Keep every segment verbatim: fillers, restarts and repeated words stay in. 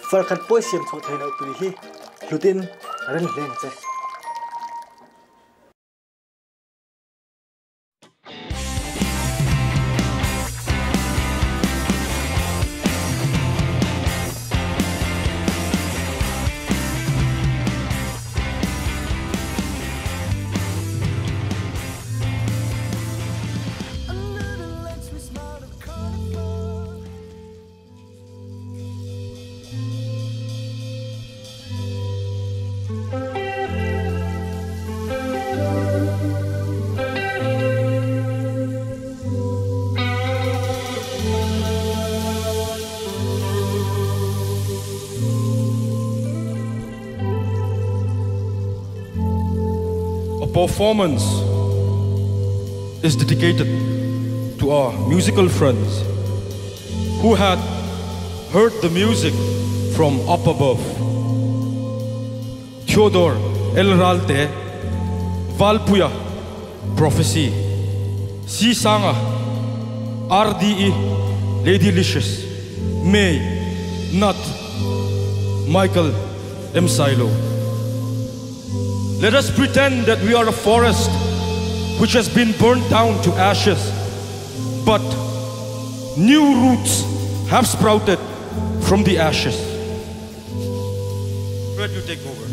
falkan poi siam tho thaina upri hi hlutin ren leng che performance is dedicated to our musical friends who had heard the music from up above. Theodore Elralte, Valpuya, Prophecy, C. Sanga, R D E, Lady Licious, May, Nut, Michael M. Silo. Let us pretend that we are a forest which has been burnt down to ashes, but new roots have sprouted from the ashes. Fred, you take over.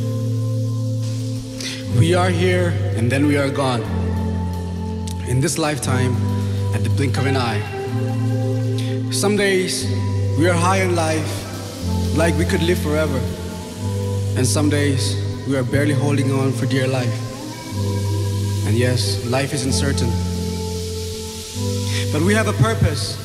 We are here and then we are gone. In this lifetime, at the blink of an eye. Some days we are high in life, like we could live forever. And some days we are barely holding on for dear life. And yes, life is uncertain. But we have a purpose.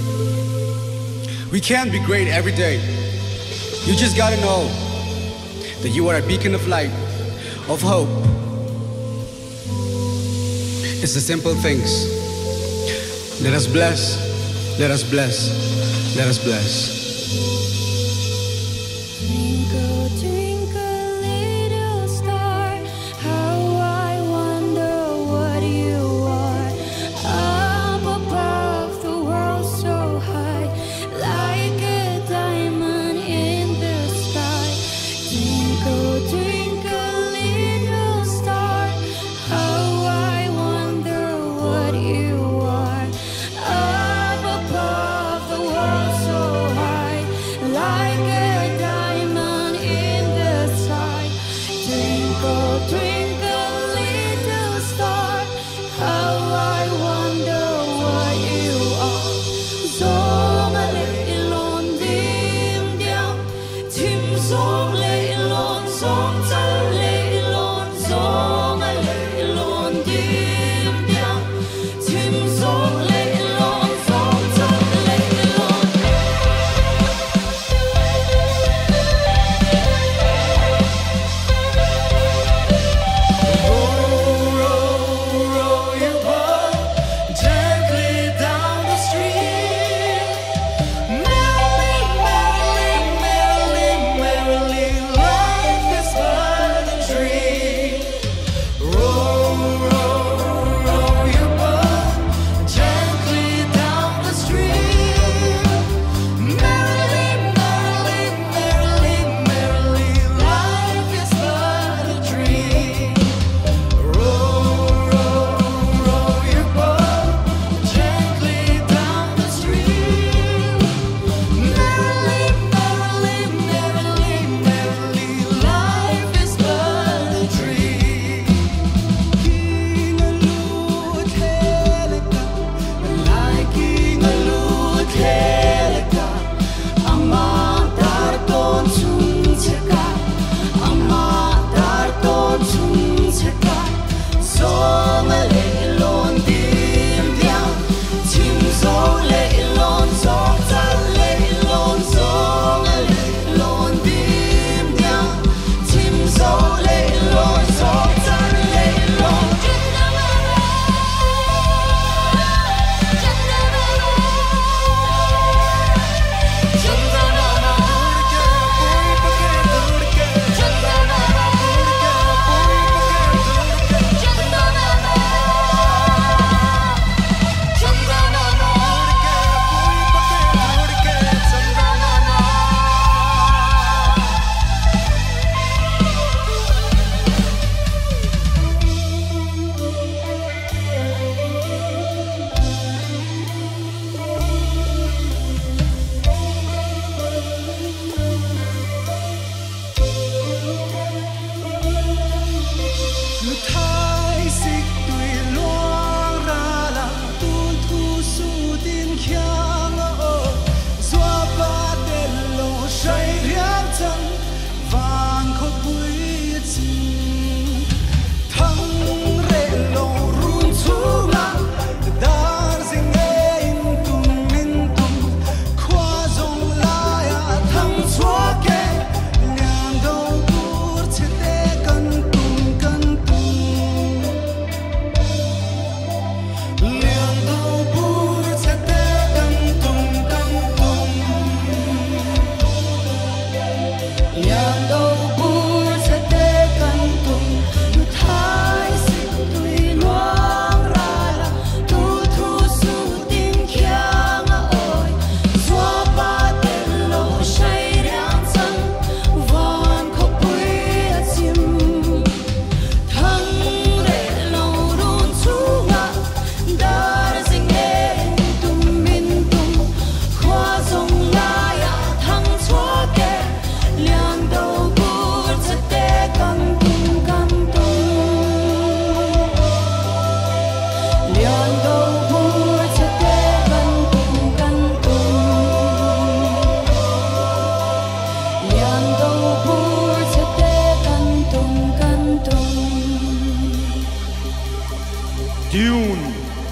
We can't be great every day. You just gotta know that you are a beacon of light, of hope. It's the simple things. Let us bless, let us bless, let us bless. Tim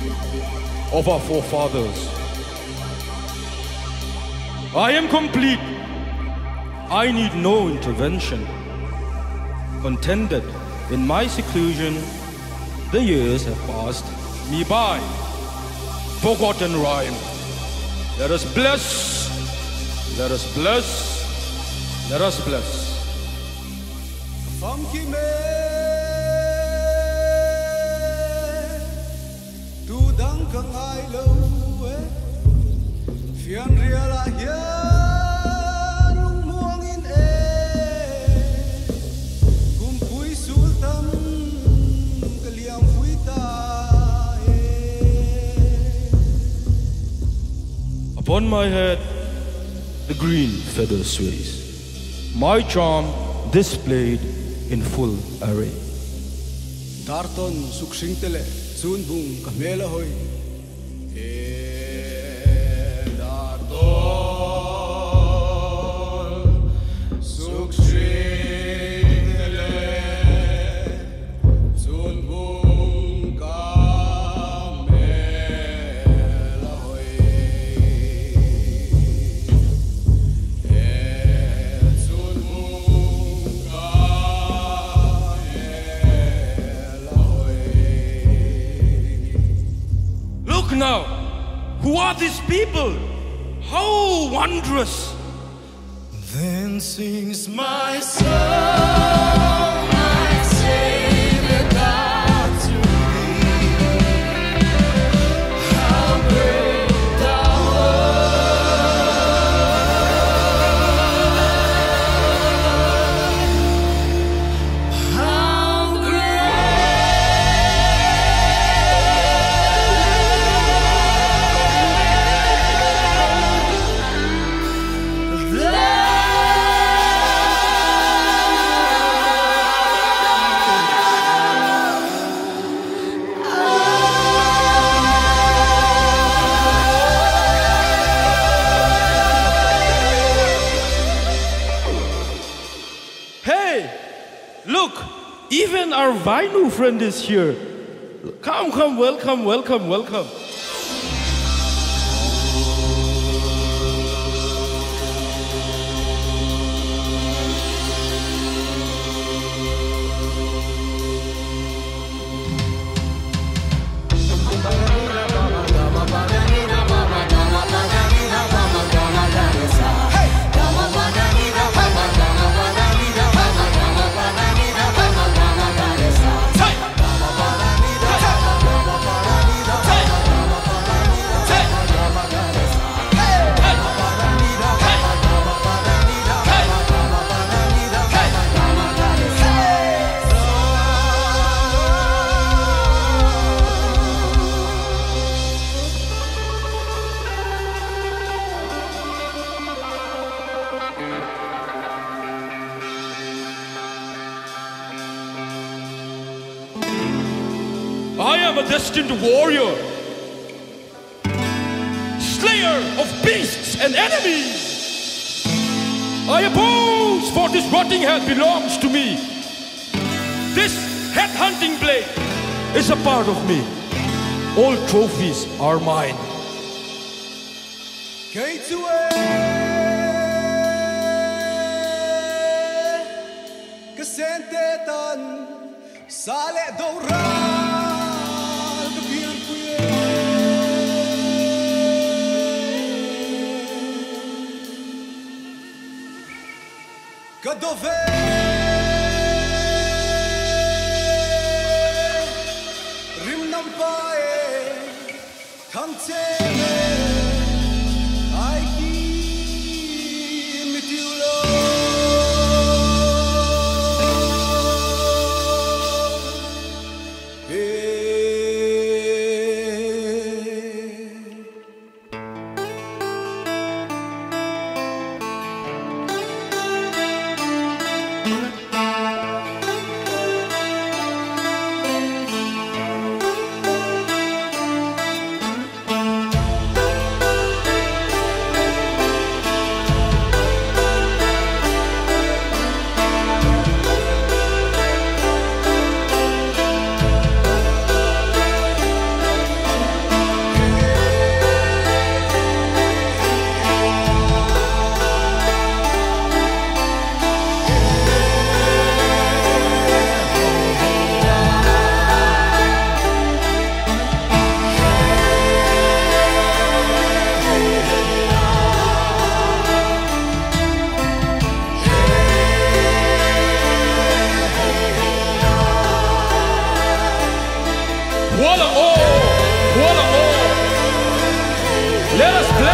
of our forefathers. I am complete. I need no intervention. Contented in my seclusion, the years have passed me by. Forgotten rhyme. Let us bless, let us bless, let us bless. Funky man, tu dang kang ai lo eh, phiền ria la hiền lung muang in eh, kum pui sul tam kaliam pui ta eh. Upon my head, the green feather sways, my charm displayed in full array. Darton suksing tele, sun bung kamela hoy. Now, who are these people? How wondrous! Then sings my soul, my Savior God to thee. How great thou art! How Look, even our Vainu friend is here. Come, come, welcome, welcome, welcome. I am a destined warrior, slayer of beasts and enemies. I oppose, for this rotting head belongs to me. This head-hunting blade is a part of me. All trophies are mine. Gates away, Kasente tan, Sale Dora. Gadove Rim Nampae Tanteme Aiki Mitiulo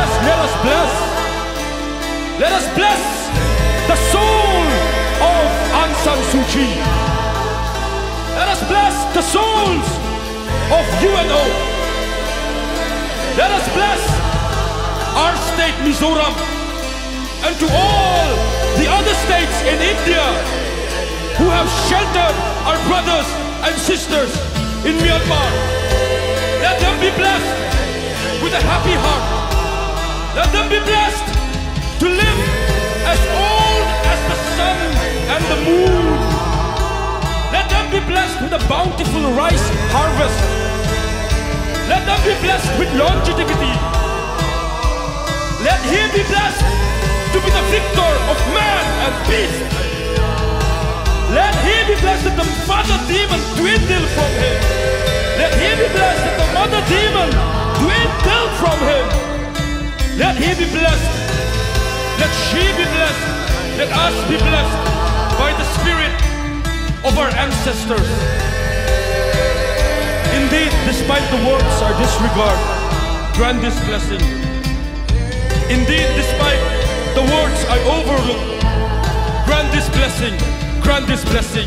bless, let us bless. Let us bless the soul of Aung San Suu Kyi. Let us bless the souls of U N O. Let us bless our state Mizoram, and to all the other states in India who have sheltered our brothers and sisters in Myanmar. Let them be blessed with a happy heart. Let them be blessed to live as old as the sun and the moon. Let them be blessed with a bountiful rice harvest. Let them be blessed with longevity. Let him be blessed to be the victor of man and beast. Let him be blessed that the father demon dwindle from him. Let him be blessed that the mother demon dwindle from him. Let him be blessed. Let she be blessed. Let us be blessed by the spirit of our ancestors. Indeed, despite the words our disregard, grant this blessing. Indeed, despite the words I overlook, grant this blessing, grant this blessing.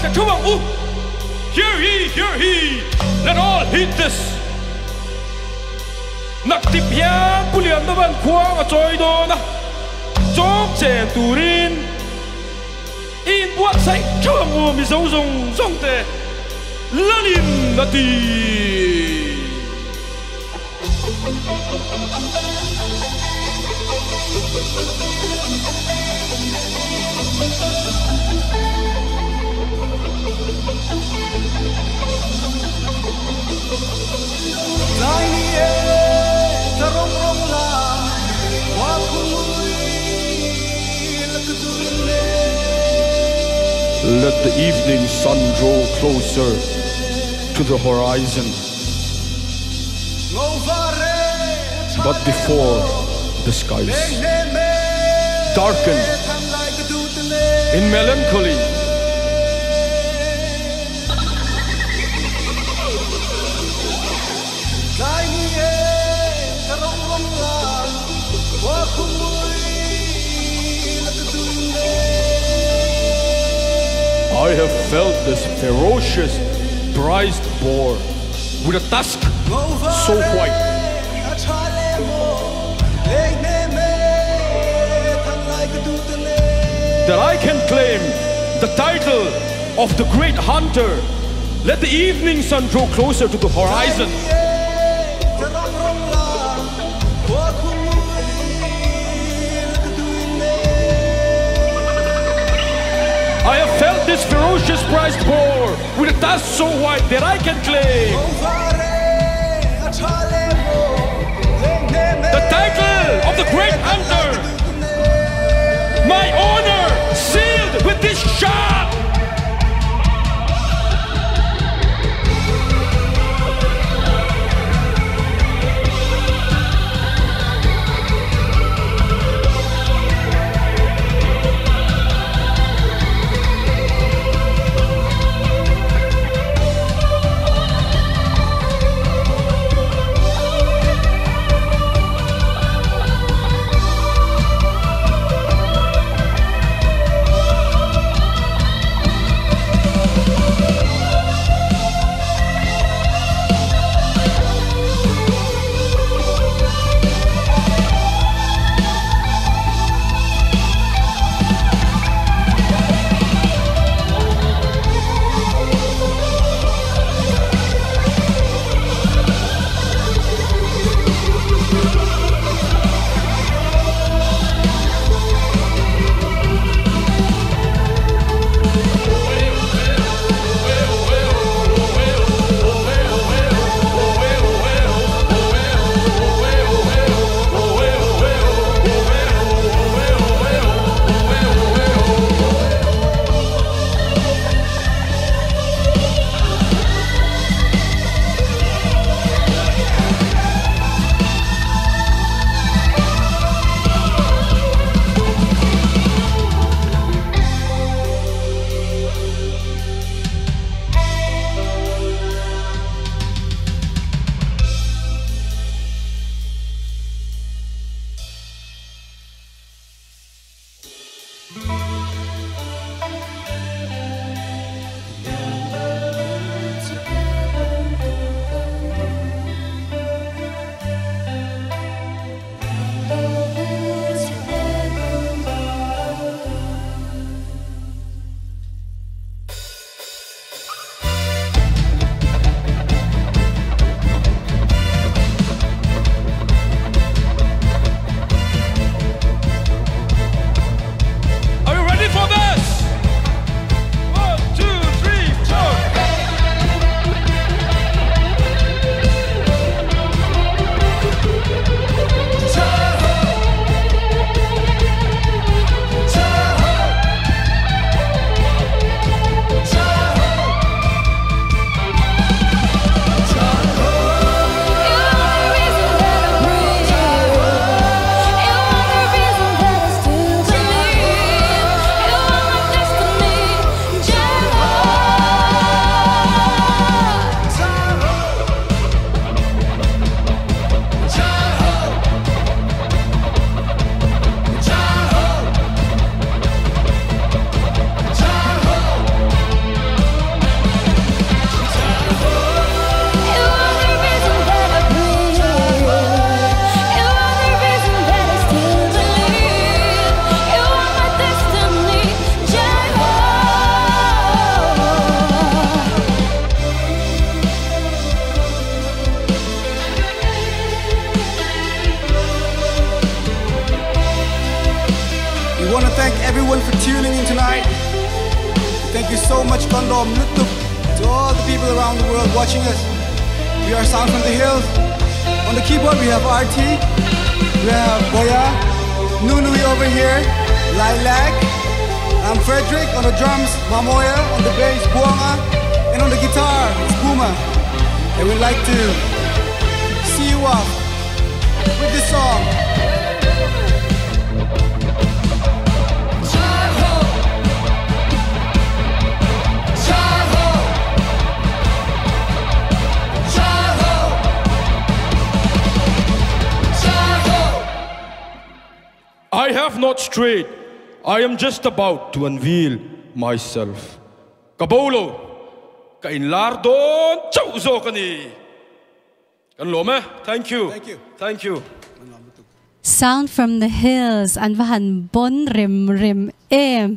the Chubang U. Hear ye, hear ye, let all heed this. Nak tip hiang pulian na ban kuang a choi do na. Chok chen turin. In buat say Chubang U mi zong zong zong te. Lanin na ti. Let the evening sun draw closer to the horizon. But before the skies darken In melancholy, I have felt this ferocious prized boar with a tusk so white. that I can claim the title of the great hunter. Let the evening sun draw closer to the horizon. I have felt this ferocious prized boar with a tusk so white that I can claim the title of the great hunter. My honor sealed with this shot. Thank you so much, Kondom Lutuk, to all the people around the world watching us. We are Sound from the Hills. On the keyboard we have R T, we have Boya, Nunui over here, Lilac. I'm Frederick on the drums, Mamoya on the bass, Buanga, and on the guitar, it's Puma. And we'd like to see you off with this song. I have not strayed. I am just about to unveil myself. Kabolo, kainlardon chauzo kani. Kanlome, thank you. Thank you. Thank you. Sound from the Hills, an vahan bon rim rim em.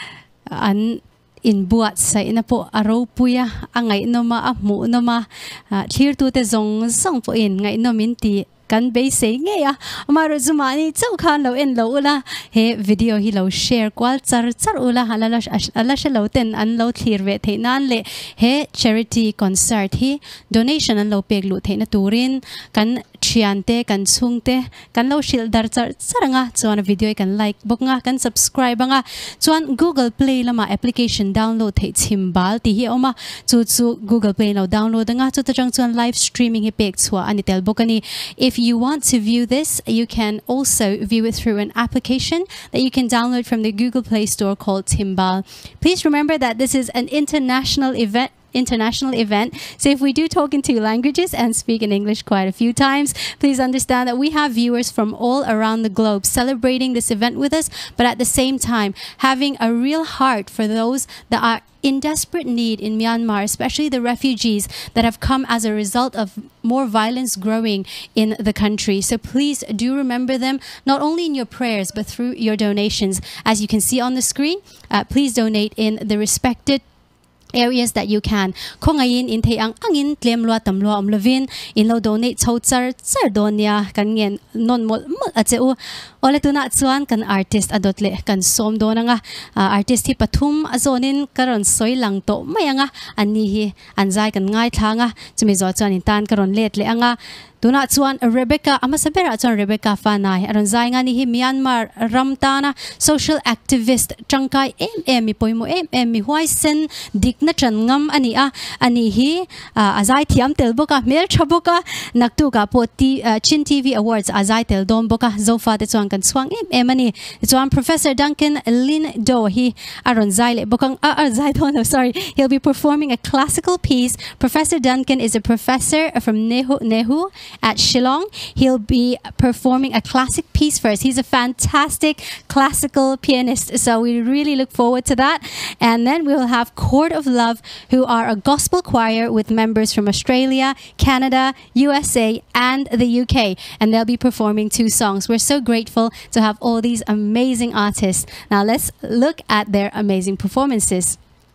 An in buat sa ina po araw puya angay no ma amu no ma clear to te zong song po in ngay no minti kan base ngay ah maro zumani chau khan lo en lo ula he video hi lo share kwal char char ula halala ala shalo ten an lo clear ve the nan le he charity concert hi donation an lo pek lu the na turin kan chiante kan chungte kan lo shil dar char charanga chuan video kan like bok nga kan subscribe nga chuan Google Play lama application download the chimbal ti hi oma chu chu Google Play lo download nga chu ta chang chuan live streaming hi pek chua ani tel bokani. If you want to view this, you can also view it through an application that you can download from the Google Play Store called Timbal. Please remember that this is an international event international event. So if we do talk in two languages and speak in English quite a few times, please understand that we have viewers from all around the globe celebrating this event with us, but at the same time having a real heart for those that are in desperate need in Myanmar, especially the refugees that have come as a result of more violence growing in the country. So please do remember them, not only in your prayers, but through your donations. As you can see on the screen, uh, please donate in the respected areas that you can. Kongayin in te ang angin tlem lua tam lua omlovin in lo donate chau char char donia kan ngien non mol mol acheu ole tuna chuan kan artist adotle kan som dona nga artist hi pathum azonin karon soi lang to mayanga ani hi anjai kan ngai thanga chumi zo chuan in tan karon let le anga tuna chuan Rebecca amasabera chuan Rebecca fanai aron zai nga ni hi Myanmar ramtana social activist changkai em em mi poimo em em mi huai sen dikna chan ngam ani a ani hi azai thiam tel boka mel chaboka naktu ka poti Chin T V Awards azai tel dom boka zofa te chuan kan swang em em ani chuan Professor Duncan Lin Do hi aron zai le bokang a zai don sorry he'll be performing a classical piece. Professor Duncan is a professor from Nehu Nehu at Shillong. He'll be performing a classic piece for us. He's a fantastic classical pianist, so we really look forward to that. And then we'll have Court of Love, who are a gospel choir with members from Australia, Canada, U S A, and the U K, and they'll be performing two songs. We're so grateful to have all these amazing artists. Now let's look at their amazing performances.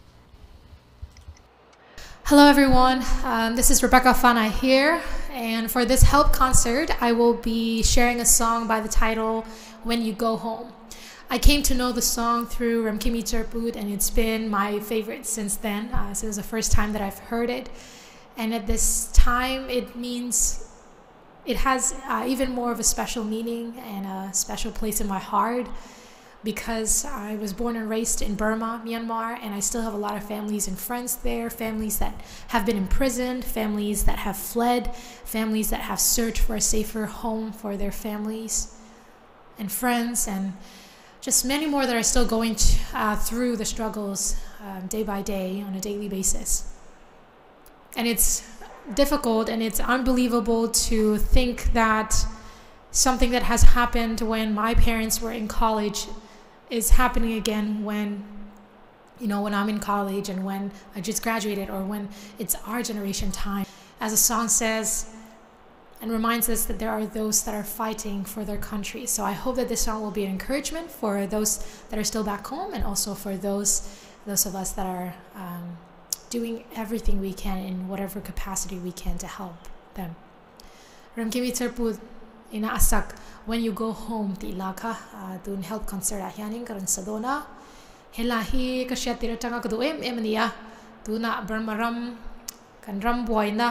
Hello everyone, um, this is Rebecca Fanai here, and for this Help concert I will be sharing a song by the title When You Go Home. I came to know the song through Ramkimi Cherput, and it's been my favorite since then, uh, since the first time that I've heard it. And at this time it means, it has uh, even more of a special meaning and a special place in my heart, because I was born and raised in Burma, Myanmar, and I still have a lot of families and friends there, families that have been imprisoned, families that have fled, families that have searched for a safer home for their families and friends, and just many more that are still going to, uh, through the struggles um, day by day on a daily basis. And it's difficult and it's unbelievable to think that something that has happened when my parents were in college is happening again when, you know, when I'm in college and when I just graduated, or when it's our generation time. As the song says and reminds us that there are those that are fighting for their country. So I hope that this song will be an encouragement for those that are still back home, and also for those those of us that are um, doing everything we can in whatever capacity we can to help them. Ramkimi Cherput ina asak when you go home ti laka dun help concert ahyanin karon sadona hela hi ka sha tira tanga ka do em em ania tuna brahmaram kan ram boina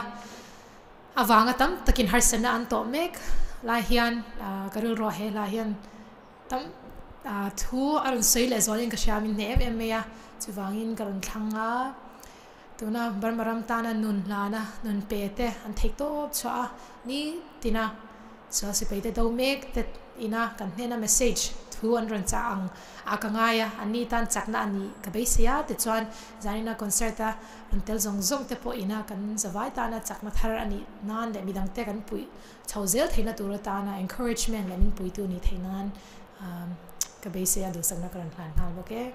awanga tam takin harsana an to mek la hian karil ro he la hian tam thu aron soile zolin ka sha min ne em ya chuwangin karon thanga tuna brahmaram tana nun lana nun pete an thek to chwa ni tina so si pete do mek that ina kan hena message thu an ron cha ang akangaya ani tan chakna ani kabeisia te chuan zanina concerta tel zong zong te po ina kan zawai ta na chakna thar ani nan le midang te kan pui chauzel theina tur ta na encouragement lenin pui tu ni theinan um kabeisia du sangna karan hlan hal okay.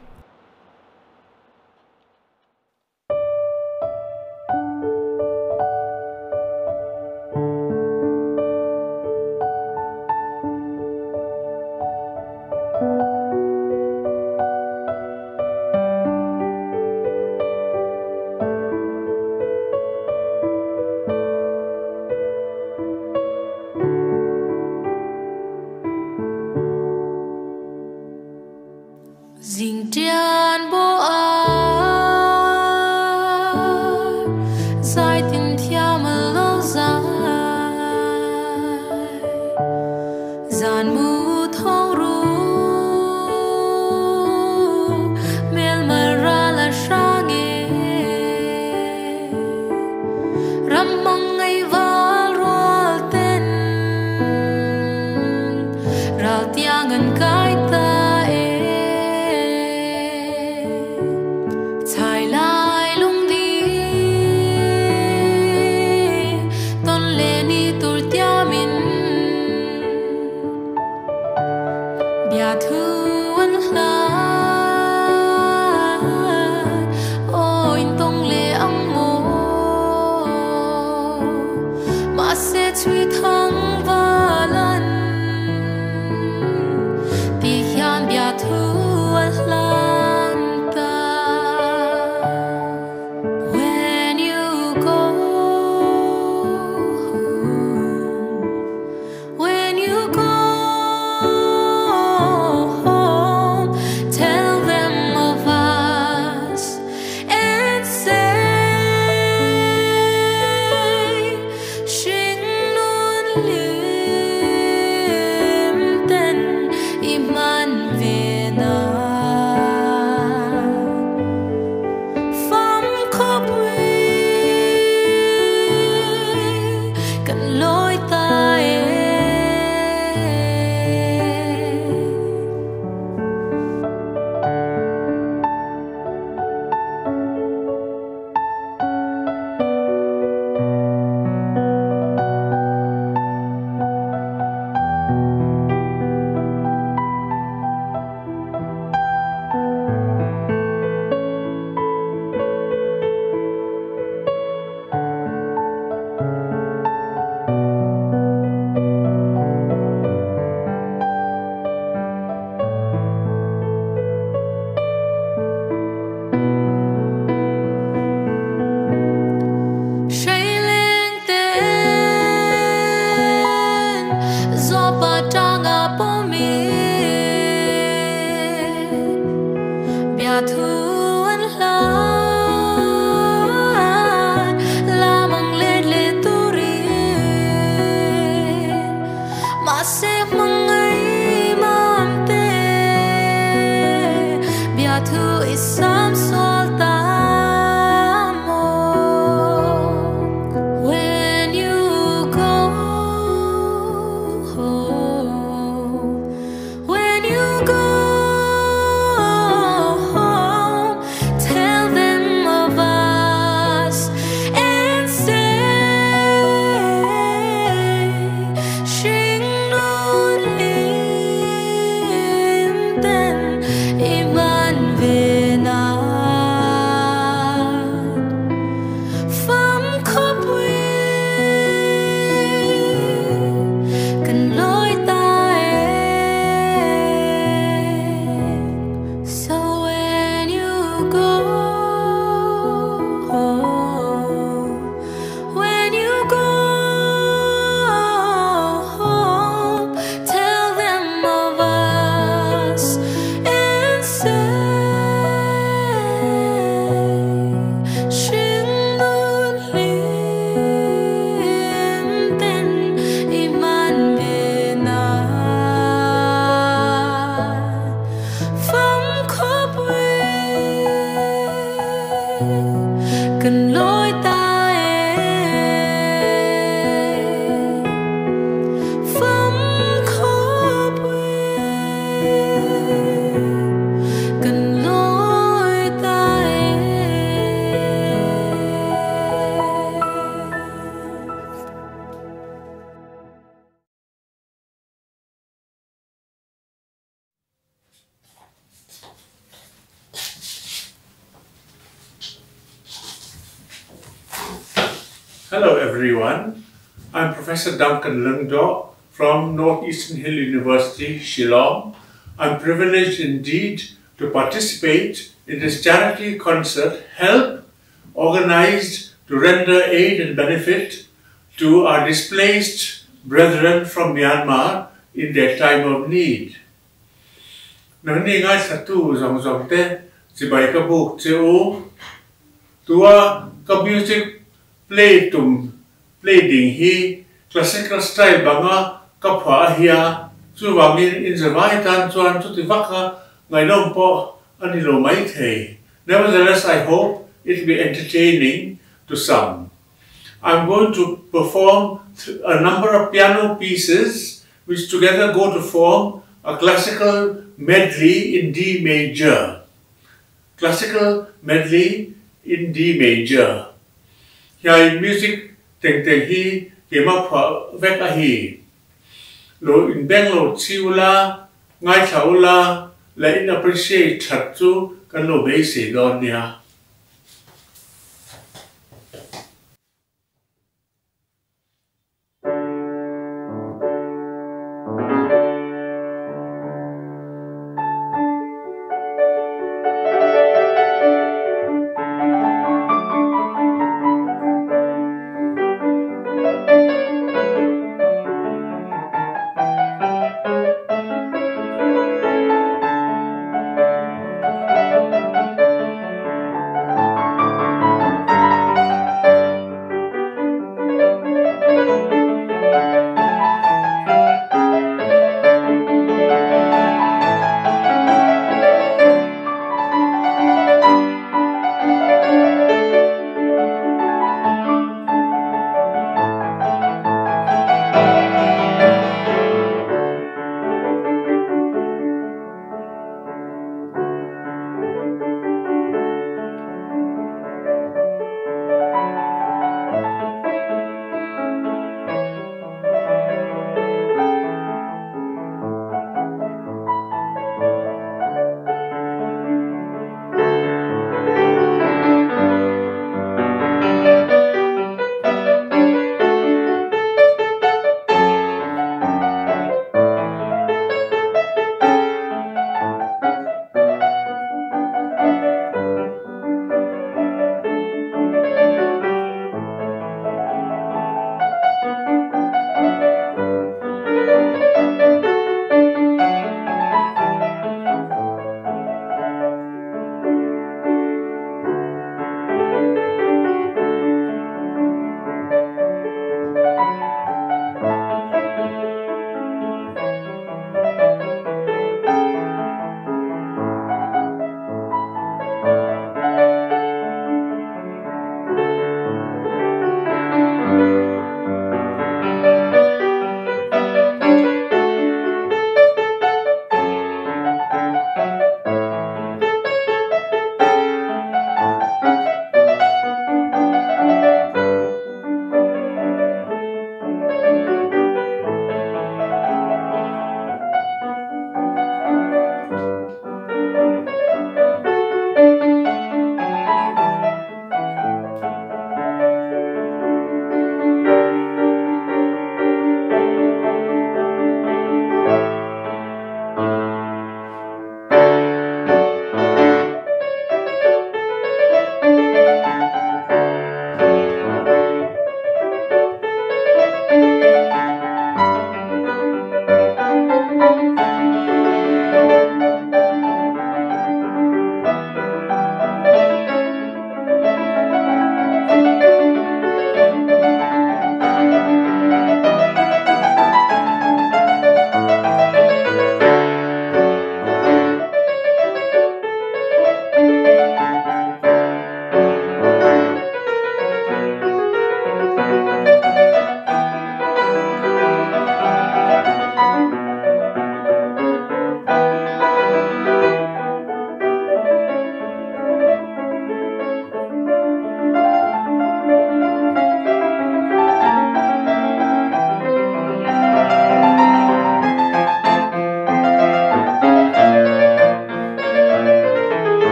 Iman vena cần lối ta phẩm khó quên cần lối ta Hello everyone, I'm Professor Duncan Lungdaw from Northeastern Hill University, Shillong. I'm privileged indeed to participate in this charity concert, HELP, organized to render aid and benefit to our displaced brethren from Myanmar in their time of need. Nani ngai satu zong zong te, sibai ka buk che u, tua ka music play tum play ding hi classical style banga kapha hia chu wangin in zawai tan chuan chu ti vaka ngai nom po ani lo mai thei. Nevertheless, I hope it will be entertaining to some. I'm going to perform a number of piano pieces which together go to form a classical medley in D major. Classical medley in D major. Here music teng teng hi ke ma pha vek a hi lo in bang lo chiula ngai thaula la in appreciate that chu kan lo be se don nia.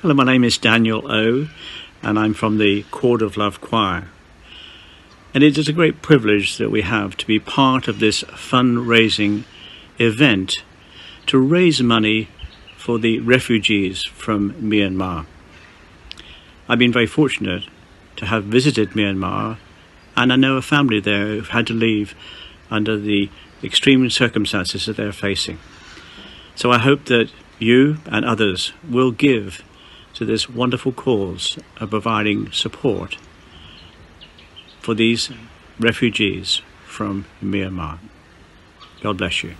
Hello, my name is Daniel O, and I'm from the Chord of Love Choir. And it is a great privilege that we have to be part of this fundraising event to raise money for the refugees from Myanmar. I've been very fortunate to have visited Myanmar, and I know a family there who've had to leave under the extreme circumstances that they're facing. So I hope that you and others will give to this wonderful cause of providing support for these refugees from Myanmar. God bless you.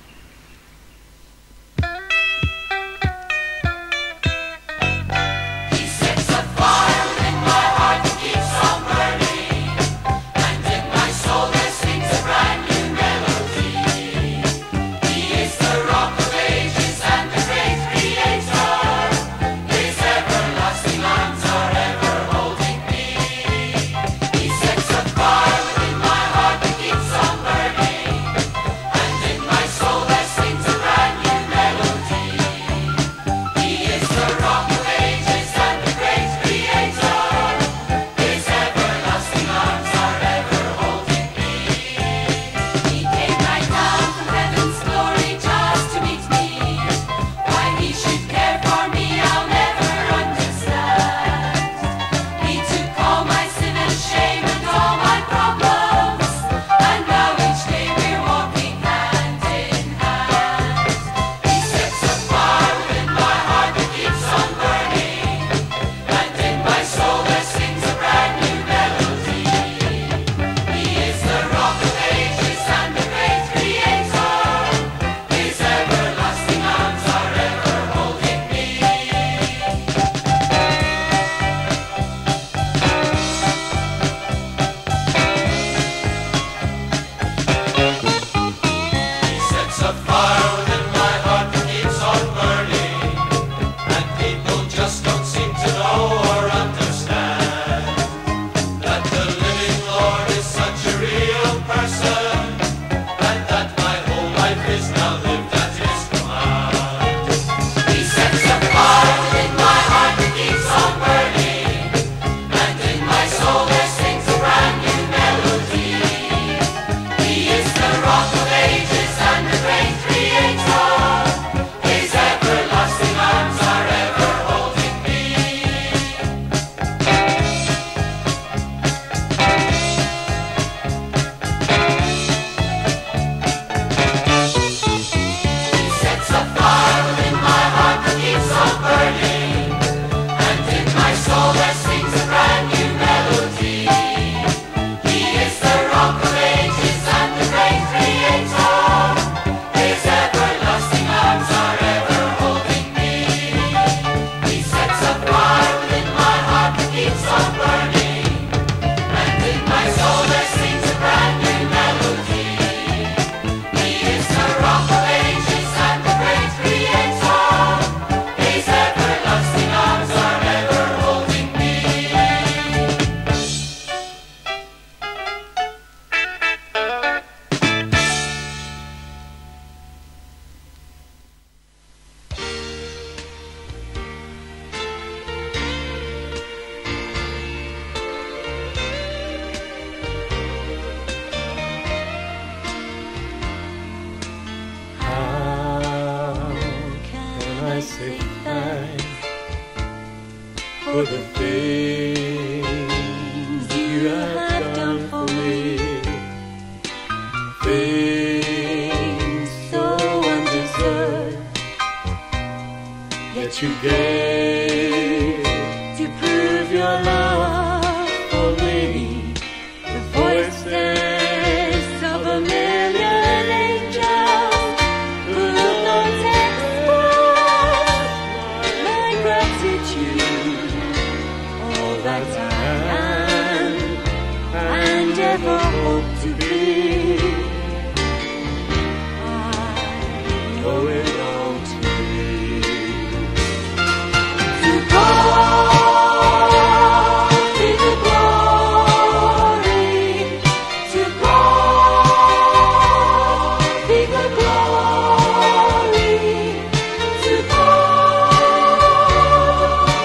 say thanks for the things you have done for me, things so undeserved, yet you gave to prove your love for me. The voices of a million angels could not express my gratitude. All that I am and ever hope to be, I owe it all to thee. To God be the glory, to God be the glory, to God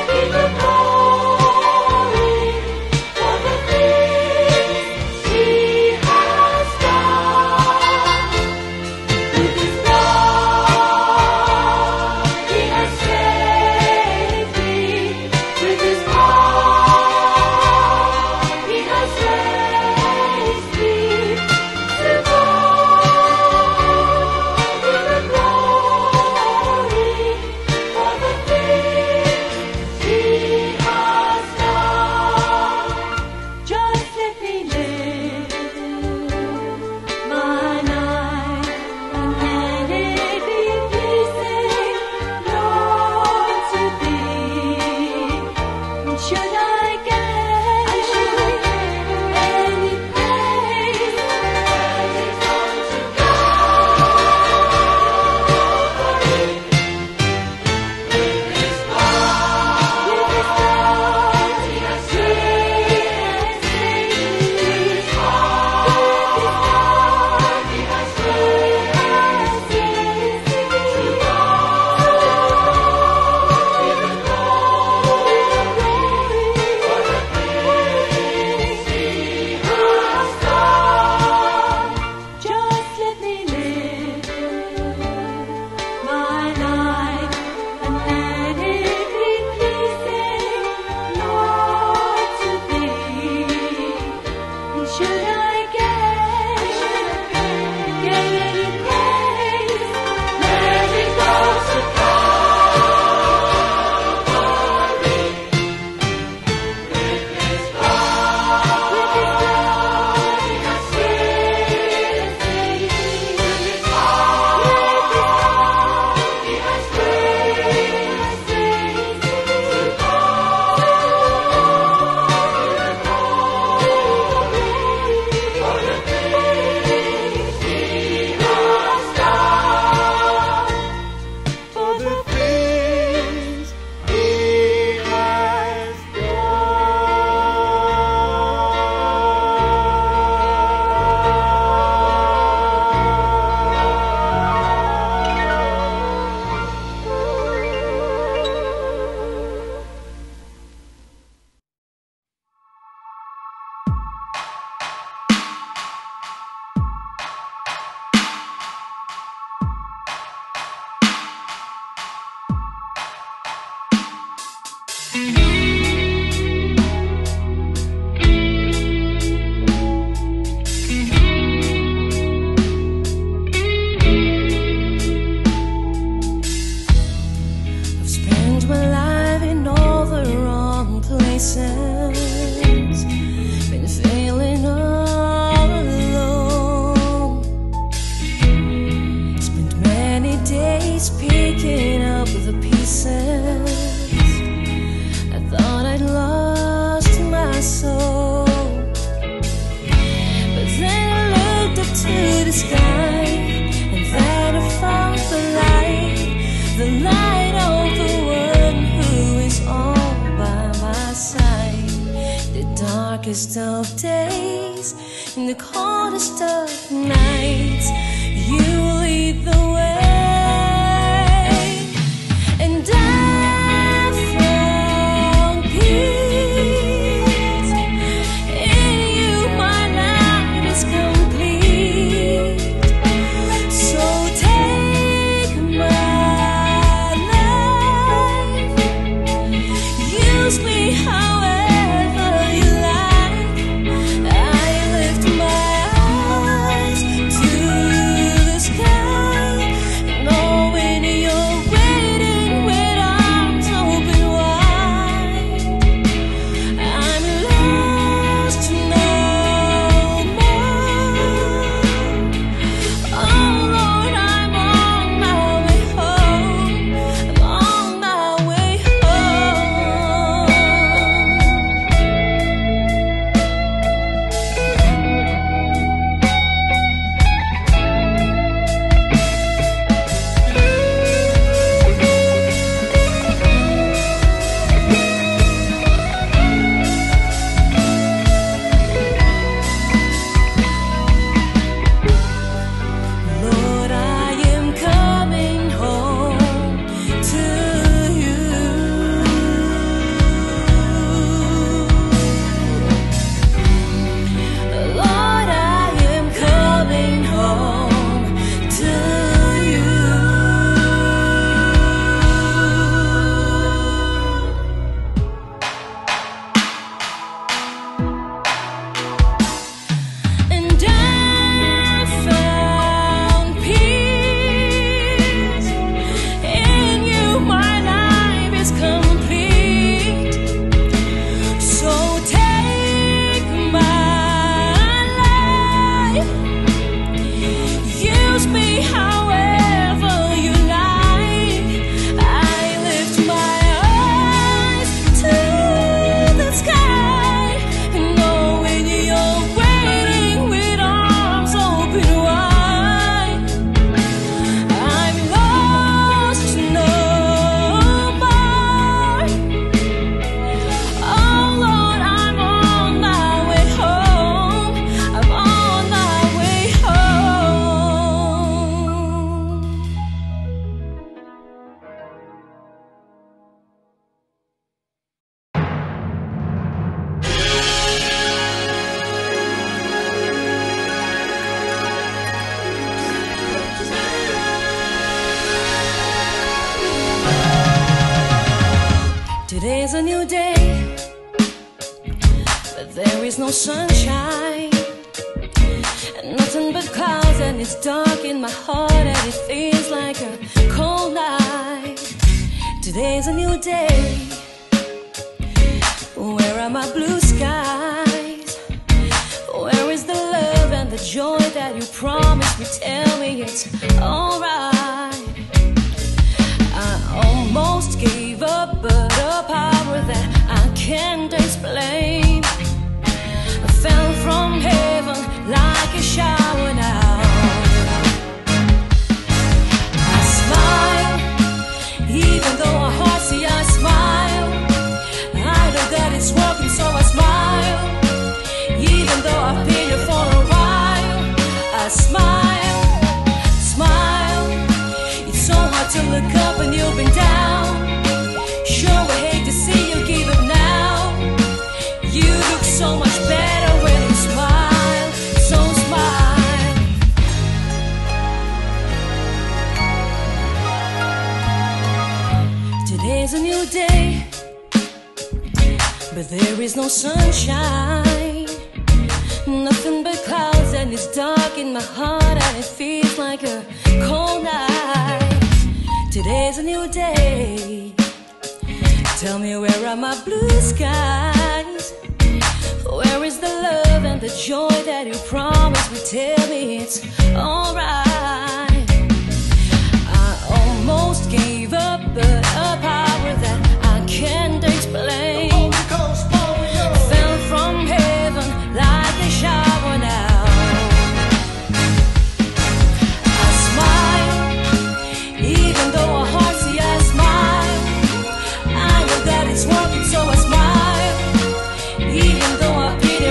darkest of days, in the coldest of nights, you lead the way. And I found peace in you, my life is complete. So take my life, use me however you like. I lift my eyes to the sky, knowing you're waiting with arms open wide. I'm lost to no more. Oh Lord, I'm on my way home. I'm on my way home. Lord, I am coming home to you. Lord, I am coming home to you. And I found peace in you, my life is complete. So take my life, use me however you like. I lift my eyes to the sky, knowing you're waiting with arms open wide. I'm lost no more. Oh Lord, I'm on my way home. I'm on my way home. Today's a new day, but there is no sunshine, and nothing but clouds, and it's dark in my heart, and it feels like a cold night. Today's a new day. Where are my blue skies? Where is the love and the joy that you promised me? Tell me it's alright. I almost gave up, but a power that I can't explain fell from heaven like a shower now. I smile, even though my heart see I smile. I know that it's working, so I smile, even though I've been here for a while. I smile, smile. It's so hard to look up when you've been down. Sure, I hate to see you give up now. You look so much better when you smile, so smile. Today's a new day, but there is no sunshine. Nothing but clouds, and it's dark in my heart, and it feels like a cold night. Today's a new day. Tell me, where are my blue skies? Where is the love and the joy that you promised me? Tell me it's alright. I almost gave up, but a power that I can't explain fell from heaven like a shower now. I smile, even though my heart see I smile. I know that it's working, so I smile, even though I've been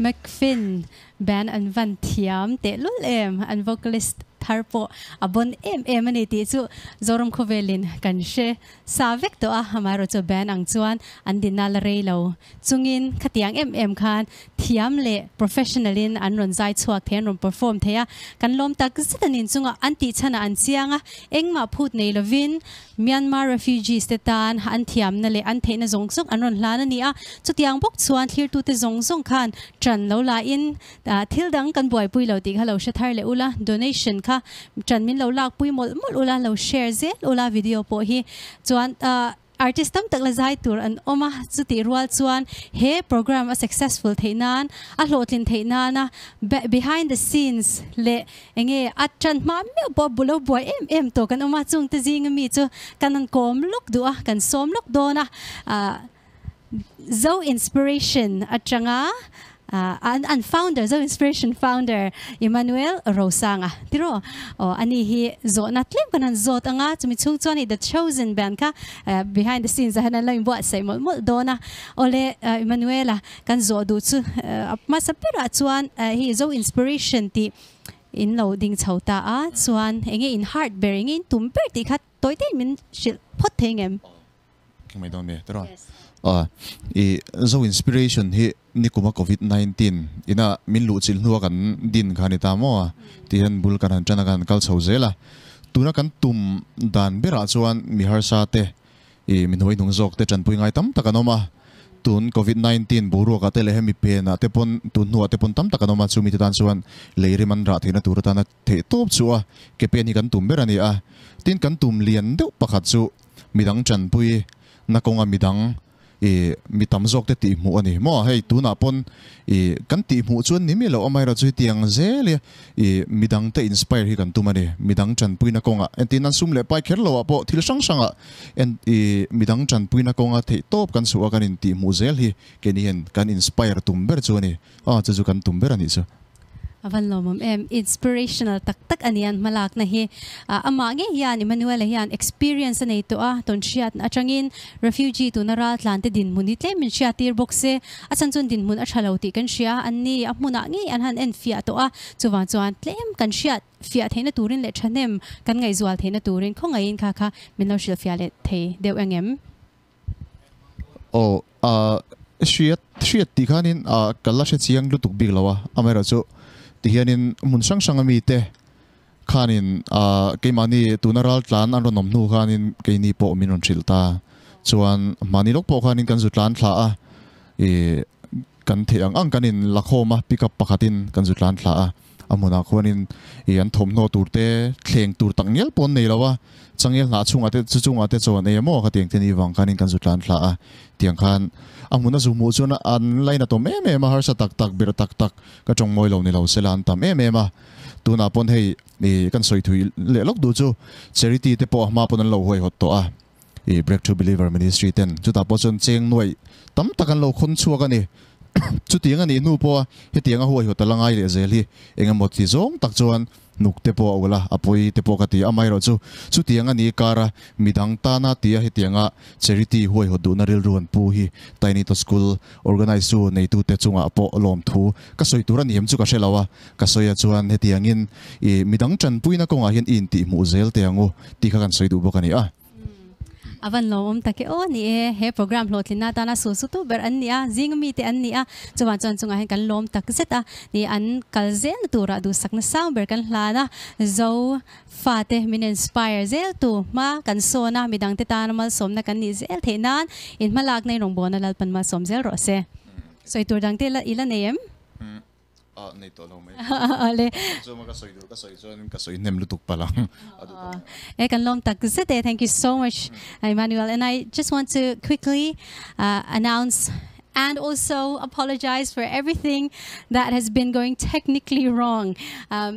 McFinn band an van thiam te lul em an vocalist thar po abon em em ani ti chu zorom khovelin kan she savek to a hamaro chu band ang chuan an dinal reilo chungin khatiang em em khan thiam le professionalin an ron zai chuak then ron perform theya kan lom tak zitanin chunga anti chana an chianga engma phut nei lovin Myanmar refugees te tan an thiam na le an theina zong song an ron hlan ani a chutiang bok chuan thlir tu te zong song khan tran lo la in thil dang kan buai pui lo ti khalo she thar le ula donation kha tran min lo lak pui mol mol ula lo share ze ula video po hi chuan artist tam tak la zai tur an oma chuti rual chuan he program a successful theinan a hlotlin theinana behind the scenes le enge atran ma me bo bulo boy em em to kan oma chung te jing mi chu kan an kom lok du a kan som lok dona zo inspiration atanga Uh, an, an founder, so inspiration founder Emmanuel Rosanga tiro o ani hi zo na tlim kanan zot anga chumi chung chuan hi the chosen band ka uh, behind the scenes hanan lo imbo sai mol mol dona ole uh, Emmanuela kan zo du chu uh, ma sapira chuan uh, hi zo inspiration ti in lo ding chauta a chuan enge in heart bearing in tumper ti khat toite min shil phot thengem kemai don me tiro ah i zo inspiration hi nikuma covid nineteen ina min lu chil nuwa kan din khani ta mo ti han bul kan han chana kan kal chho zela tuna kan tum dan bera chuan mi har sa te e min hoi nung jok te chan pui ngai tam takanoma tun covid nineteen buru ka te le hemi pe na te pon tun nuwa te pon tam takanoma chumi te tan chuan leiri man ra thina tur ta na the top chuwa ke pe ni kan tum bera ni a tin kan tum lian deu pakhat chu midang chan pui na konga midang e mi tam zok te ti mu ani mo hei tu na pon e kan ti mu chuan ni mi lo amai ra chui tiang zele e midang te inspire hi kan tu mani midang chan puina konga en tin an sum le pai kher lo apo thil sang sanga en e midang chan puina konga the top kan su kan in ti mu zel hi ke ni hen kan inspire tum ber chu ni a chu chu kan tum ber ani chu avan lomam em inspirational tak tak anian malak na hi ama nge hian Emmanuel hian experience nei to a ton chiat atangin refugee to nara tlante din munit le min chia tir boxe a chanchun din mun a thalauti kan shia anni a muna nge an han en fia to a chuwan chuan tlem kan shiat fia theina turin le thanem kan ngai zual theina turin khongai in kha kha min lo shil fia le the deu engem o a shiat shiat ti khanin a kala she chiang lu tuk big lawa amera chu tihianin mun sang sang ami te khanin a keimani tunaral tlan an ronom nu khanin keini po minon chilta chuan mani lok po khanin kan zutlan thla a e kan theang ang kanin lakhoma pick up pakhatin kan zutlan thla a amuna khonin e an thomno turte thleng tur tangnel pon nei lawa changel na chunga te chuchunga te chon e mo khateng teni wang kanin kan zutlan thla a tiang khan amuna zumu chuna an laina to me me ma har sa tak tak bir tak tak ka chong moi lo ni lo selan tam me me ma tuna pon hei e kan soi thui le lok du chu charity te po ma pon lo hoi hot to a e Breakthrough Believer Ministry ten chu ta po chon cheng noi tam takan lo khon chuak ani chu tiang ani nu po he tiang a hoi hot talangai le zeli enga moti zong tak chuan nuk te po wala apoi te po kati amai ro chu chu tiang ani kara midang ta na tia he tianga charity hoi ho du na ril ruan pu hi tiny to school organize chu nei tu te chunga po lom thu ka soi turan hiam chu ka shelawa ka soya chuan he tiangin e midang chan puina konga hian in ti mu zel te angu ti kha kan soi du bokani a avan lom take o ni e he program hlotlina ta na su su tu ber an nia jing mi te an nia chuan chuan chunga hen kan lom tak zeta ni an kalzen tura du sakna sound ber kan hlana zo fate min inspire zel tu ma kan sona midang te ta na mal som na kan ni zel thenan in malak nei rong bona lal pan ma som zel ro se soi tur dang te la ila nem a nei to lo mai ale zo ma ka soi du ka soi zo ka soi nem lutuk pala e kan lom tak zete thank you so much Emmanuel and I just want to quickly uh, announce and also apologize for everything that has been going technically wrong. um,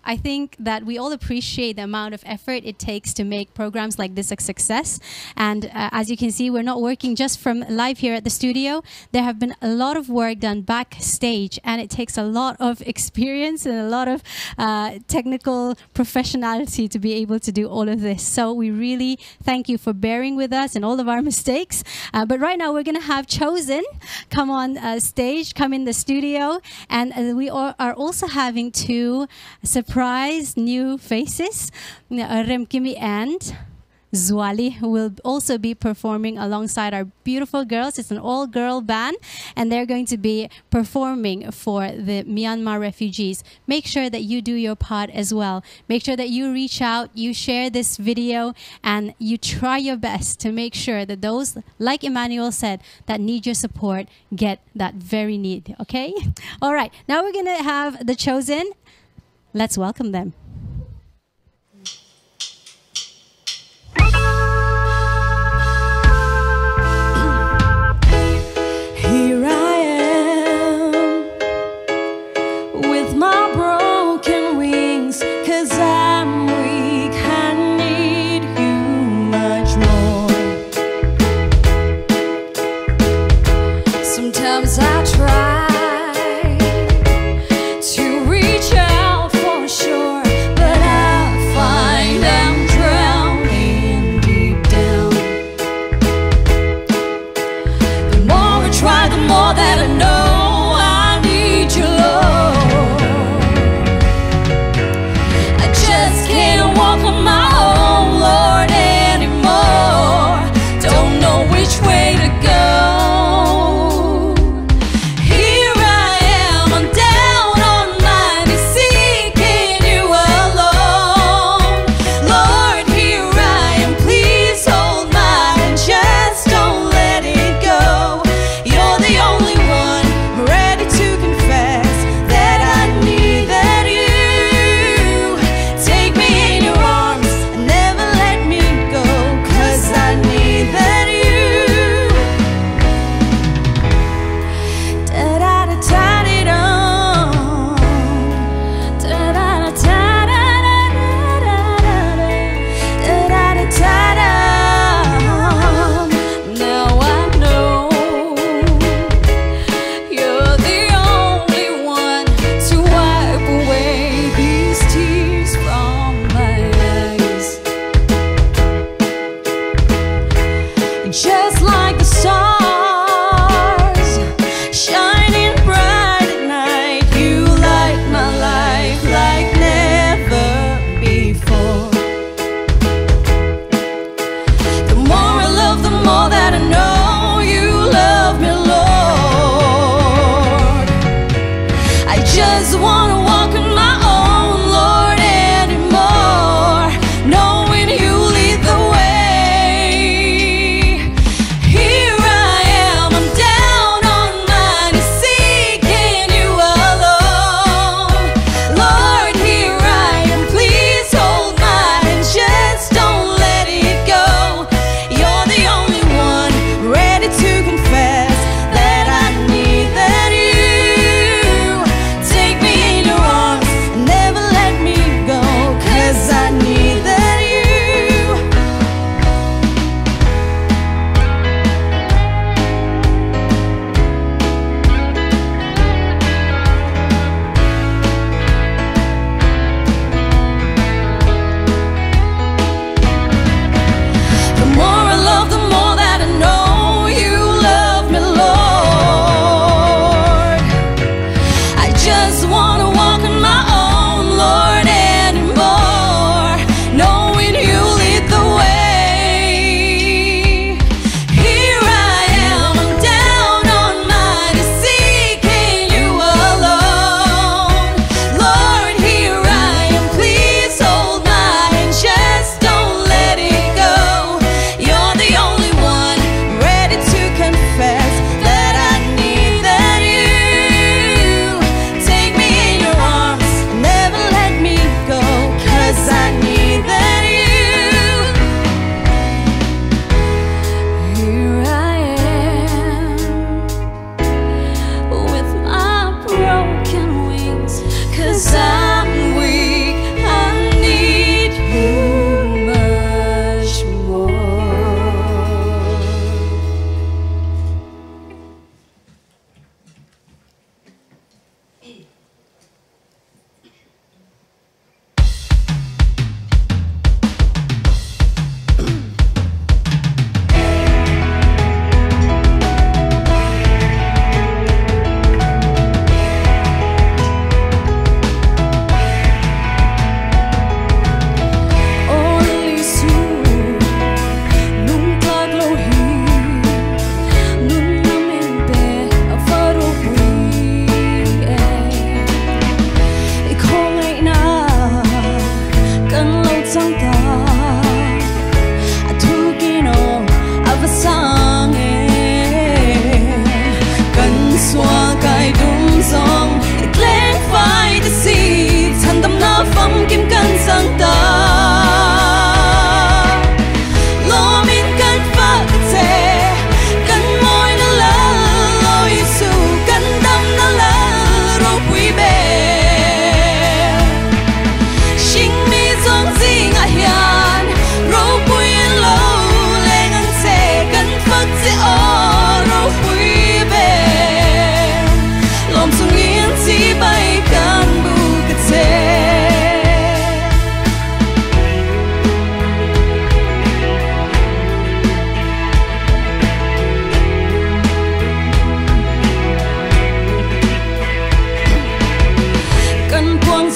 I think that we all appreciate the amount of effort it takes to make programs like this a success. And uh, as you can see, we're not working just from live here at the studio. There have been a lot of work done backstage, and it takes a lot of experience and a lot of uh, technical professionality to be able to do all of this. So we really thank you for bearing with us and all of our mistakes. Uh, but right now we're going to have Chosen come on uh, stage, come in the studio, and uh, we are, are also having two surprise new faces, uh, Remkimi and Zwali, who will also be performing alongside our beautiful girls. It's an all-girl band, and they're going to be performing for the Myanmar refugees. Make sure that you do your part as well. Make sure that you reach out, you share this video, and you try your best to make sure that those, like Emmanuel said, that need your support get that very need, okay? All right, now we're going to have the Chosen. Let's welcome them. Here I am with my broken wings, 'cause I'm weak, I need you much more. Sometimes I try to reach out for sure, but I find I'm drowning deep down. The more I try, the more that I know I need you, Lord. I just can't walk on my own, Lord, anymore. Don't know which way to go. Here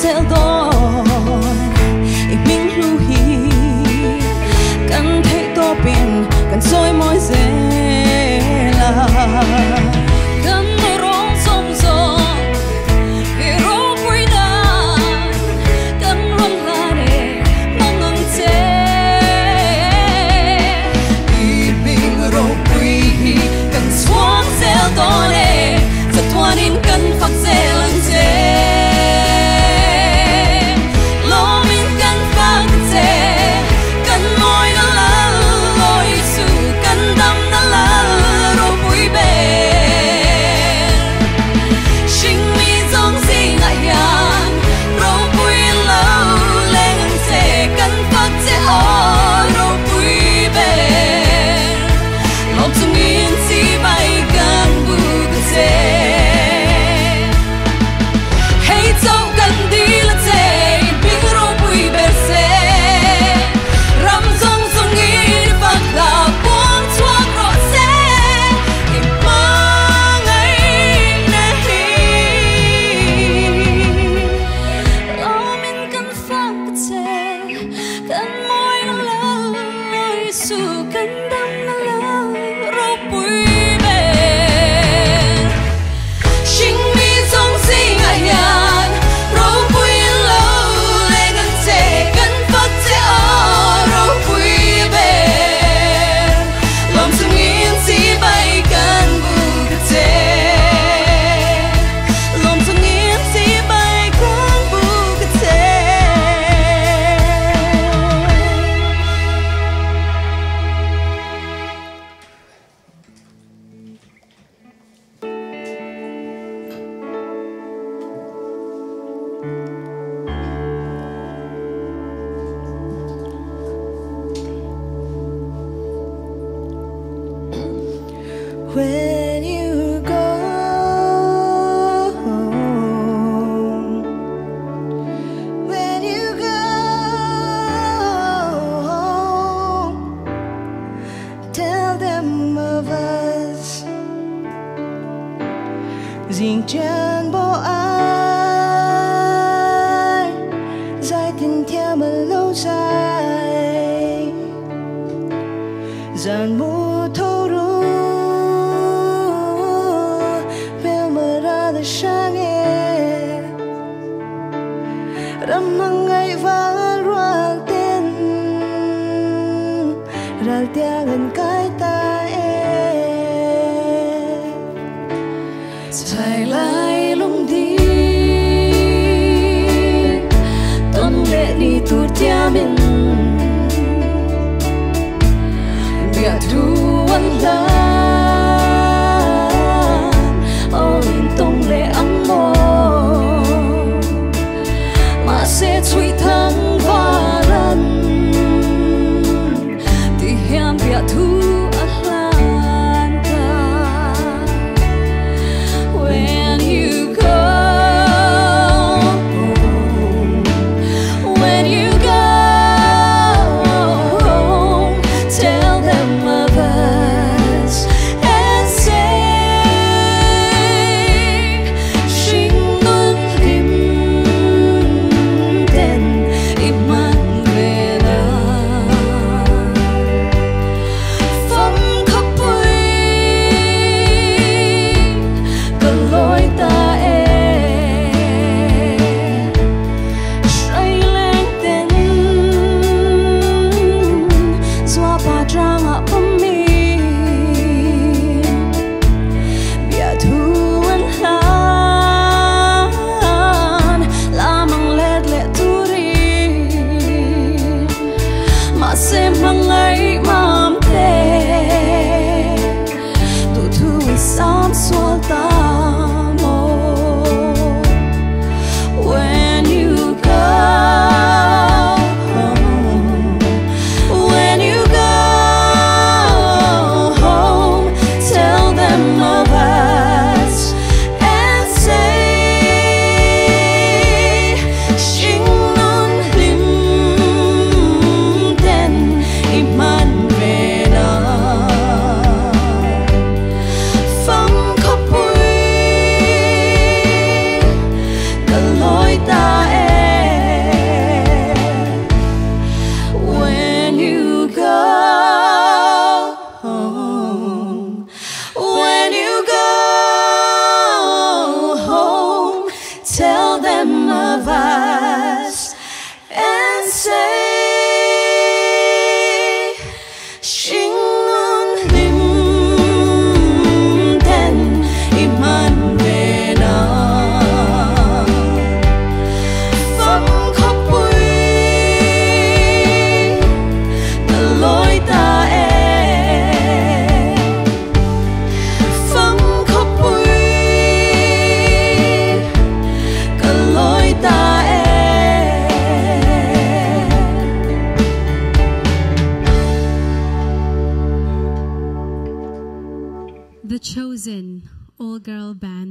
sel don i ming lu hi kan thei to pin kan soi moi zela kan rong som som vi ro pui na kan rong la ne mong ngang che i ming ro pui hi kan swan sel don e sa tuan in kan fak selang che When you go home, when you go home, tell them of us. Dinh chân bộ ai, dài tình theo mà lâu dài, dần mù thâu ru. Ramang ay valrual ten ral tiangan kai ta e sai lai lung di ton le ni tu tiamin bia duan la ôi tông le ang mo sẽ truy thắng và răn thì hiam bia thu Atlanta. When you go home, when you go home, tell them of us.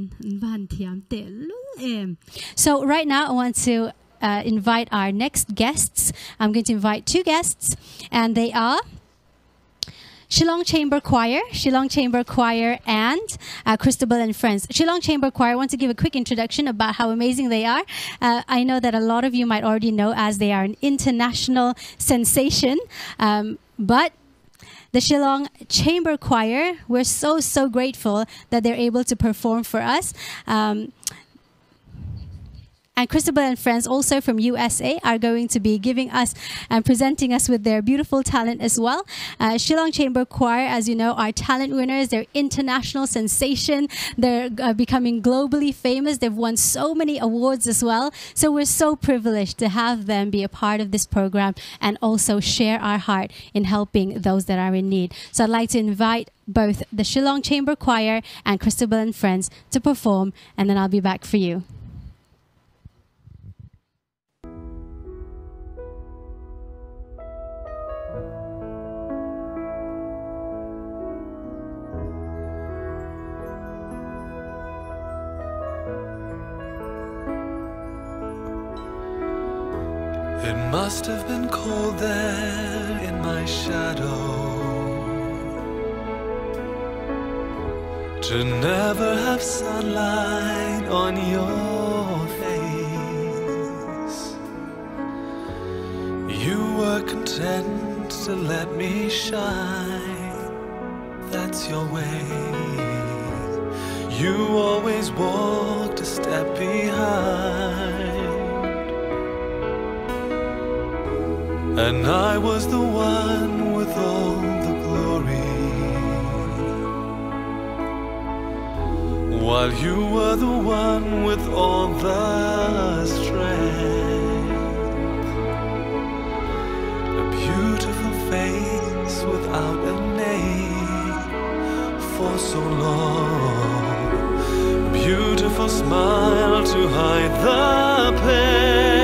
So right now I want to uh, invite our next guests. I'm going to invite two guests, and they are Shillong Chamber Choir, Shillong Chamber Choir, and uh, Christabel and Friends. Shillong Chamber Choir, I want to give a quick introduction about how amazing they are. Uh, I know that a lot of you might already know, as they are an international sensation, um, but the Shillong Chamber Choir, we're so, so grateful that they're able to perform for us. Um, And Christabel and Friends, also from U S A, are going to be giving us and presenting us with their beautiful talent as well. Uh, Shillong Chamber Choir, as you know, are talent winners. They're international sensation. They're uh, becoming globally famous. They've won so many awards as well. So we're so privileged to have them be a part of this program and also share our heart in helping those that are in need. So I'd like to invite both the Shillong Chamber Choir and Christabel and Friends to perform, and then I'll be back for you. It must have been cold there in my shadow to never have sunlight on your face. You were content to let me shine, that's your way. You always walked a step behind, and I was the one with all the glory, while you were the one with all the strength. A beautiful face without a name for so long, a beautiful smile to hide the pain.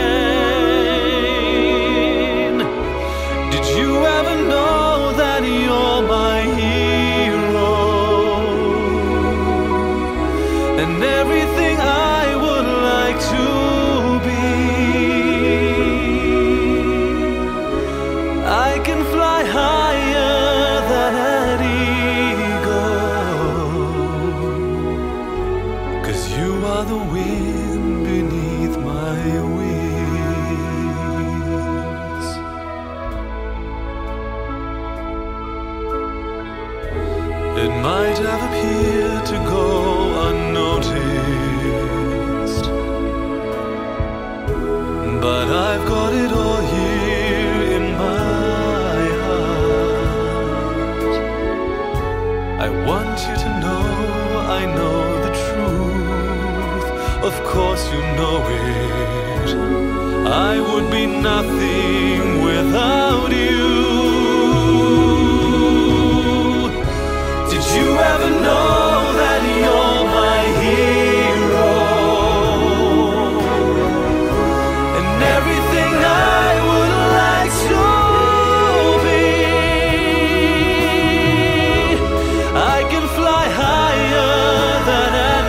You ever know that you're my hero, and everything I would like to be? I can fly higher than an eagle, 'cause you are the wind beneath my wings. It might have appeared to go unnoticed, but I've got it all here in my heart. I want you to know I know the truth. Of course you know it. I would be nothing without you. Did you ever know that you're my hero, and everything I would like to be? I can fly higher than an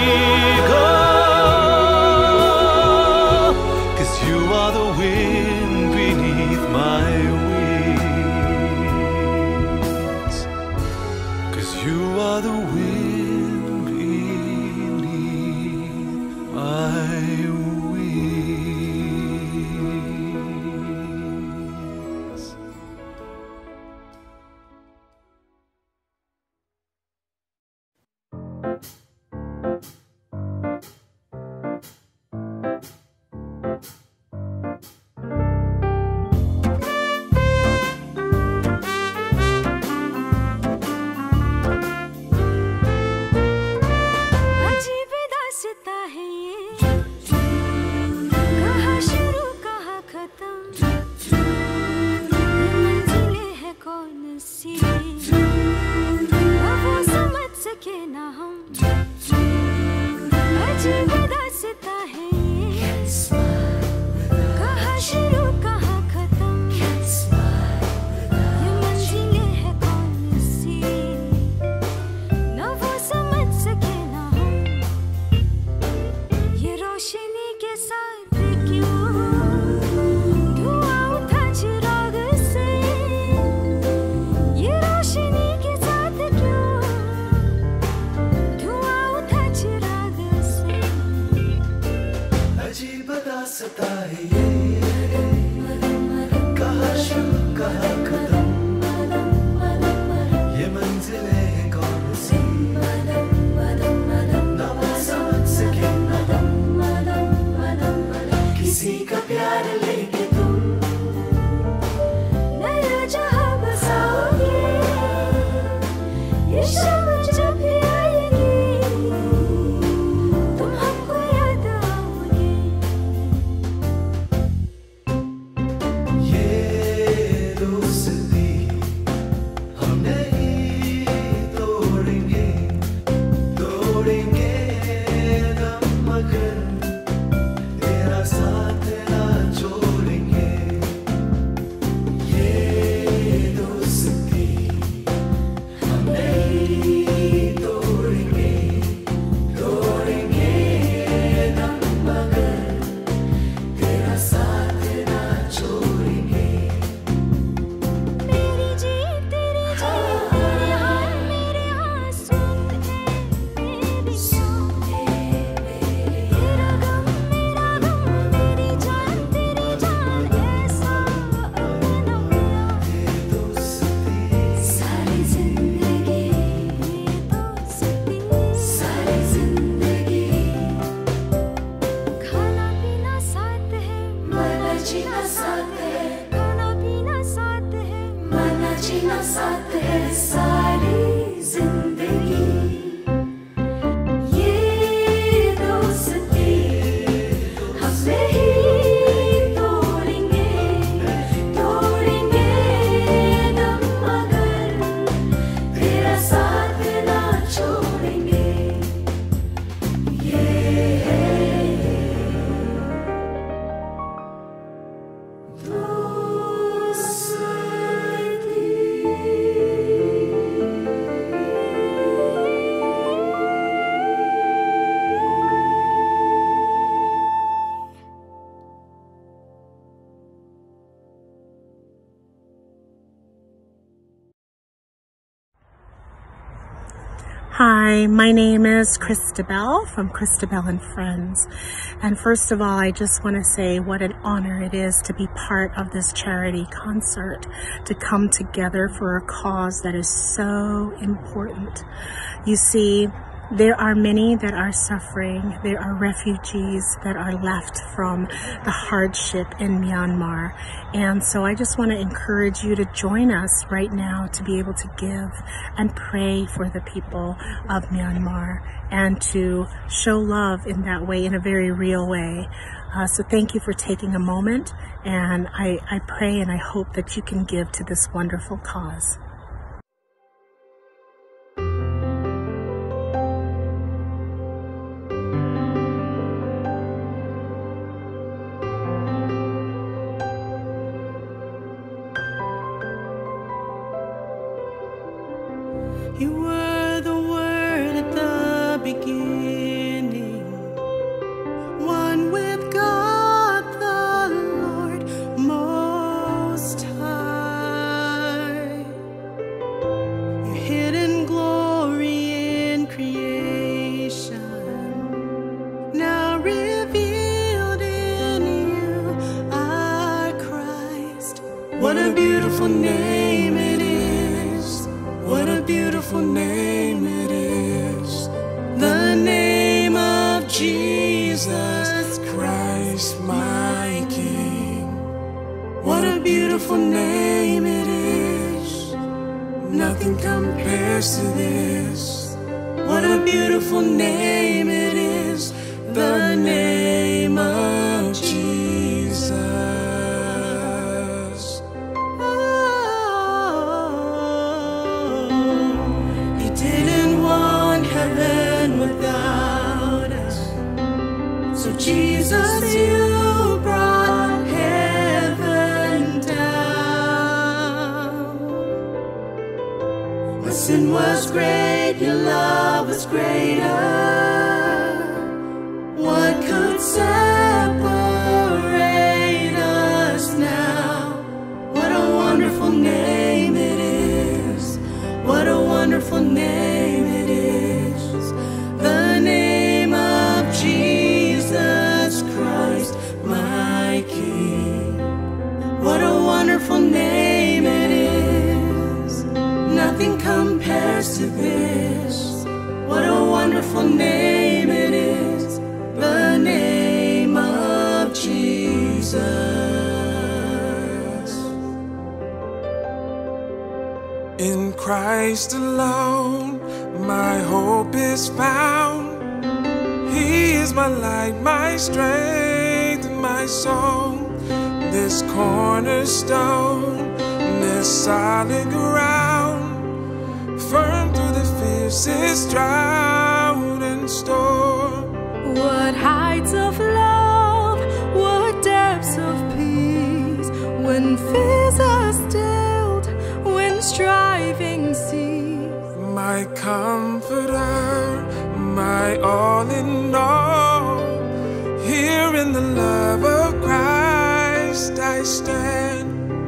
eagle, 'cause you are the wind beneath my wings. You are the wind Hi, my name is Christabel from Christabel and Friends. And first of all, I just want to say what an honor it is to be part of this charity concert, to come together for a cause that is so important. You see, there are many that are suffering. There are refugees that are left from the hardship in Myanmar. And so I just want to encourage you to join us right now to be able to give and pray for the people of Myanmar and to show love in that way, in a very real way. Uh, so thank you for taking a moment, and I, I pray and I hope that you can give to this wonderful cause. You were the Word at the beginning, one with God the Lord Most High. Your hidden glory in creation, now revealed in you, our Christ. What a beautiful name it is. What a beautiful name it is, the name of Jesus Christ, my King. What a beautiful name it is, nothing compares to this. What a beautiful name it is, the name of Jesus. Without us, so Jesus, you brought heaven down. My sin was great, your love was greater. What could separate us now? What a wonderful name it is. What a wonderful name it is. The name of Jesus Christ, my King. What a wonderful name it is. Nothing compares to this. What a wonderful name it is. The name of Jesus. In Christ alone, my hope is found. He is my light, my strength, and my song. This cornerstone, this solid ground, firm through the fiercest drought and storm. What heights of love, what depths of peace, when fears are stilled, when striving cease. My comforter, my all in all, here in the love of Christ I stand.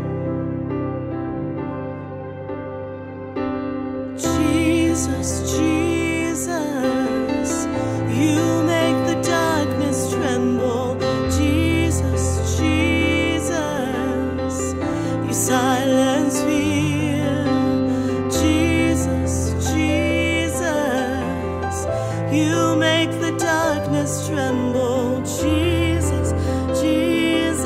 Jesus, Jesus, you make the darkness tremble. Jesus, Jesus, you silence fear. Jesus, Jesus, you make the darkness tremble. Jesus, Jesus,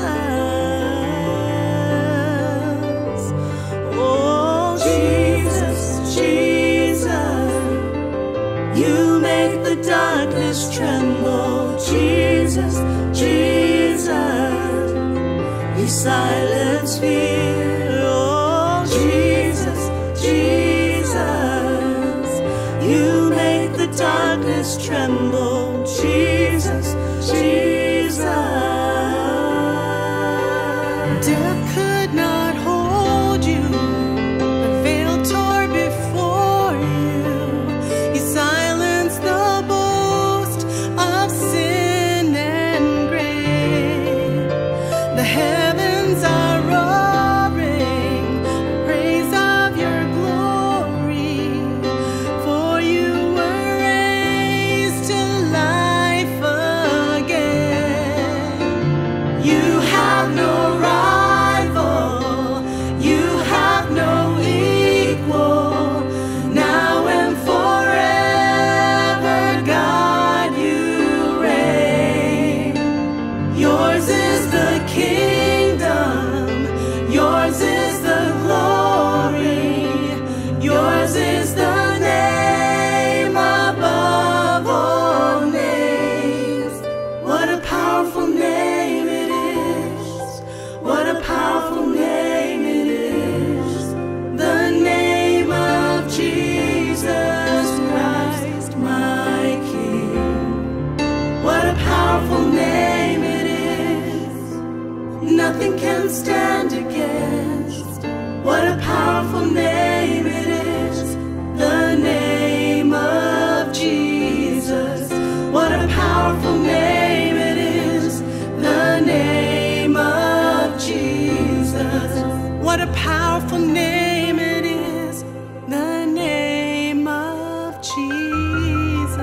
oh Jesus, Jesus, you make the darkness tremble. Jesus, Jesus, you silence fear. Oh Jesus, Jesus, you make the darkness tremble. Jesus, Jesus. Death could not hold you, the veil tore before you. You silenced the boast of sin and grave. The heavens are roaring. powerful name it is. Nothing can stand against. What a powerful name it is. The name of Jesus. What a powerful name it is. The name of Jesus. What a powerful name it is. The name of Jesus.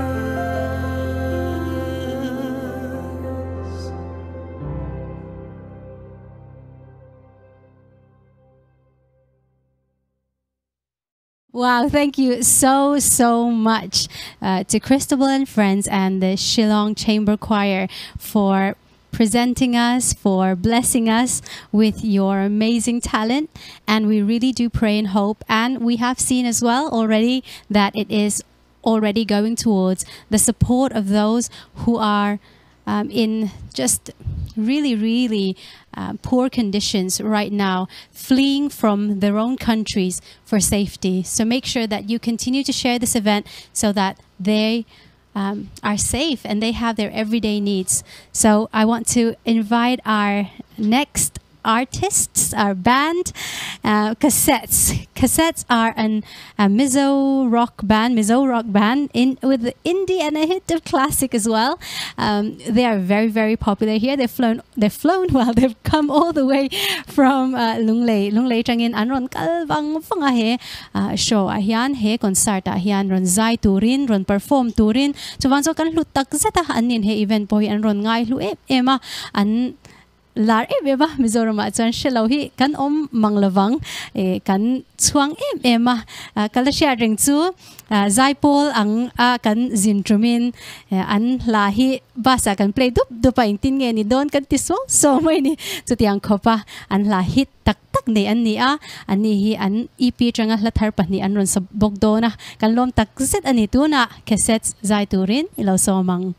Wow, thank you so, so much uh, to Christabel and Friends and the Shillong Chamber Choir for presenting us, for blessing us with your amazing talent. And we really do pray and hope. And we have seen as well already that it is already going towards the support of those who are um, in just really, really uh, poor conditions right now, fleeing from their own countries for safety. So make sure that you continue to share this event so that they um, are safe and they have their everyday needs. So I want to invite our next artists, our band, uh, Cassettes. Cassettes are an, a Mizo rock band, Mizo rock band in with the indie and a hit of classic as well. Um, they are very, very popular here. They've flown, they've flown well. They've come all the way from uh, Lung Lei. Lung Lei changin anron kalbang fangahe show ahian he concert ahian ron zai turin ron perform turin. So vanso kan lutak zeta anin he event po anron ngai lu ema an lar e beba Mizoram at chuan Shilauhi kan om manglavang e kan chuang em ema kala sharing chu zaipol ang a kan zintrumin an lahi basa kan play dup dupa intin nge ni don kan tiswang so mai ni chutiang khopa an lahi tak tak ne an ni a ani hi an ep changa lathar pani an ron sabok dona kan lom tak set ani tuna cassettes zaiturin ilo somang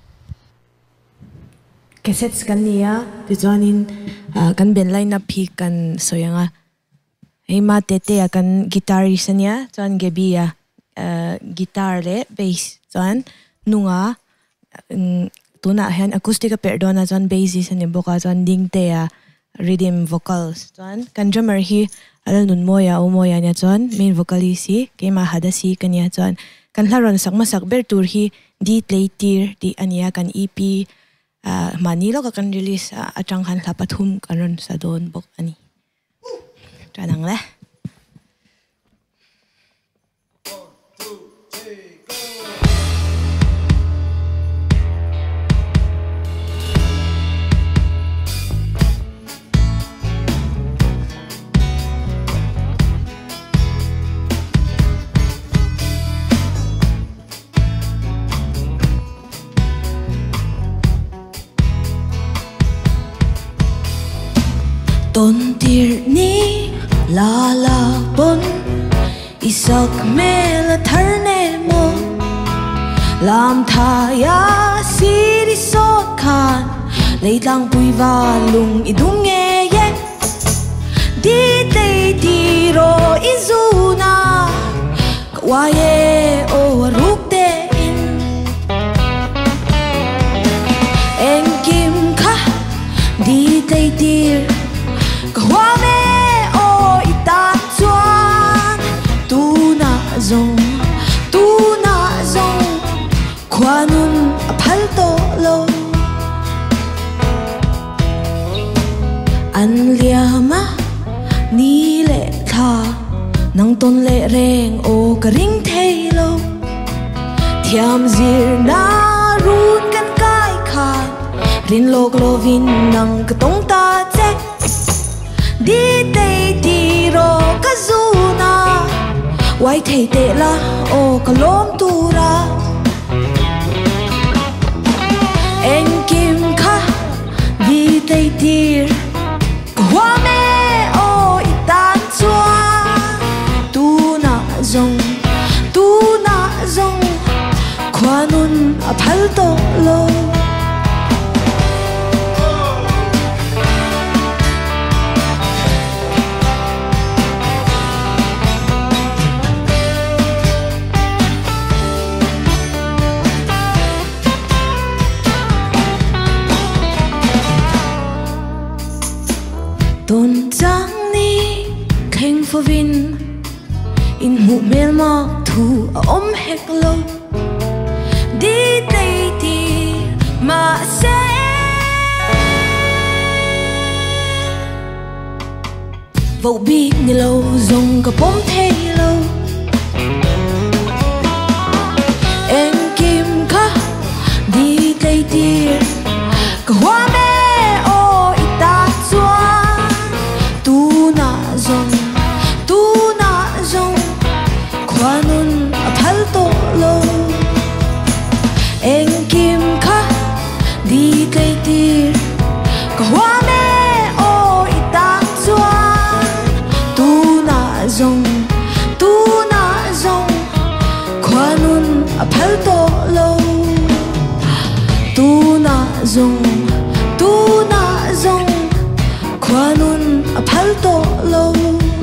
Cassettes kan niya, di chuanin kan ben line up hi kan soyanga. Ei ma tete kan guitarist niya, chuan gebi ya guitar le bass, chuan nunga tuna hian acoustic perdona chuan bassist ni boka chuan ding te ya rhythm vocals, chuan kan drummer hi alal nun moya o moya niya chuan main vocalist hi keima hadasi kan niya chuan kan laron sakma sakber tur hi di play tir di ania kan E P Uh, Manilo ka kan release uh, atang kan lapathum karon sa don bok ani. Tanang le. Ton tir ni la la bon isak me la tharne mo lam tha ya siri so khan leitlang pui va lung idung e ye di te ti ro izuna wa ye o ruk te in en kim kha di te tir Hoa me o ita chuan tu na zong tu na zong kwanun aphal to lo an liama ni le tha nang ton le reng o ka ring thei lo thiam zir na run kan kai khan rin lok lovin nang ka tong ta che Di te ti ro kazuna Wai te te la o kalom tura En kim ka Di te tir Hua me o itan chuan Tu na zong Tu na zong Kwanun aphal to lo vô biết như lâu dùng cả bóng thay lâu em kim khá đi cây tiền cả hoa mẹ ô ít ta xóa tu na dùng tu na dùng khoa nun phal to lâu em kim khá đi cây tiền cả hoa mẹ ô ít ta xóa tu na dùng tu na dùng khoa nun phal to lâu tu na dùng tu na dùng khoa nun phal to lâu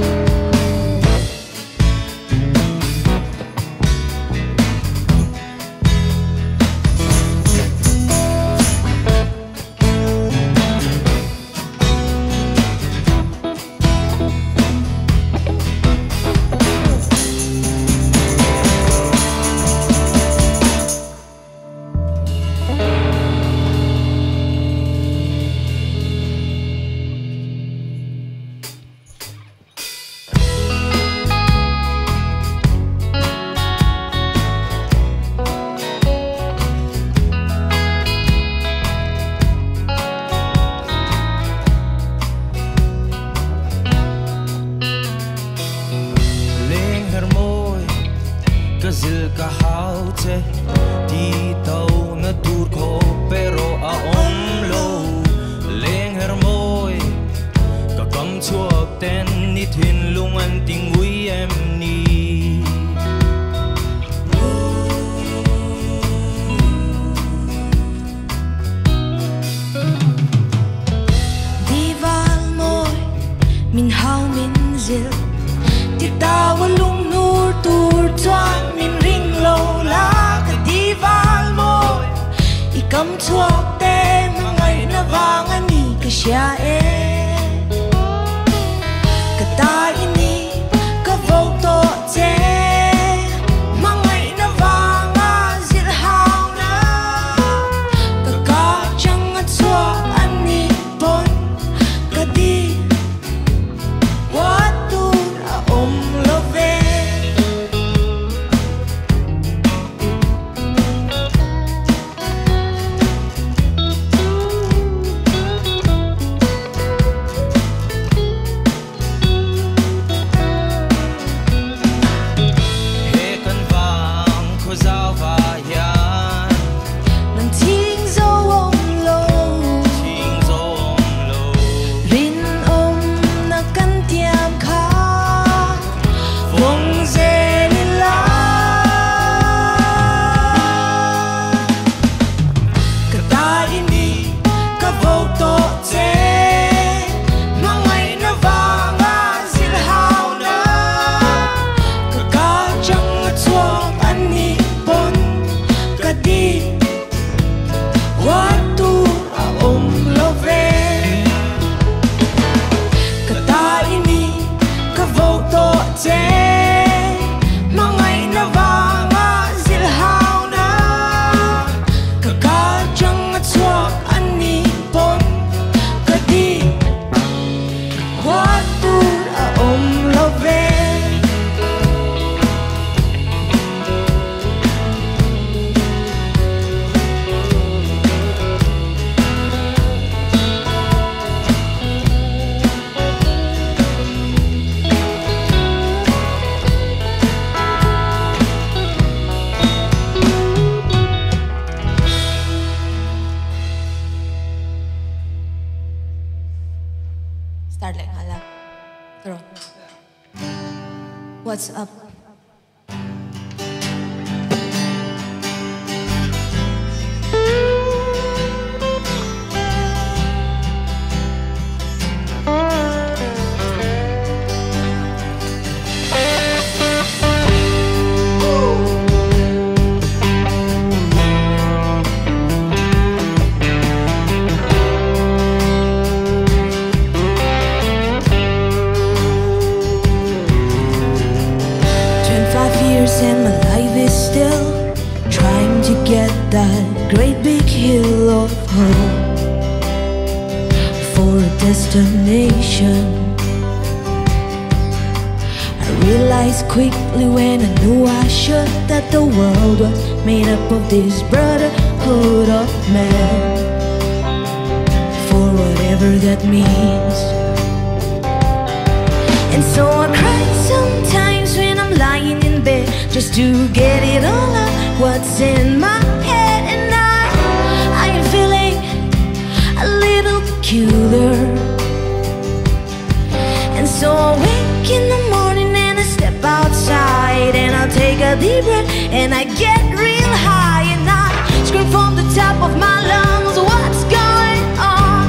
What's up? And my life is still trying to get that great big hill of hope for a destination. realized quickly when I knew I should that the world was made up of this brotherhood of men, for whatever that means. And so I cry sometimes when I'm lying in bed, just to get it all out what's in my head. And I, I am feeling a little peculiar. And so I wake in the morning and I step outside, and I'll take a deep breath and I get real high, and I scream from the top of my lungs, what's going on?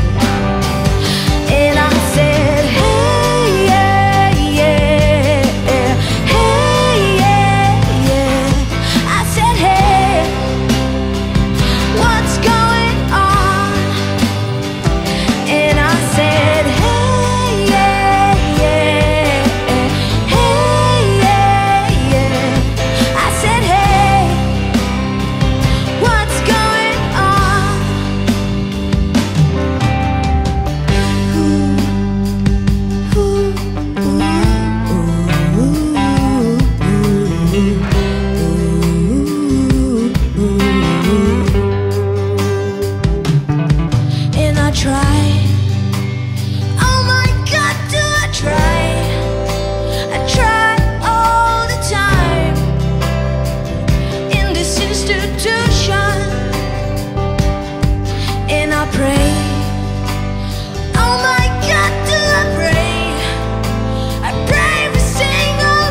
And I said, hey, yeah, yeah, hey, yeah, yeah. I said, hey, what's going on? And I said, hey, yeah, yeah, hey, yeah, yeah. I said, hey, what's going on? Ooh, ooh, ooh, ooh, ooh. And I try, oh my God, do I try? I try all the time in this institution, and I pray, oh my God, do I pray? I pray every single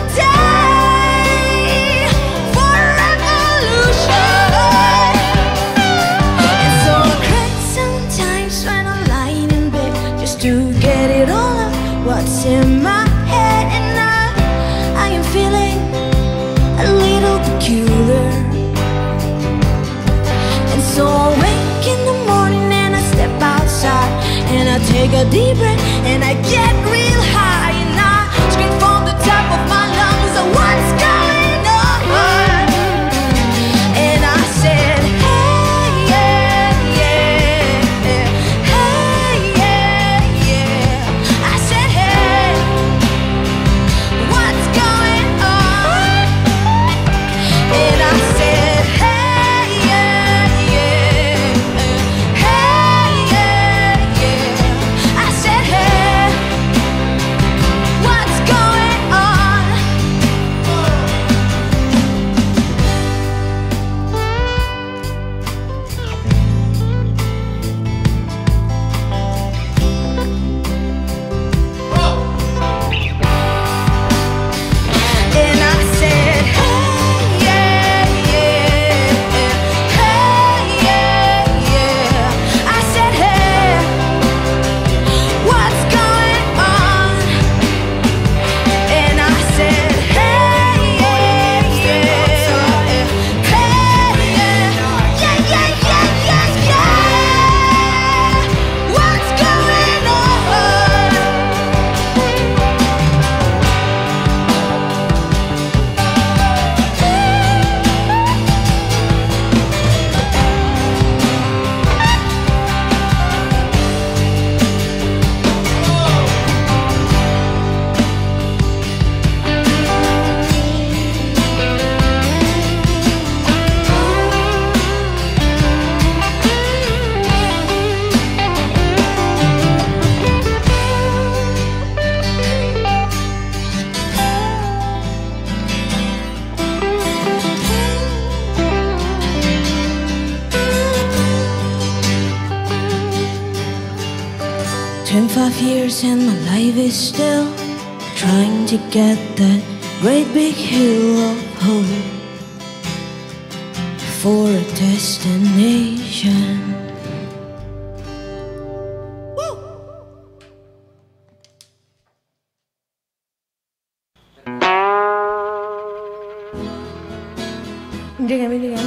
day for revolution. And so I cry sometimes when I'm lying in bed, just to get it all out what's in my head. And I, I am feeling a little peculiar. And so I wake in the morning and I step outside, and I take a deep breath and I get real high, and I scream from the top of my lungs, what's going on? And I said, hey, yeah, yeah, hey, yeah, yeah. I said, hey, what's going on? And I said, hey, yeah, yeah, hey, yeah, yeah. I said, hey, what's going on? And I said, hey, yeah, yeah, hey, yeah, yeah. I said, hey, what's going on? And I said, hey, yeah, yeah, hey, yeah, yeah, yeah, yeah, yeah. What's going on? Twenty-five years and my life is still trying to get that great big hill of hope for a destination. Binigyan, binigyan.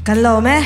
Kan lo me?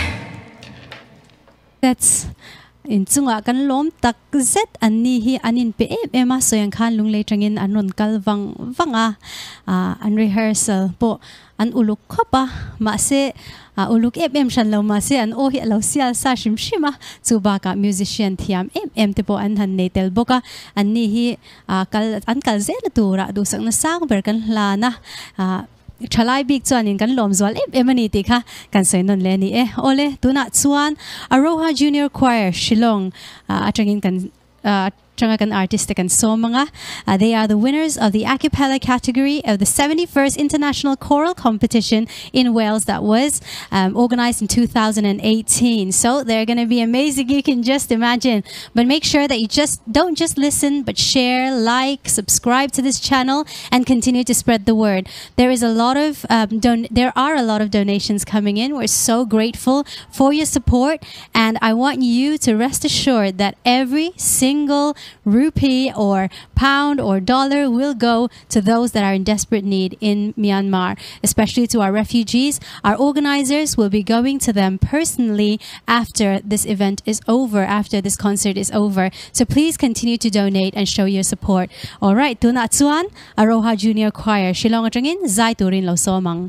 That's in chunga kan lom tak zet an ni hi anin pe em ema soyang khan lung le tangin anon kalwang wanga an rehearsal po an uluk khopa ma se uluk em em shan lo ma se an o hi lo sia sa shim shima chuba ka musician thiam em em te po an han netel boka an ni hi kal an kal zel tura du sang na sang ber kan hlana Chalai big chuan in kan lom zwal em em ani ti kha kan soinon le ni e ole tuna chuan Aroha Junior Choir Shillong atangin kan Changakan artistic and somanga. Uh, they are the winners of the a cappella category of the seventy-first International Choral Competition in Wales that was um, organized in two thousand eighteen. So they're going to be amazing. You can just imagine. But make sure that you just don't just listen, but share, like, subscribe to this channel, and continue to spread the word. There is a lot of um, don- there are a lot of donations coming in. We're so grateful for your support, and I want you to rest assured that every single rupee or pound or dollar will go to those that are in desperate need in Myanmar, especially to our refugees. Our organizers will be going to them personally after this event is over, after this concert is over. So please continue to donate and show your support. All right, tuna chuan Aroha Junior Choir Shillong atangin zai turin lo somang.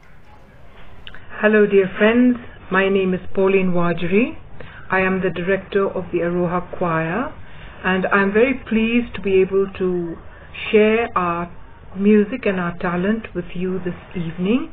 Hello dear friends, my name is Pauline Wajri. I am the director of the Aroha Choir, and I'm very pleased to be able to share our music and our talent with you this evening.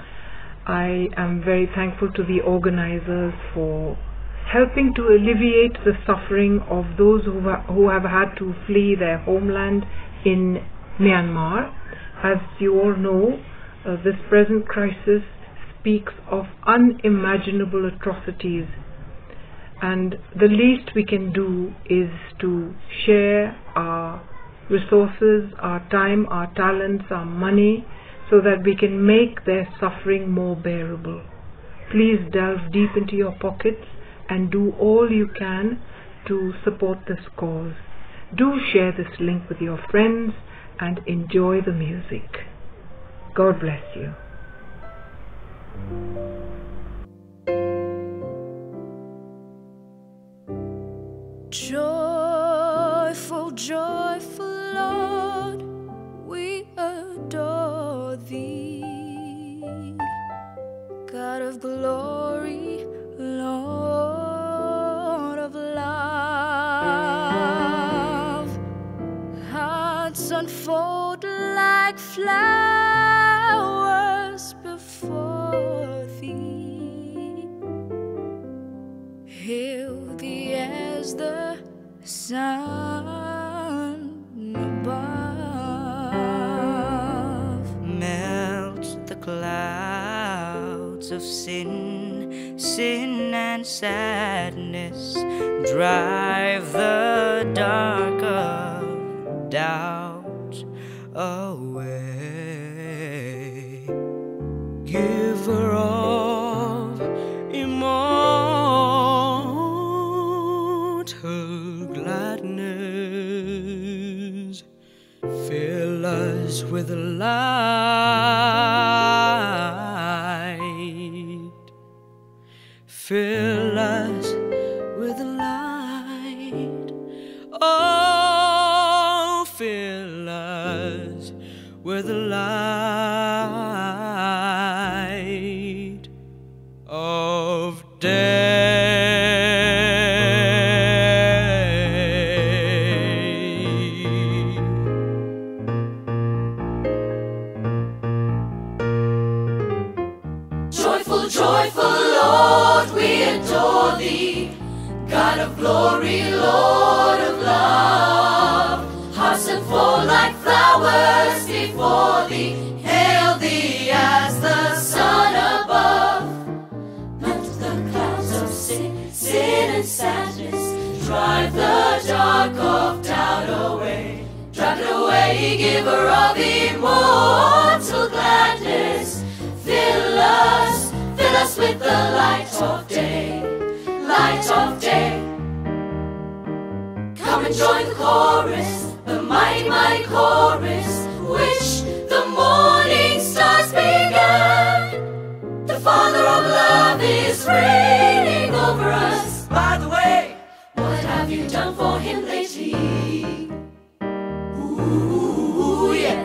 I am very thankful to the organizers for helping to alleviate the suffering of those who, ha- who have had to flee their homeland in Myanmar. As you all know, uh, this present crisis speaks of unimaginable atrocities, and the least we can do is to share our resources, our time, our talents, our money, so that we can make their suffering more bearable. Please delve deep into your pockets and do all you can to support this cause. Do share this link with your friends and enjoy the music. God bless you. Joyful, joyful Lord, we adore thee. God of glory, Lord of love. Hearts unfold like flowers before thee. Hail thee as the sun above. Melt the clouds of sin, sin and sadness. Drive the dark of doubt away. Giver of immortal gladness, fill us with light. Fill us with light. Oh, fill us with light of day. Joyful, joyful Lord, we adore thee. God of glory, Lord of love. Hearts unfold like flowers before thee. Hail thee as the sun above. Melt the clouds of sin, sin and sadness. Drive the dark of doubt away. Drive it away, giver of immortal gladness. Fill us, fill us with the light of day, light of day. Come and join the chorus, the mighty, mighty chorus, which the morning stars began. The Father of love is reigning over us. By the way, what have you done for him lately? Ooh, yeah.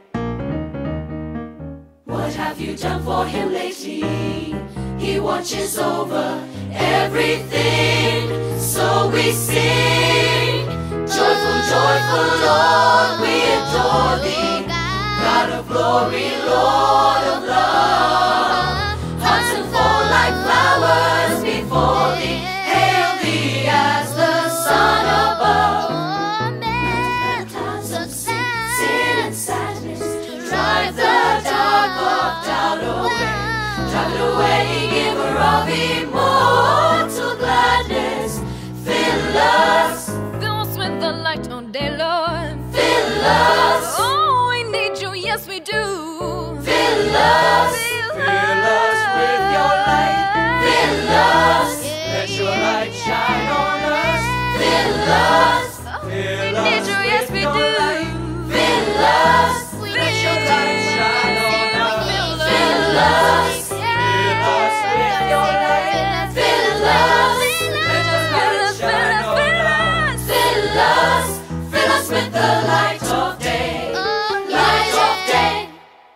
What have you done for him lately? He watches over everything, so we sing. Joyful, joyful Lord, we adore thee. God of glory, Lord of love. Hearts unfold like flowers before thee. Hail thee as the sun above. Let the clouds of sin, sin and sadness drive the dark of doubt away. Drive it away, giver of immortal gladness. Fill us, Fill us with the light all day, Lord. fill us, Oh, we need you, yes we do. fill us, Fill us with your light. Fill us, let your light shine on us. Fill us, We need you, yes we do. fill us, let your light shine on us. Fill us, fill us with your light. Fill us, let your light shine on us. Fill us, fill us with the light of day. Light of day.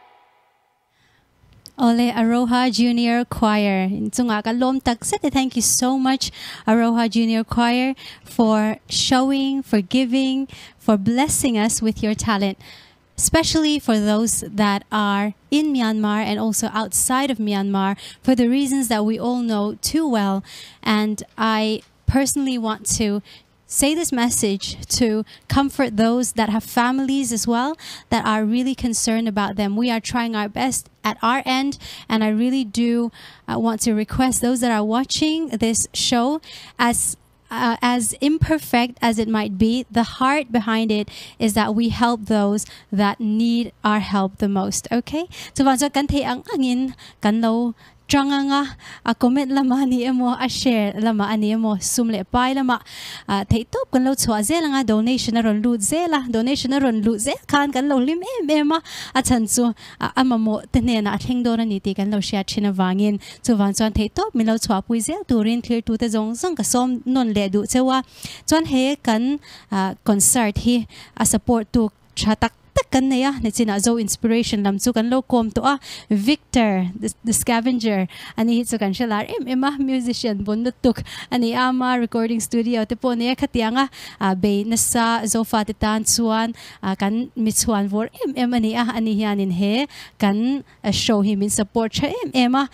Ole Aroha Junior Choir. Tsunga ka lom takset. Thank you so much, Aroha Junior Choir, for showing, for giving, for blessing us with your talent, especially for those that are in Myanmar and also outside of Myanmar, for the reasons that we all know too well. And I personally want to say this message to comfort those that have families as well that are really concerned about them. We are trying our best at our end, and I really do uh, want to request those that are watching this show, as uh, as imperfect as it might be, the heart behind it is that we help those that need our help the most. Okay? So vanso kan the ang angin kan lo Tranga nga a comment lama ni emo a share lama ani emo sumle pai lama thei top kan lo chwa zela nga donation na ron lut zela donation na ron lut ze khan kan lo lim em ema a chan chu amamo tene na thleng do na ni ti kan lo share china wangin chu wan chuan thei top mi lo chwa pui zel turin clear tu te jong jong ka som non le du chewa chuan he kan concert hi a support to chatak kan na ya nechina zo inspiration lam chu kan lo kom to a Victor the, the scavenger ani hi chu kan shalar em ema musician bon tuk ani ama recording studio te po ne khatianga be na sa zo fa te tan chuan kan mi chuan vor em em ani a ani hianin he kan show him in support cha em ema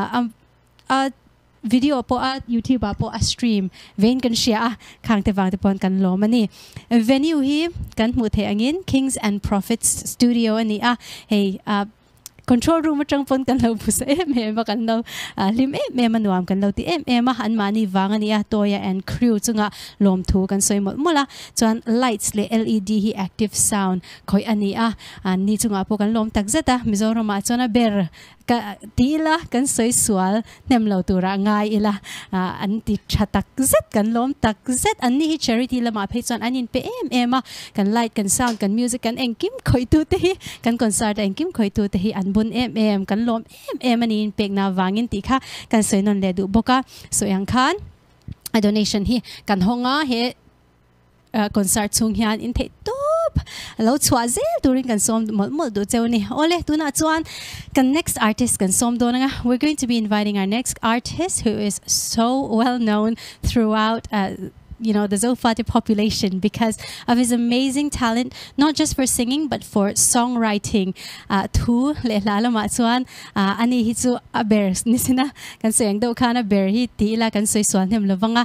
a video po at YouTube po a stream vein kan share khang te wang te pon kan lo mani venue hi kan mu the angin Kings and Prophets studio ani a hey uh, control room atang pon kan lo pus em em kan lo lim em em manuam kan lo ti em em han mani wang ani a Toya and crew chunga lom thu kan soi mot mola chuan lights le L E D hi active sound khoi ani a ni chunga po kan lom tak zeta Mizoram ma chona ber ka tila kan soi sual nem lo tura ngai ila an ti chatak zet kan lom tak zet an ni charity lama phe chuan anin pe em em kan light kan sound kan music kan engkim khoi tu te hi kan concert engkim khoi tu te hi an bun em em kan lom em em anin pek na wangin ti kha kan soi non le du boka so yang khan a donation hi kan honga he concert chung hian in the top lo chwa zel during kan som mol mol do chewni ole tuna chuan kan next artist kan som do nga we're going to be inviting our next artist who is so well known throughout uh, you know, the Zofati population because of his amazing talent, not just for singing, but for songwriting. Tu le lalo ma chuan ani hi chu a ber nisina kan soyang do khana ber hi ti la kan soi swan hem lovanga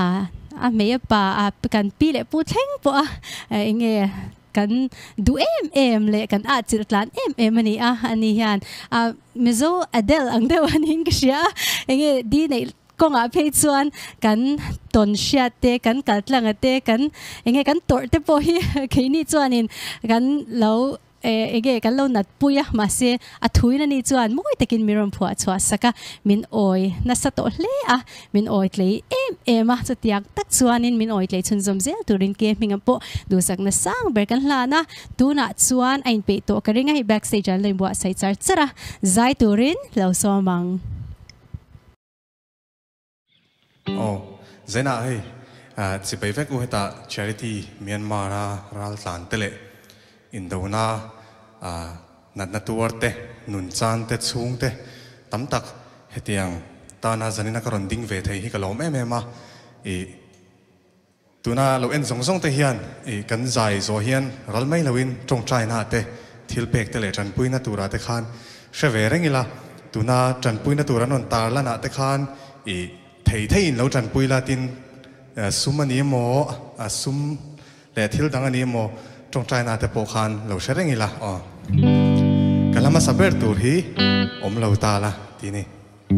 a me pa kan pi le pu thleng po a inge kan du em em le kan a chirtlan em em ani a ani hian a mezo Adele ang dew aning ksia inge di nei kong a phe chuan kan ton sha te kan kaltlang te kan enge kan tor te po hi kheini chuanin kan lo ege kan lo nat puya ma se a thuina ni chuan moi takin miron phua chwa saka min oi na sa to hle a min oi tle em em a chatiak tak chuanin min oi tle chun zom zel turin ke minga po du sak na sang ber kan hlana tu na chuan ain pe to ka ringa hi backstage an loi bua sai char chara zai turin lo so mang Oh, zena hey, à chỉ bây vek u heta charity Myanmar ra ral tan tele, Indona à nat natuar te, nun chan te chung te, tam tak hetiang ta na zanina karon ding ve thei hi kalom em em a, e tuna lo en zong zong te hian e kan zai zo hian ral mai loin trong trai na te, thil pek te le tran pui na tura te khan, she ve rengila tuna tran pui na tura non tar la na te khan e thei thei in lo tran pui la tin sum ani mo a sum le thil dang ani mo trong trai na te po khan lo she rengila o kalama saber tur hi om lo ta la ti ni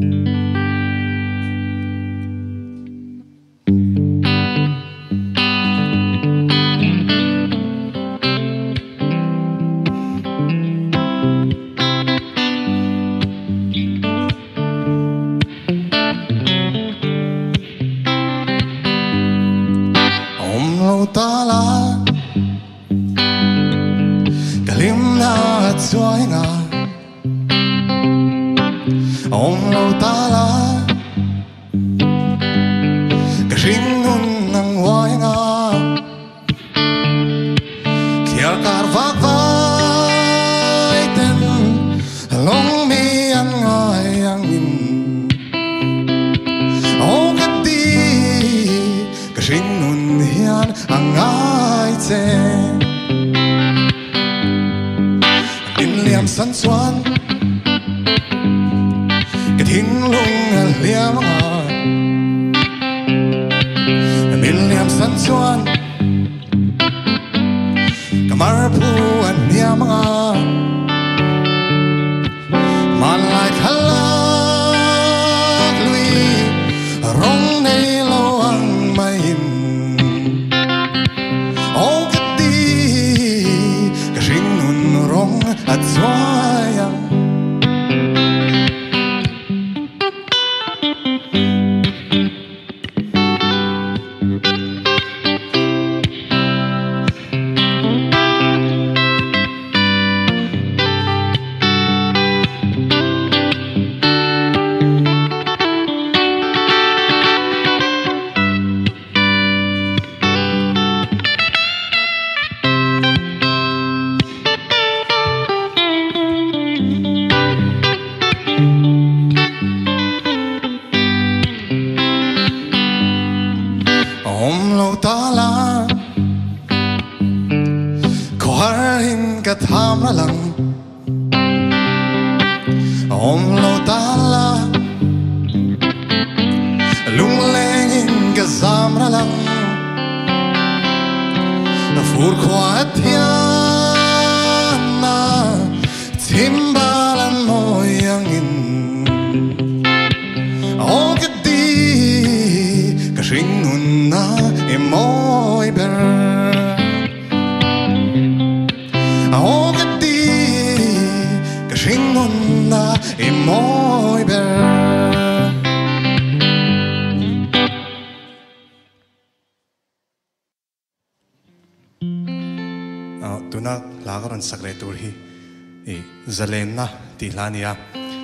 Zalena ti lania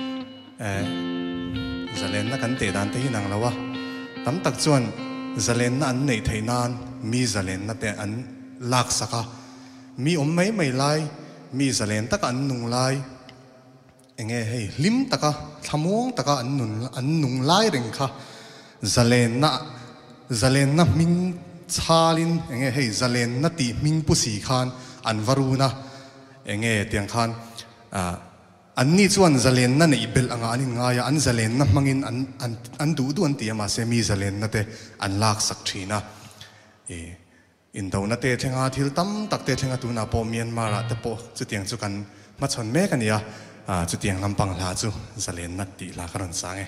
Zalena kan te dan te hinang lawa tam tak chuan Zalena an nei theinan mi Zalena te an lak saka mi om mai mai lai mi Zalen taka an nung lai enge hei lim taka thamong taka an nun an nung lai ring kha Zalena Zalena min chalin enge hei Zalena ti min pusi khan an varuna enge tiang khan an ni chuan Zalena nei bel anga anin ngaya an Zalena mangin an an an du du an ti ama se mi Zalena te an lak sak thina e in do na te thenga thil tam tak te thenga tu na po Myanmar ra te po chu tiang chu kan ma chon me kan ya a chu tiang lampang la chu Zalena ti la karon sange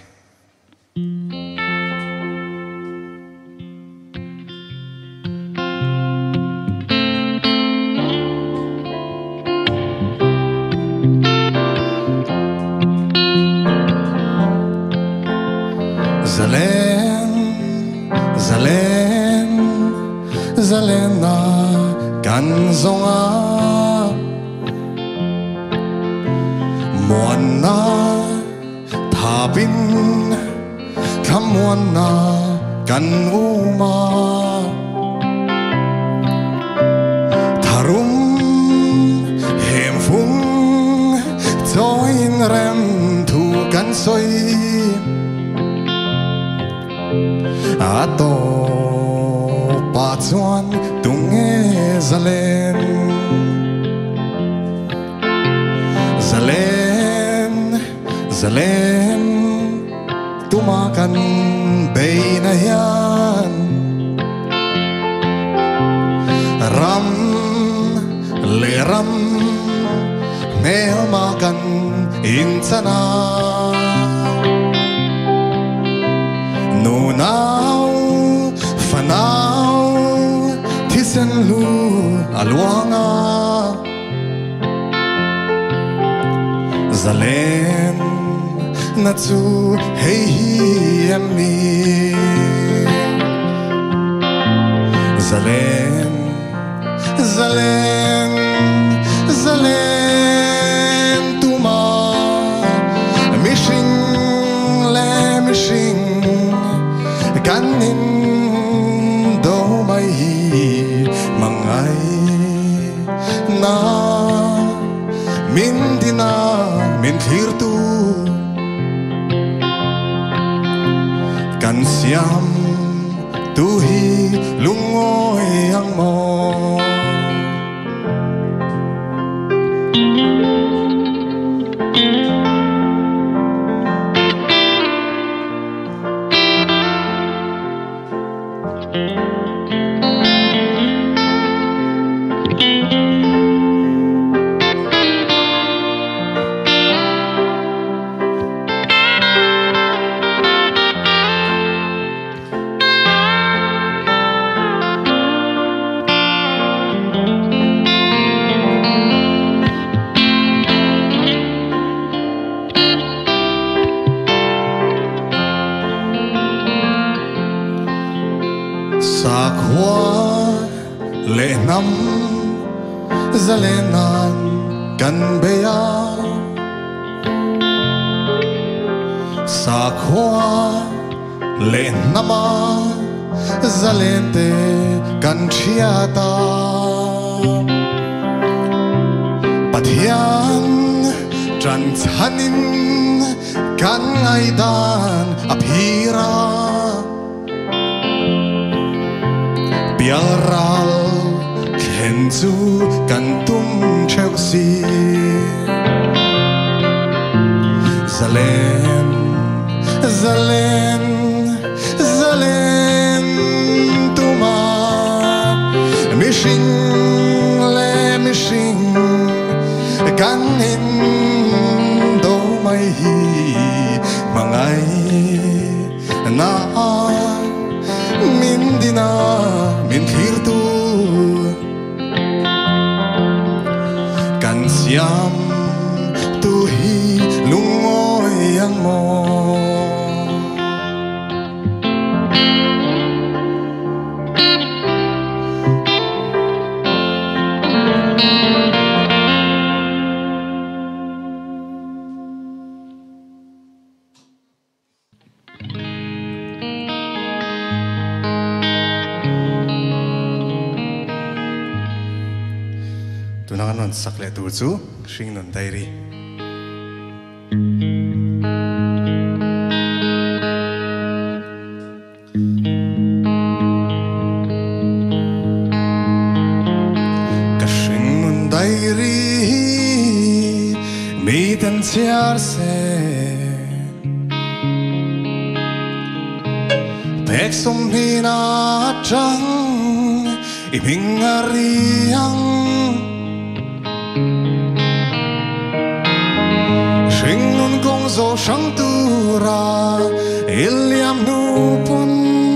Zalen, Zalen, Zalena, Ganzonga, Moana, Tabin, Kamwana, kan uma tharum hem phung choin rem thu kan soi ato pa chuan tunge zalen zalen zalen tumakan beina yan ram le ram mel makan insana nunau fanau thisen lu alwanga zalen na chu hei hi ami zalen zalen zalen tuma mishing le mishing kanin do mai hi mangai na min dina min thir tu kan siam tu hi lungoi ang mo lệ năm ra lên nan cần bea sa khoa lệ nama ra lên te cần chia ta pathian trần chanin kan ngai dan aphira biaral khen chu kan tum cheu si zalen zalen zalen tuma mishing le mishing kan in do mai hi mangai na min dina min thir tu kan siam tu hi lungoi ang mo tunangan sakle tu chu shing non dairi ka shing non dairi mi tan chiar se pek som ni na chang i pingariang zo shang tu ra iliam nu pun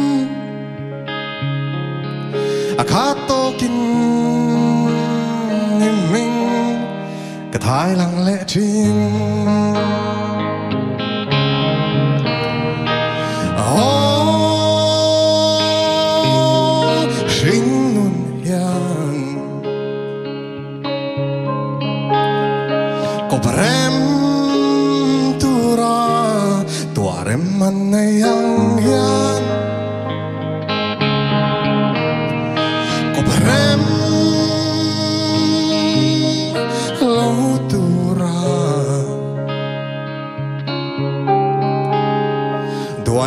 akato kin nim ming ka thai lang le ching oh shing nun yang ko prem man na yang yan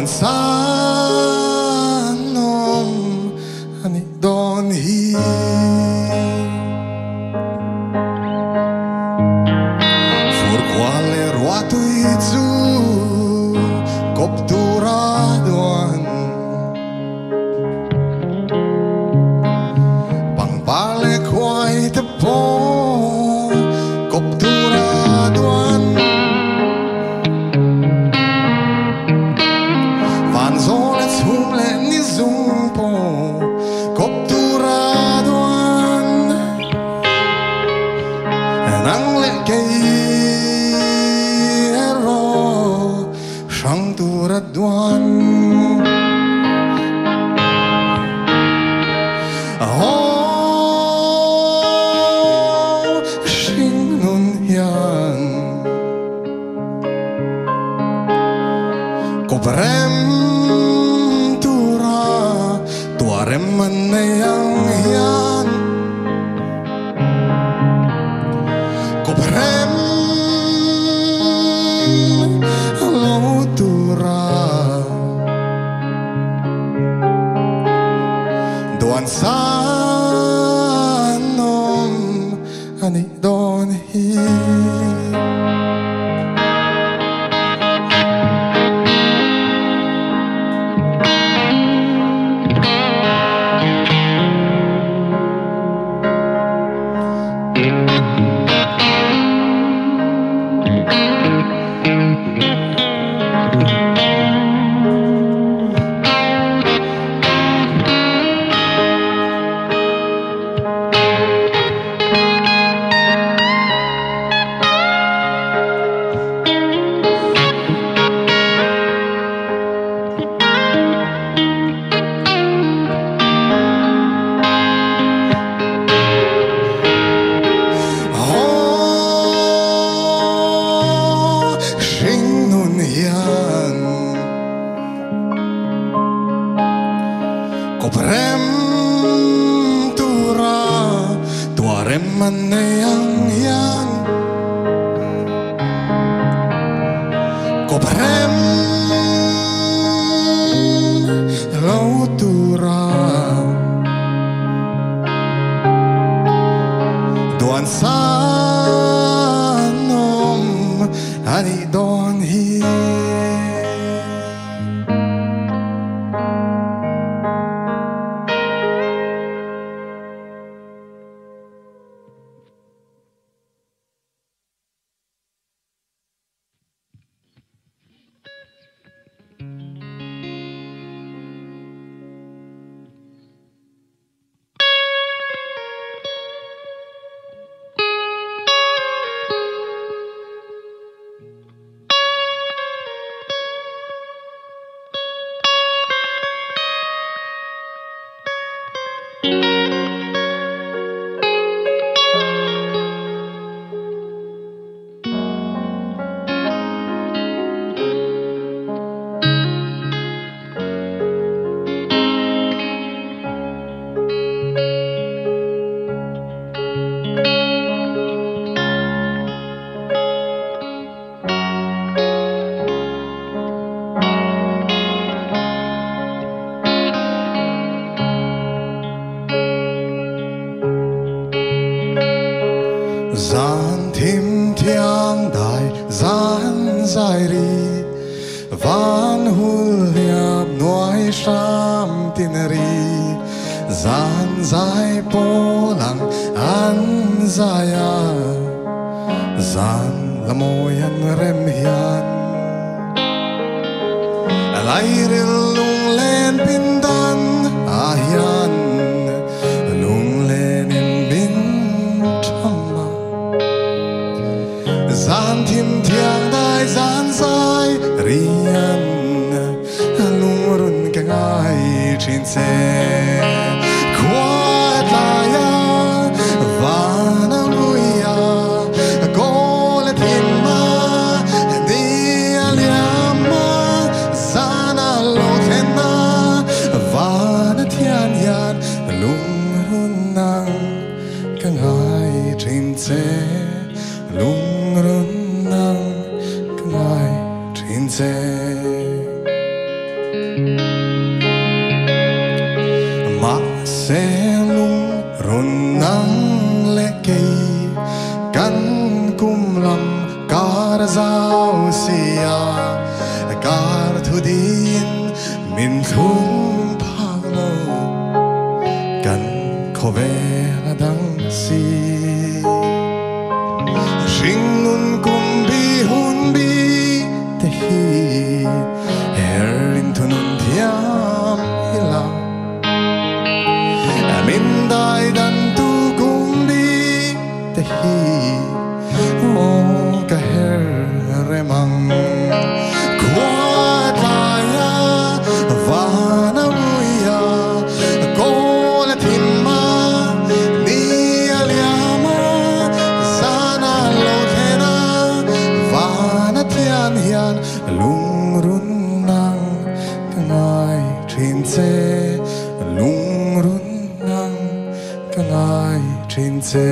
sanom ani don hi fur quale ruatu izu koptura doan pangpale kwai te po koptura doan van zolet humle ni zumpo koptura doan nang le kei ero shang tura doan Kobrem tura tuarem manayang yan Kobrem lo tura doan sanom ani don hi Kobrem tura tuarem manayang yan Kobrem lo tura doan sanom ani don hi Zan thim thiang dai zan zai ri van hul liap noi sham tin ri zan zai polang an zaya zan lamoyan rem hian lai ril lung len pindan a hian lung len in bin thama zan thim thiang dai zan zai rian lung run ka ngai chin se quat la ya vana muya ko la tin ma di aliama zana lo thena vana thian yan lung run nang ka ngai chin se lung run nang ka ngai chin se le kei kan kum lam kar zau sia kar thu din min thum phang lo kan khove dang si Sing nun kum bi hun bi te hi Erin tunun thiam hila Min dai dan tu kum bi te hi O ka her remang Kwa taya vana muya Ko la timma ni aliama Sana lo thena vana tian hian lung run nang kangai thin che lung run nang kangai thin che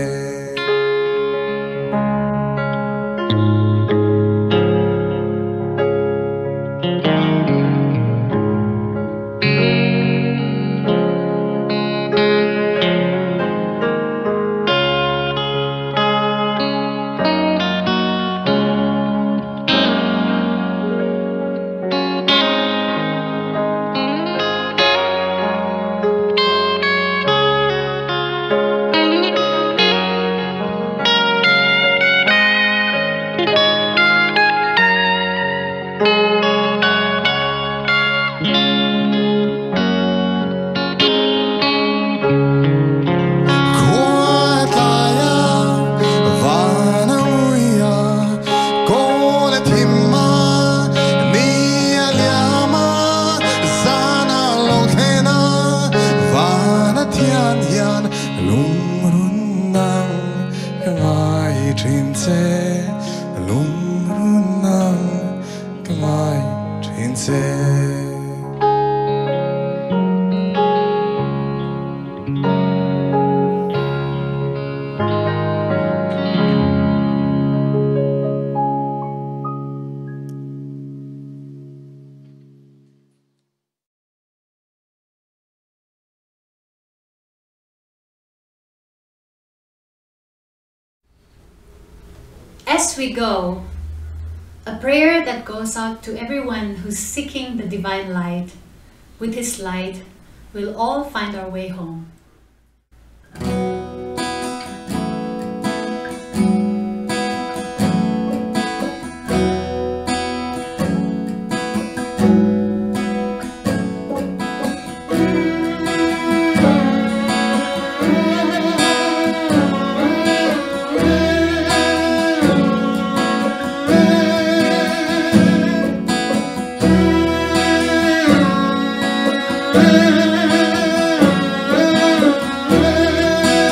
As we go, a prayer that goes out to everyone who's seeking the divine light. With His light, we'll all find our way home. Thank you.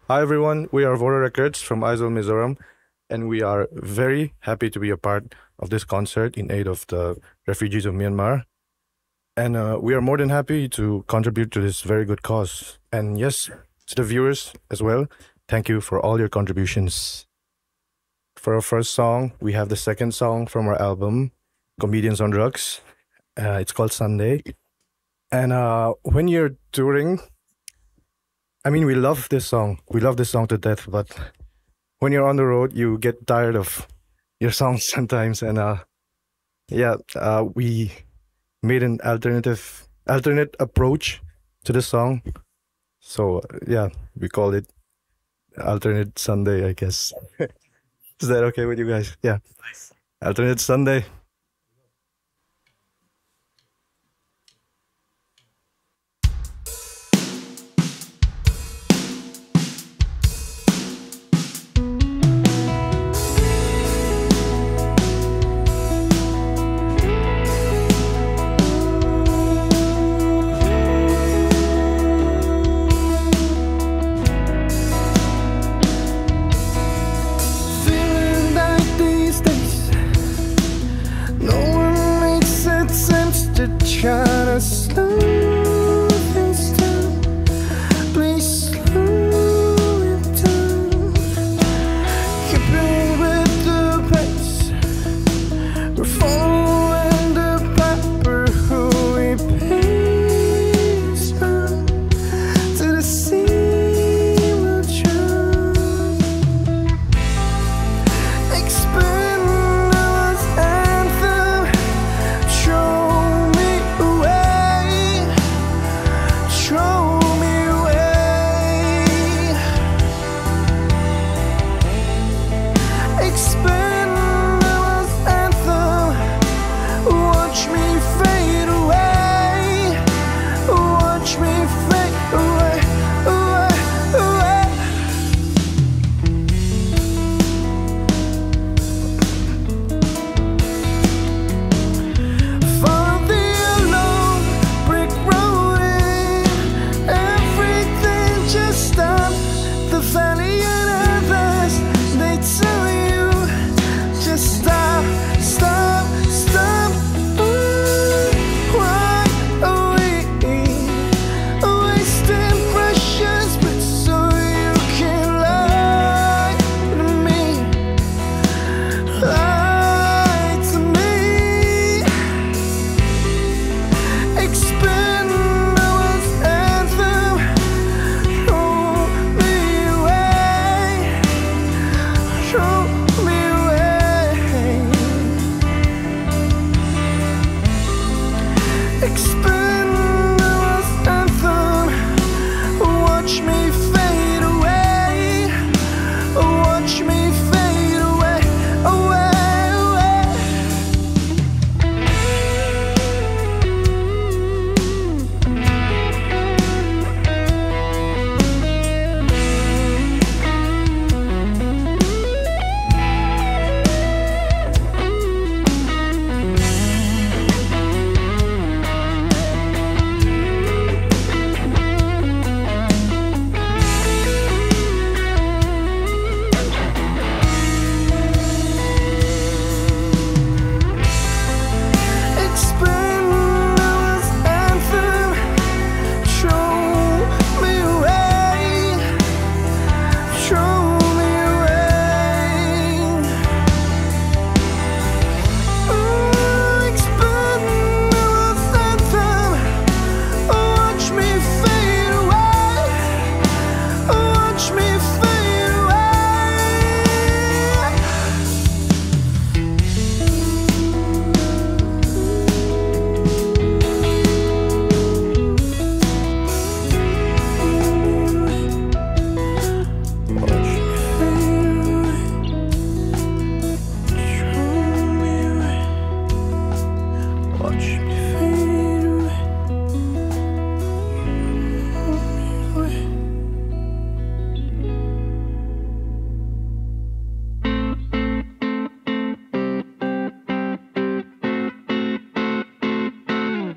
Hi everyone, we are Vora Records from Aizawl, Mizoram, and we are very happy to be a part of this concert in aid of the refugees of Myanmar. And uh, we are more than happy to contribute to this very good cause. And yes, to the viewers as well, thank you for all your contributions. For our first song, we have the second song from our album, Comedians on Drugs. Uh, it's called Sunday. And uh, when you're touring, I mean, we love this song. We love this song to death, but when you're on the road, you get tired of your songs sometimes. And uh, yeah, uh, we made an alternative, alternate approach to the song. So uh, yeah, we call it Alternate Sunday, I guess. Is that okay with you guys? Yeah. Nice. Alternate Sunday. Try to slow things down. Please slow it down. Keeping with the pace, we're following the piper who we pace from to the sea we'll drown. Expand our anthem. Show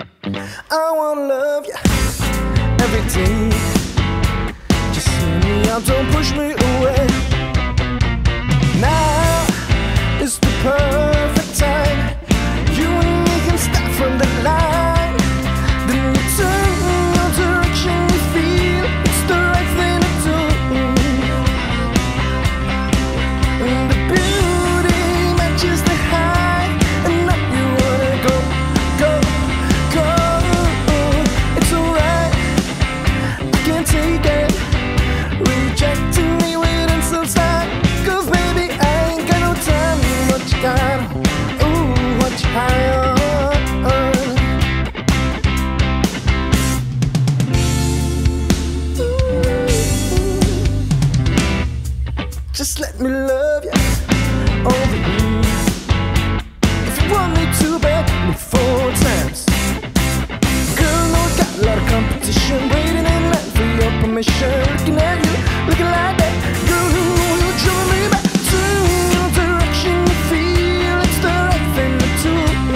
I wanna love you every day. Just hear me out Now don't push me away. Now is the perfect time. You and me can start from the line. Then you turn your direction. You feel it's the right thing to do. And the beauty matches the high. And now you wanna go, go, go. It's alright, I can't take it. Rejecting me waiting some time. Cause baby I ain't got no time. What you got? Ooh, what you high on? Just let me love you over you. If you want me to beg me four times. Girl, no, I got a lot of competition waiting in line for your permission. Looking at you, looking like that. Girl, who will draw me back to your direction? You feel it's the right thing to do.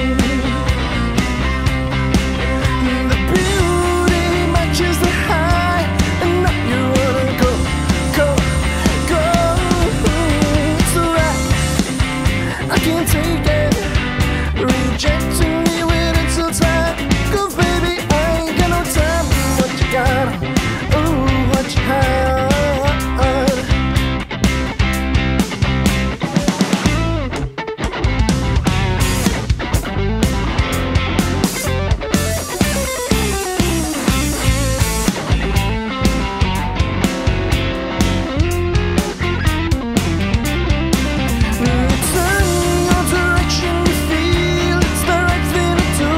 The beauty matches the high. And now you wanna go, go, go. It's alright, I can't take it. Rejecting me waiting till time. Cause baby I ain't got no time. What you got? Ooh, what you high on? Turn your direction, you feel it's the right thing to do.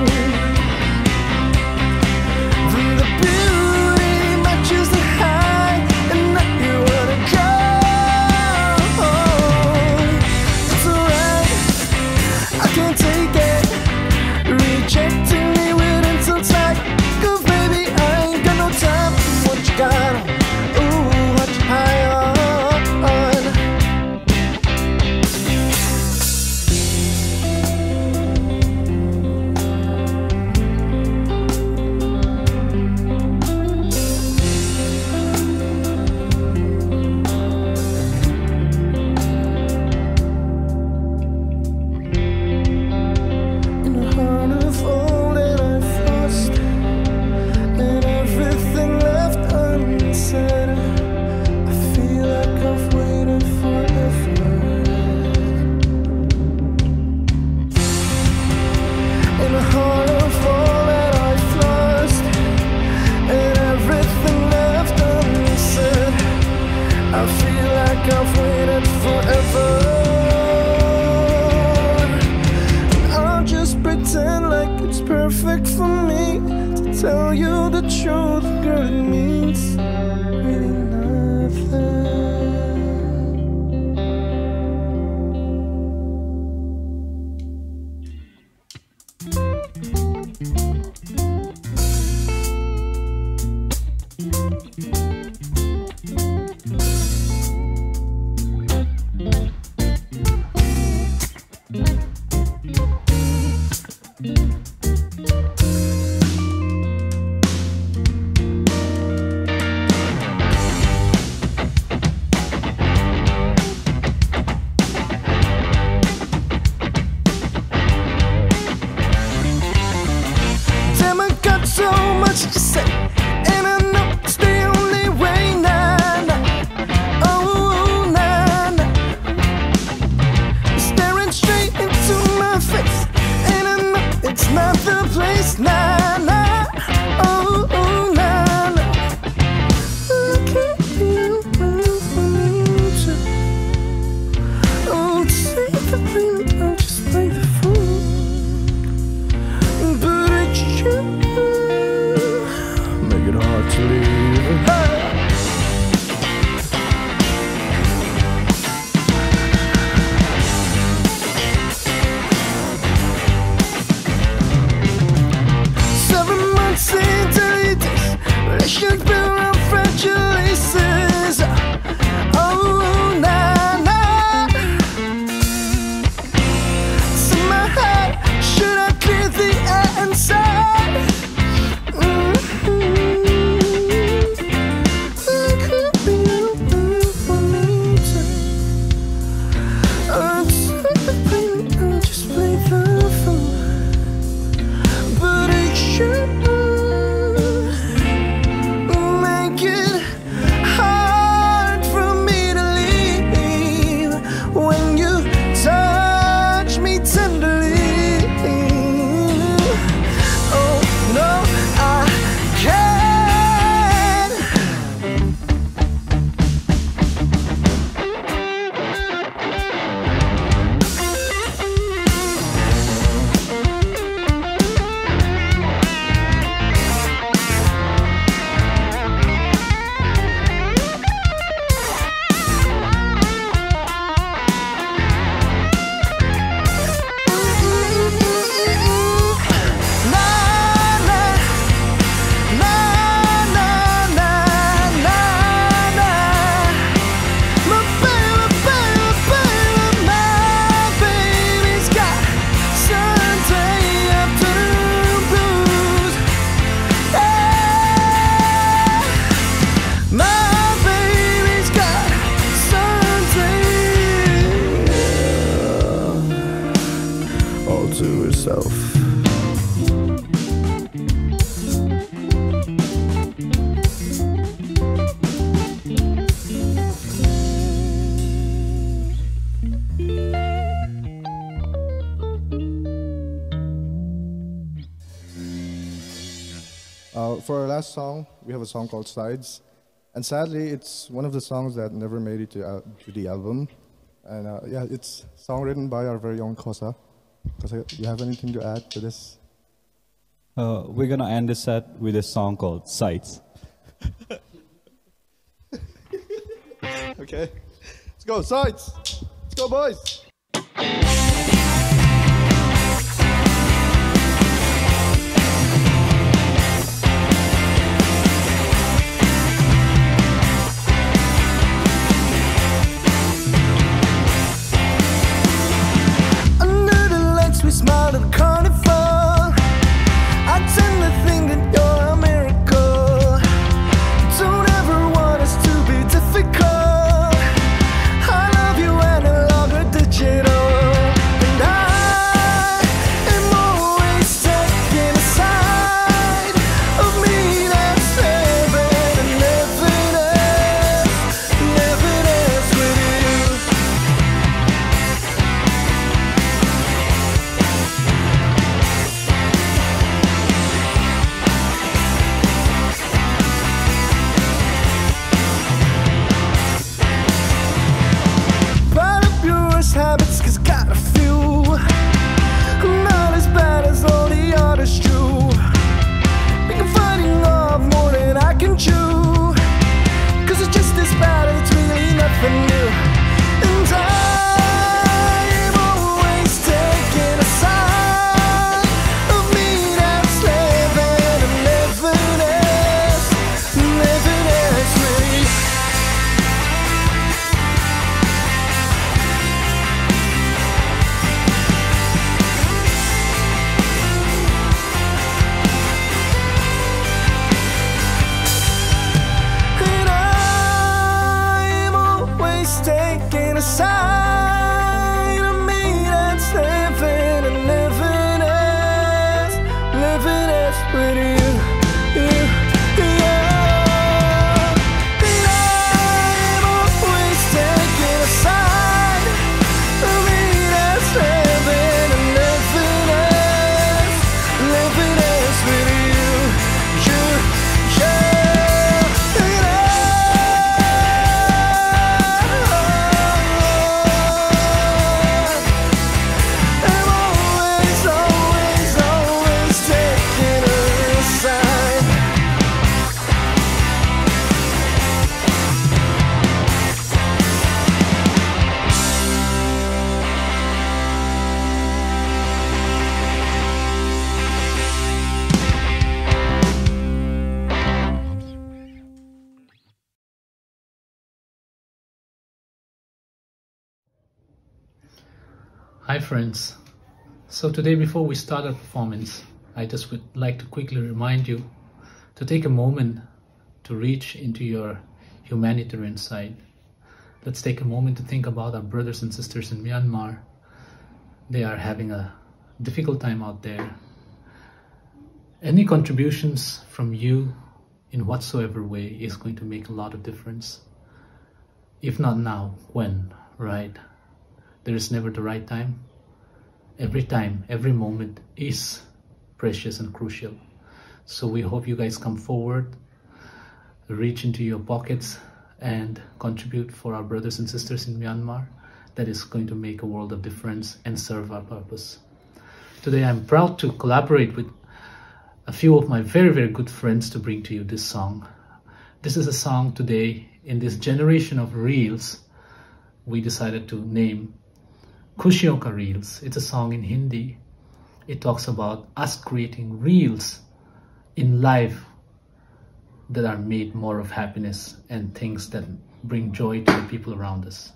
Then the beauty matches the high, and now you wanna go. It's alright, I can't take it. Rejecting me waiting till tight. Cause baby I ain't got no time. What you got? Ooh, what you high on? In the heart of all that I've lost, and everything left unsaid, I feel like I've waited forever. In the heart of all that I've lost, and everything left unsaid, I feel like I've waited forever. I'll just pretend like it's perfect for me to tell you the truth, girl, it means really nothing. Damn, I got so much to say, and I know it's the only way. Nah, nah. Oh, nah, nah. Staring straight into my face, and I know it's not the place. Nah, nah. Oh, oh, nah, nah. Look at you, oh, take the blame, don't just play the fool. But it's you, make it hard to leave. Hey! Seven months into this relation's been around fragile laces. Oh, nah, nah. So my heart, should I clear the air inside? Mm-hmm. I could be Uh, for our last song, we have a song called Sides. And sadly, it's one of the songs that never made it to, uh, to the album. And uh, yeah, it's a song written by our very own Kosa. Kosa, do you have anything to add to this? Uh, we're gonna end this set with a song called Sights. Okay, let's go, Sides! Let's go, boys! We smiled at the carnival. I tend to think that you're a miracle. Don't ever want us to be difficult. I love you analog or digital. And I am always taking a side of me that's living and living as, living as with you. Habits, cause got a few. Not as bad as all the others true. We can fighting off more than I can chew. Cause it's just as bad, it's really nothing new. And I'm always taking a side of me that's living and living as, living as me. Taking a side of me that's living and living as, living as with you, you, yeah. And I'm always taking a side of me that's living and living as, living as with you, you, yeah. Hi friends, so today before we start our performance, I just would like to quickly remind you to take a moment to reach into your humanitarian side. Let's take a moment to think about our brothers and sisters in Myanmar. They are having a difficult time out there. Any contributions from you in whatsoever way is going to make a lot of difference. If not now, when, right? There is never the right time. Every time, every moment is precious and crucial. So we hope you guys come forward, reach into your pockets and contribute for our brothers and sisters in Myanmar. That is going to make a world of difference and serve our purpose. Today I'm proud to collaborate with a few of my very, very good friends to bring to you this song. This is a song today in this generation of reels we decided to name Khushiyon Ka Reels. It's a song in Hindi. It talks about us creating reels in life that are made more of happiness and things that bring joy to the people around us.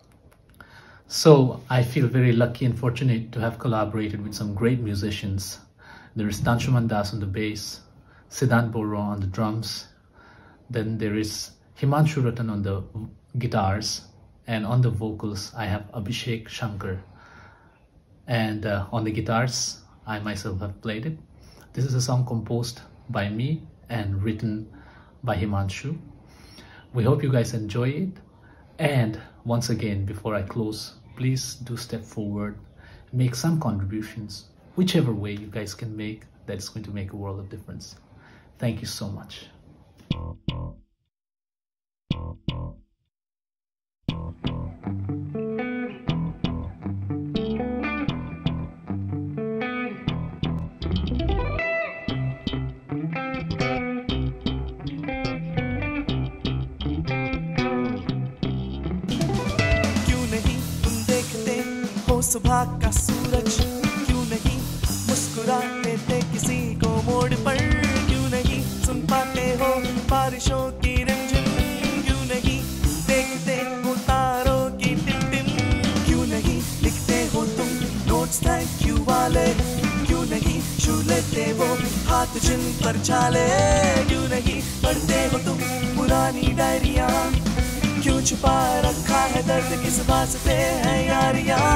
So I feel very lucky and fortunate to have collaborated with some great musicians. There is Danshuman Das on the bass, Siddhant Bora on the drums, then there is Himanshu Ratan on the guitars, and on the vocals I have Abhishek Shankar, and uh, on the guitars I myself have played it. This is a song composed by me and written by Himanshu. We hope you guys enjoy it, and once again before I close, please do step forward, make some contributions, whichever way you guys can make, that is going to make a world of difference. Thank you so much. सुबह का सूरज क्यों नहीं मुस्कुरा लेते किसी को मोड़ पर क्यों नहीं सुन पाते हो बारिशों की रिमझिम क्यों नहीं देखते हो तारों की टिम-टिम क्यों नहीं लिखते हो तुम नोट्स थैंक यू वाले क्यों नहीं छू लेते वो हाथ जिन पर छाले क्यों नहीं पढ़ते हो तुम पुरानी डायरियां क्यों छुपा रखा है दर्द किस वास्ते है यारियां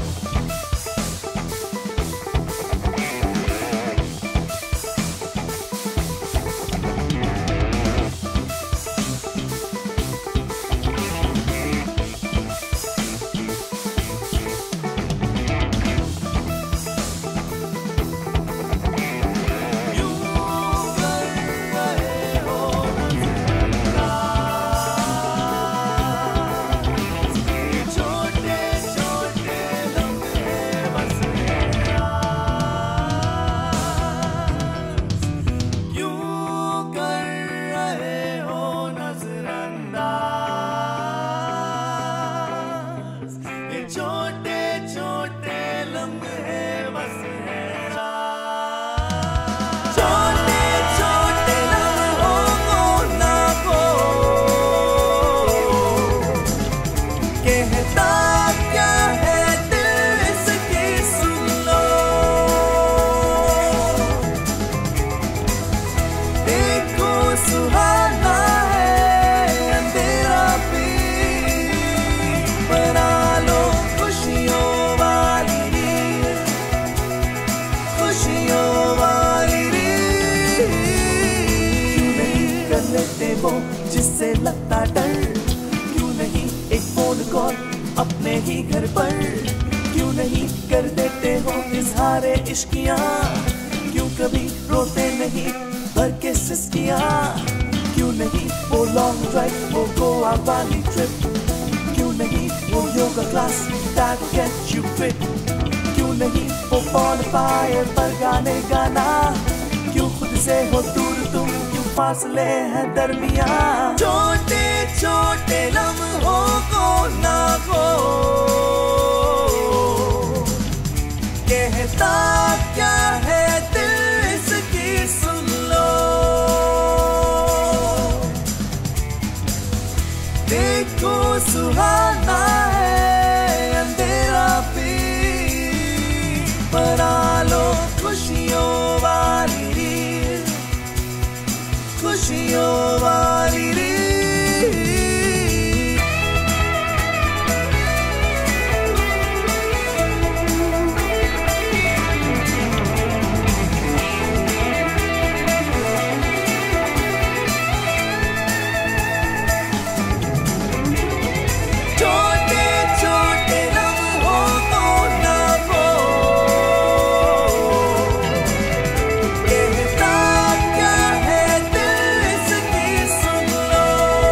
जिससे लगता डर क्यों नहीं एक फोन कॉल अपने ही घर पर क्यों नहीं कर देते हो इजहारे इश्कियां क्यों कभी रोते नहीं भर के सिस्कियां क्यों नहीं वो लॉन्ग ड्राइव वो गोवा वाली ट्रिप क्यों नहीं वो yoga class that get you fit क्यों नहीं वो bonfire पर गाने गाना क्यों खुद से हो दूर तुम फासले हैं दरमियां छोटे छोटे लम्हों को ना खो कहता क्या है दिल इसकी सुन लो देखो सुहाना है अंधेरा भी बना लो खुशियों वाली खुशियों वाली रीत छोटे छोटे लम्हों को ना खो कहता क्या है दिल इसकी सुन लो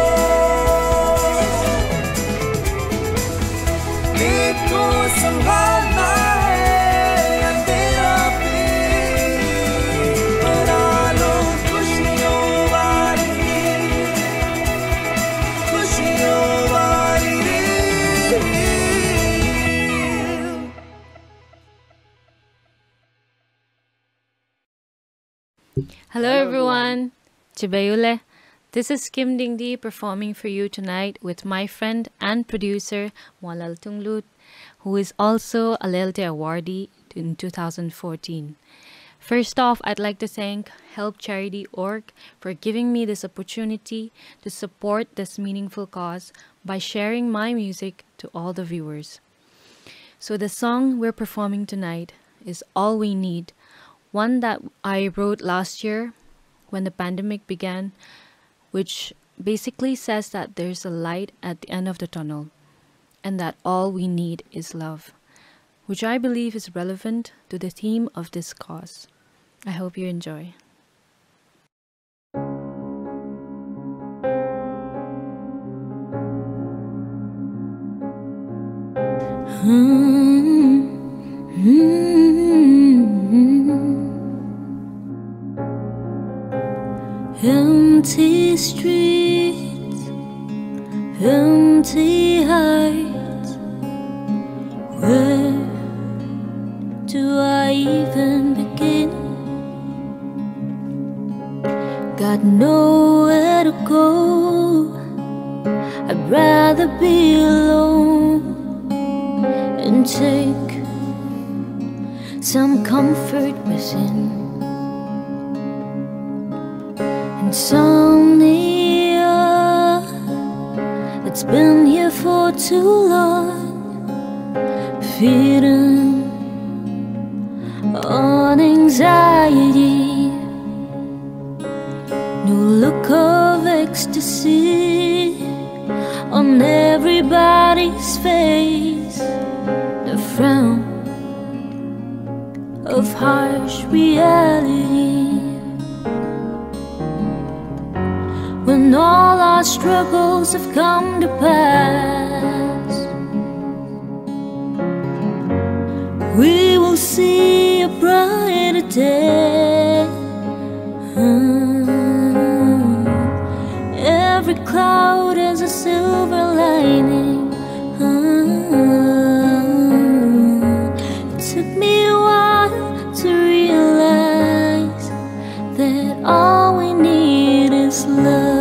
देखो सुहाना है अंधेरा भी बना लो खुशियों वाली खुशियों वाली रीत Hello everyone, Chibayule. This is Kim Dingdi performing for you tonight with my friend and producer Mwalal Tunglut, who is also a Lelte awardee in two thousand fourteen. First off, I'd like to thank Help Charity dot org for giving me this opportunity to support this meaningful cause by sharing my music to all the viewers. So the song we're performing tonight is All We Need, one that I wrote last year when the pandemic began, which basically says that there's a light at the end of the tunnel and that all we need is love, which I believe is relevant to the theme of this cause. I hope you enjoy. Empty streets, empty hearts. Where do I even begin? Got nowhere to go. I'd rather be alone and take some comfort within. Insomnia, it's been here for too long, feeding on anxiety. New look of ecstasy on everybody's face, the frown of harsh reality. When all our struggles have come to pass, we will see a brighter day. Every cloud has a silver lining. It took me a while to realize that all we need is love.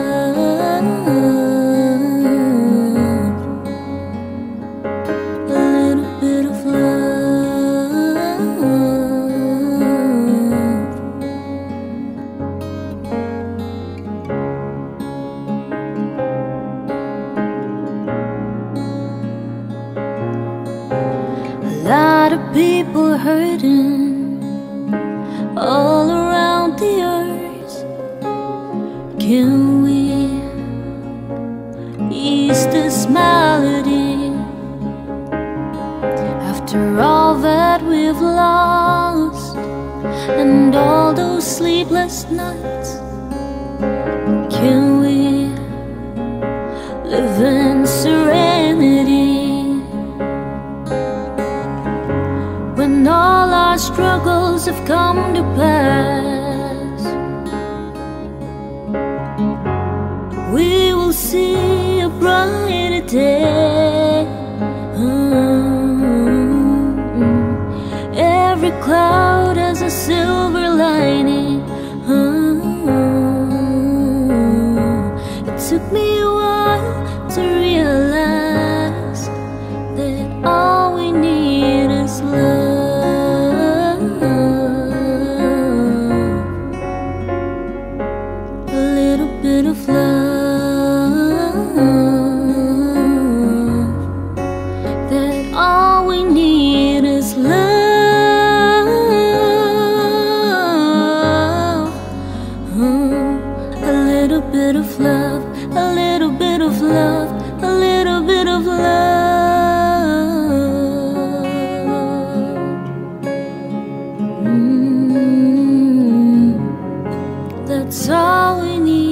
People hurting all around the earth. Can we ease this malady? After all that we've lost and all those sleepless nights, can we live in serenity? When all our struggles have come to pass, we will see a brighter day. Mm-hmm. Every cloud has a silver lining. Mm-hmm. It took me a while to realize that all we need is love. Of love, that all we need is love. A little bit of love, a little bit of love, a little bit of love. Mm, that's all we need.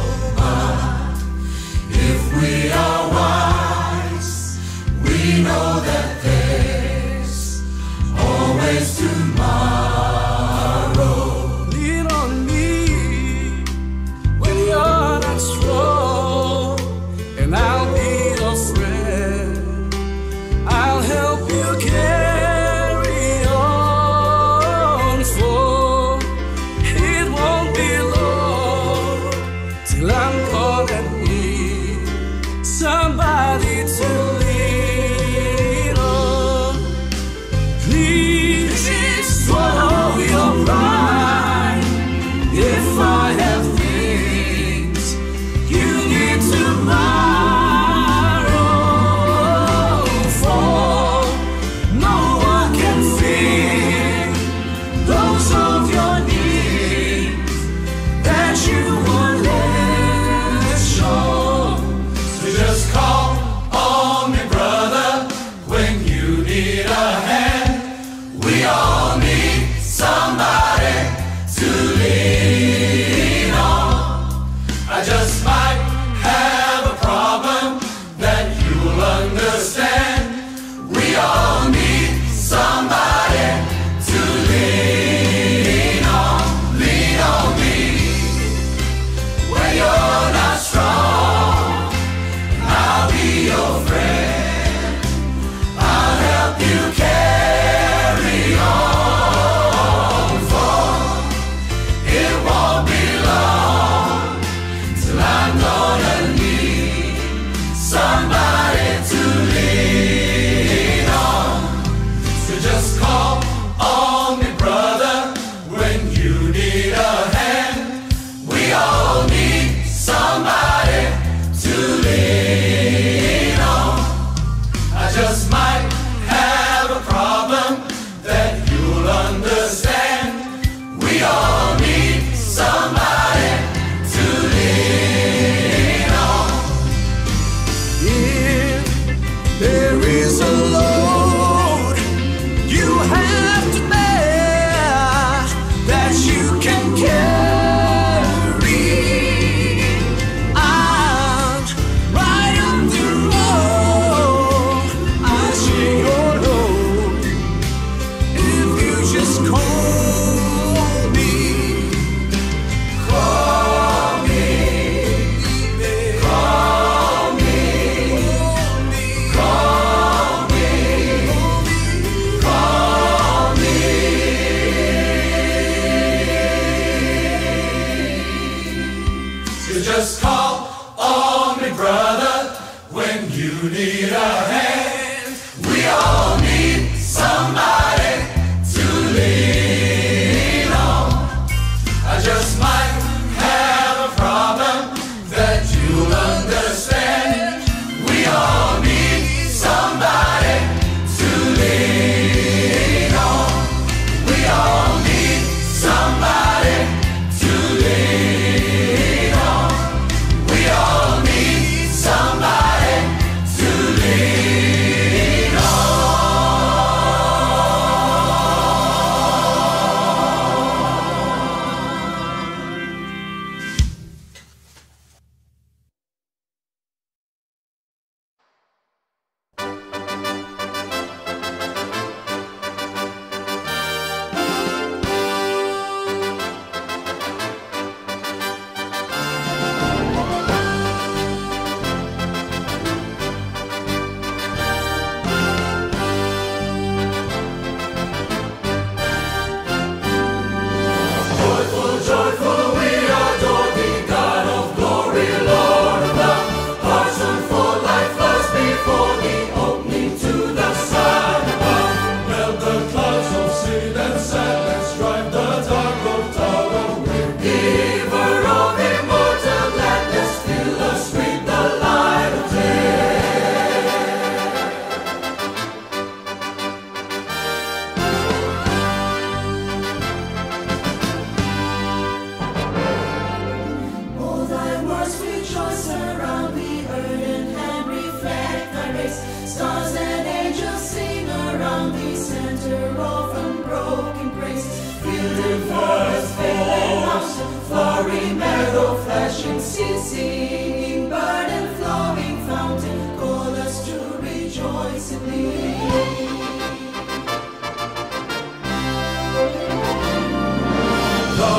We know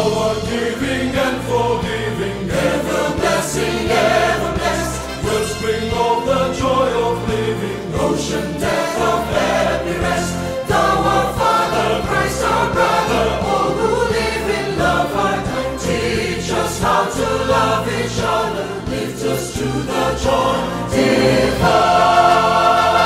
power giving and forgiving, ever blessing, ever blessed, wellspring of the joy of living, ocean depth of happy rest. Thou our Father, Christ our brother, all who live in love are thine. Teach us how to love each other, lift us to the joy divine.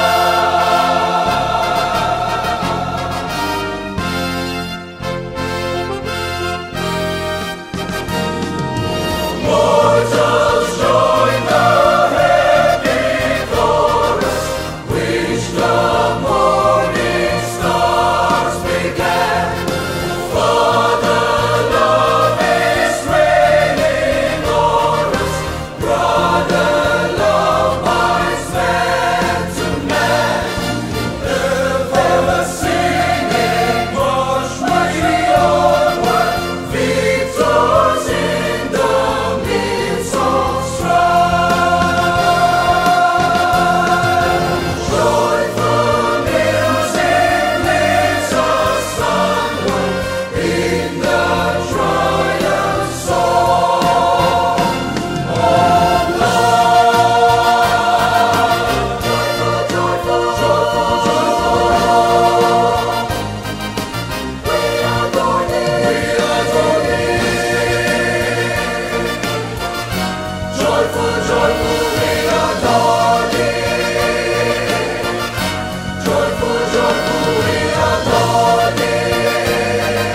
Mortals join the heavy chorus, which the morning stars began. Father, love is reigning o'er us. Brother, love binds man to man. Ever singing, march mighty onward, victors in the midst of strife. Joyful music leads us onward in the triumph song of love. Joyful, joyful, joyful, we adore thee, we adore thee. Joyful, joyful, we adore thee. Joyful, joyful, we adore thee.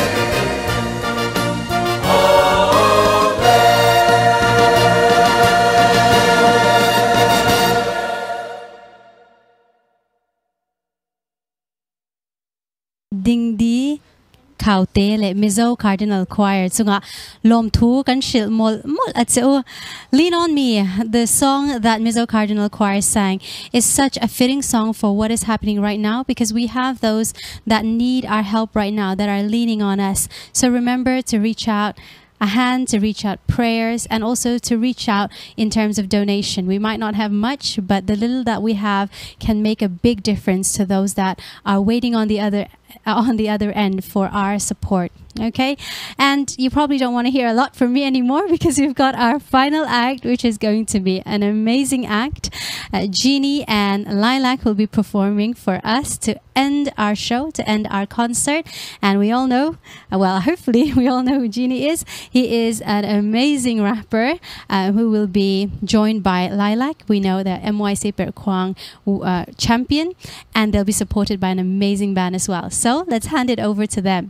Ding di Kaute le Mizo Cardinal Choir Tsunga Lom Tu Kan Shil Mol Mol Atsu Lean on Me. The song that Mizo Cardinal Choir sang is such a fitting song for what is happening right now, because we have those that need our help right now, that are leaning on us. So remember to reach out a hand, to reach out prayers, and also to reach out in terms of donation. We might not have much, but the little that we have can make a big difference to those that are waiting on the other on the other end for our support. Okay, and you probably don't want to hear a lot from me anymore, because we've got our final act, which is going to be an amazing act. uh, Jeannie and Lilac will be performing for us to end our show, to end our concert. And we all know, uh, well, hopefully we all know who Jeannie is. He is an amazing rapper uh, who will be joined by Lilac. We know the M Y C Per Kwang uh, champion, and they'll be supported by an amazing band as well. So let's hand it over to them.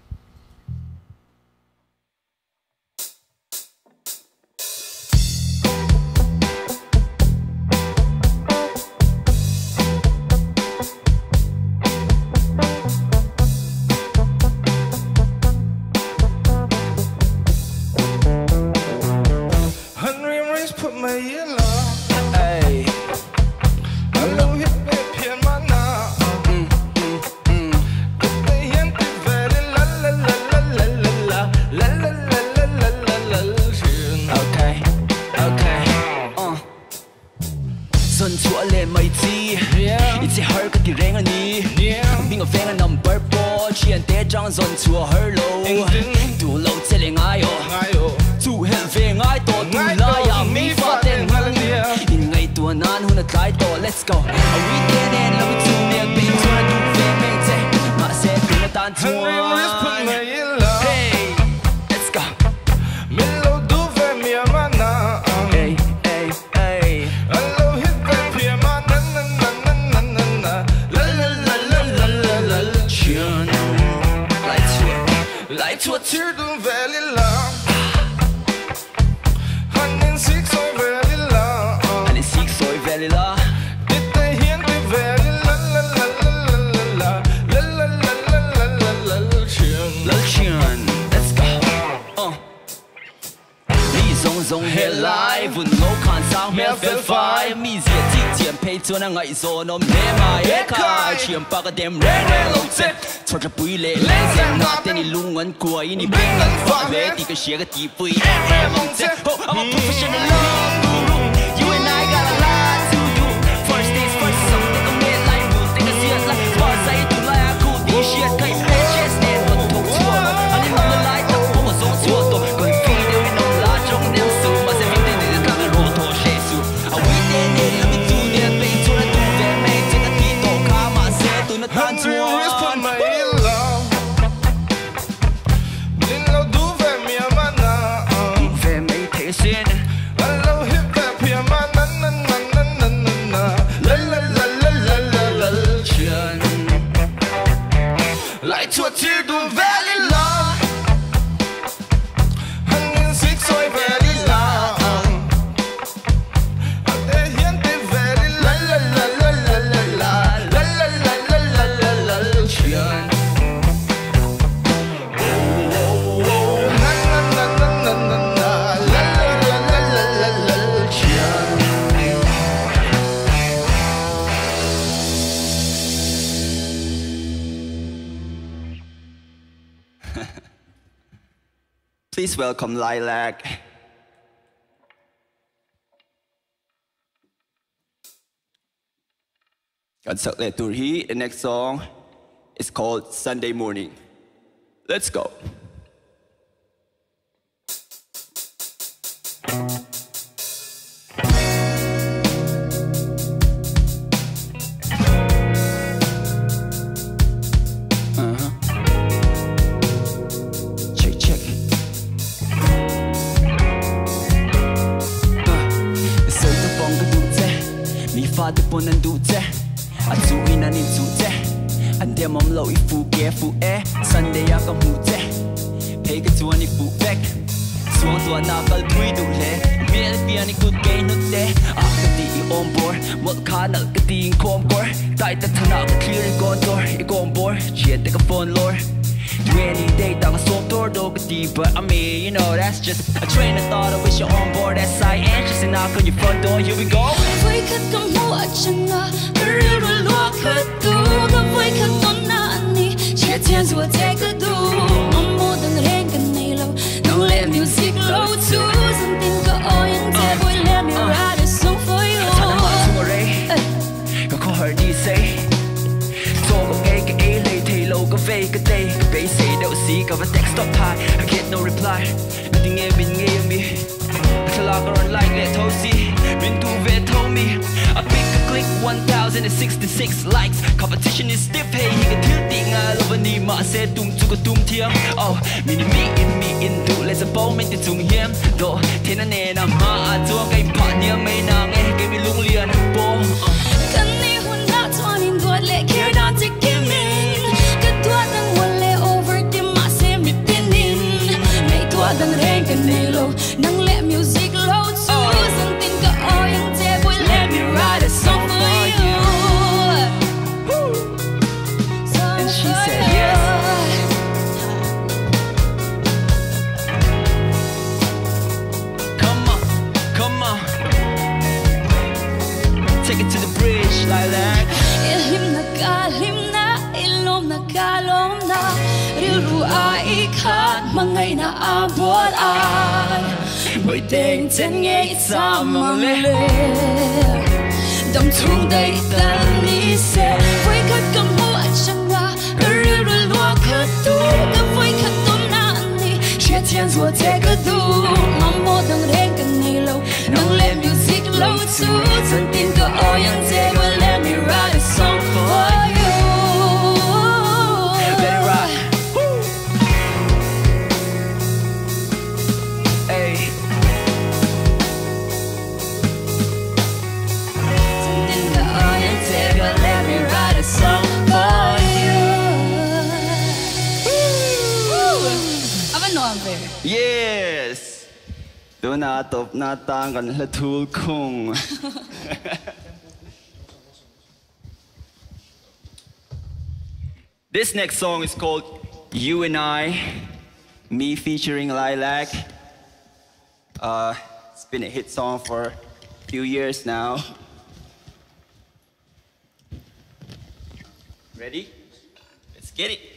Let's go. A weekend and love to me a big turn to fame. My set in the dance. Hey, let's go. Milo do me a mana. Hey, hey, hey. Hello, hit back here, man. Na na na na na na. La la la la la la la la. Tune. Light to light to a tear to valley long. Hundred six soy valley long. Hundred six soy valley long. Dòng hệ lại vun ngô khan sang mẹ phê phai mi diệt thị tiệm pay cho nàng ngày rồi nó mẹ mai hết cả chiêm ba cái đêm rẻ rẻ lâu chết cho cho bụi lệ lệ dèm nát tên đi lung ngân quay đi bên ngân phá về đi cái xe cái tí bụi em em mong chết oh I'm a professional love guru you and I got a lot to do first days first something I'm made like you think I see it like far side to like I could be shit kind of shit stand but talk to her I didn't know the light up what was on Please welcome Lilac. Kansakle Turhi. The next song is called Sunday Morning. Let's go. Father pun nan du te Atu ina ni tu te Ande mom lo I fu ke fu e Sunday ya ka mu te Pay ka tu ani fu back Swang tu anakal tui du le Mel pi ani good gay nu te Ak di I on board Mot kanal ka di in kom kor Tai ta tana ka clear I gon door I gon board Chien te ka phone lord Any day down a soul door dog deep, but I mean, you know, that's just a train of thought. I wish you're on board that side, anxious and knock on your front door. Here we go. Vui khát cầm hoa chân ngà, real real loa khát tu. Gặp vui khát tôn na ni, chia tiền rồi take a do. Mong mơ đừng rèn cái này lâu, don't let music low too. Dần tin có oi and te vui let me write a song for you. Thằng nào mà không ở có khó hỏi đi say. Tôi có nghe cái ấy lấy thì lâu có về cái đây. Bay say đâu xí cả và text stop high. I get no reply. Nothing nghe mình nghe mi. Thật là có run like let thâu xí. Mình tu về thâu mi. I pick a click one thousand sixty-six likes. Competition is stiff. Hey, he can tilt tiếng à lâu vẫn đi mà sẽ tung chu có tung thiam. Oh, mini me in me in do. Let's a bow mình tiếng tung hiểm. Độ thế nó nè nằm mà chua cái bạn nhớ mấy nàng nghe cái mi lung liền bo. Cần đi hôn đã cho nên gọi lệ care not to give me. Cái tua đang quên lệ over đi mà sẽ bị tin in. Mấy tua đang rèn cái này lâu, đang lệ music low too. Dần tin cả oi and te boy let me write a song for you. And she said yes. Come on, come on. Take it to the bridge, Lilac. Ilim na kalim na, ilom na kalom na. Rilu ai khat, mangay na abot ay. Bởi tình chân nghe sa mang lệ. Đâm thùng đầy tan đi xe. Vui khát cầm hoa chẳng ngà, rilu lua khát tu. Gặp vui khát tôm na ni, chia tiền rồi take a do. Mong mô đang rèn cái này lâu, đang lệ music low too. Dần tin có oi and te will let me write a song for you. Let it rock. Hey. Dần tin có oi and te will let me write a song for you. Ava no amber. Yes. Do na top na tang kan la thul khung. This next song is called You and I, me featuring Lilac. Uh, it's been a hit song for a few years now. Ready? Let's get it.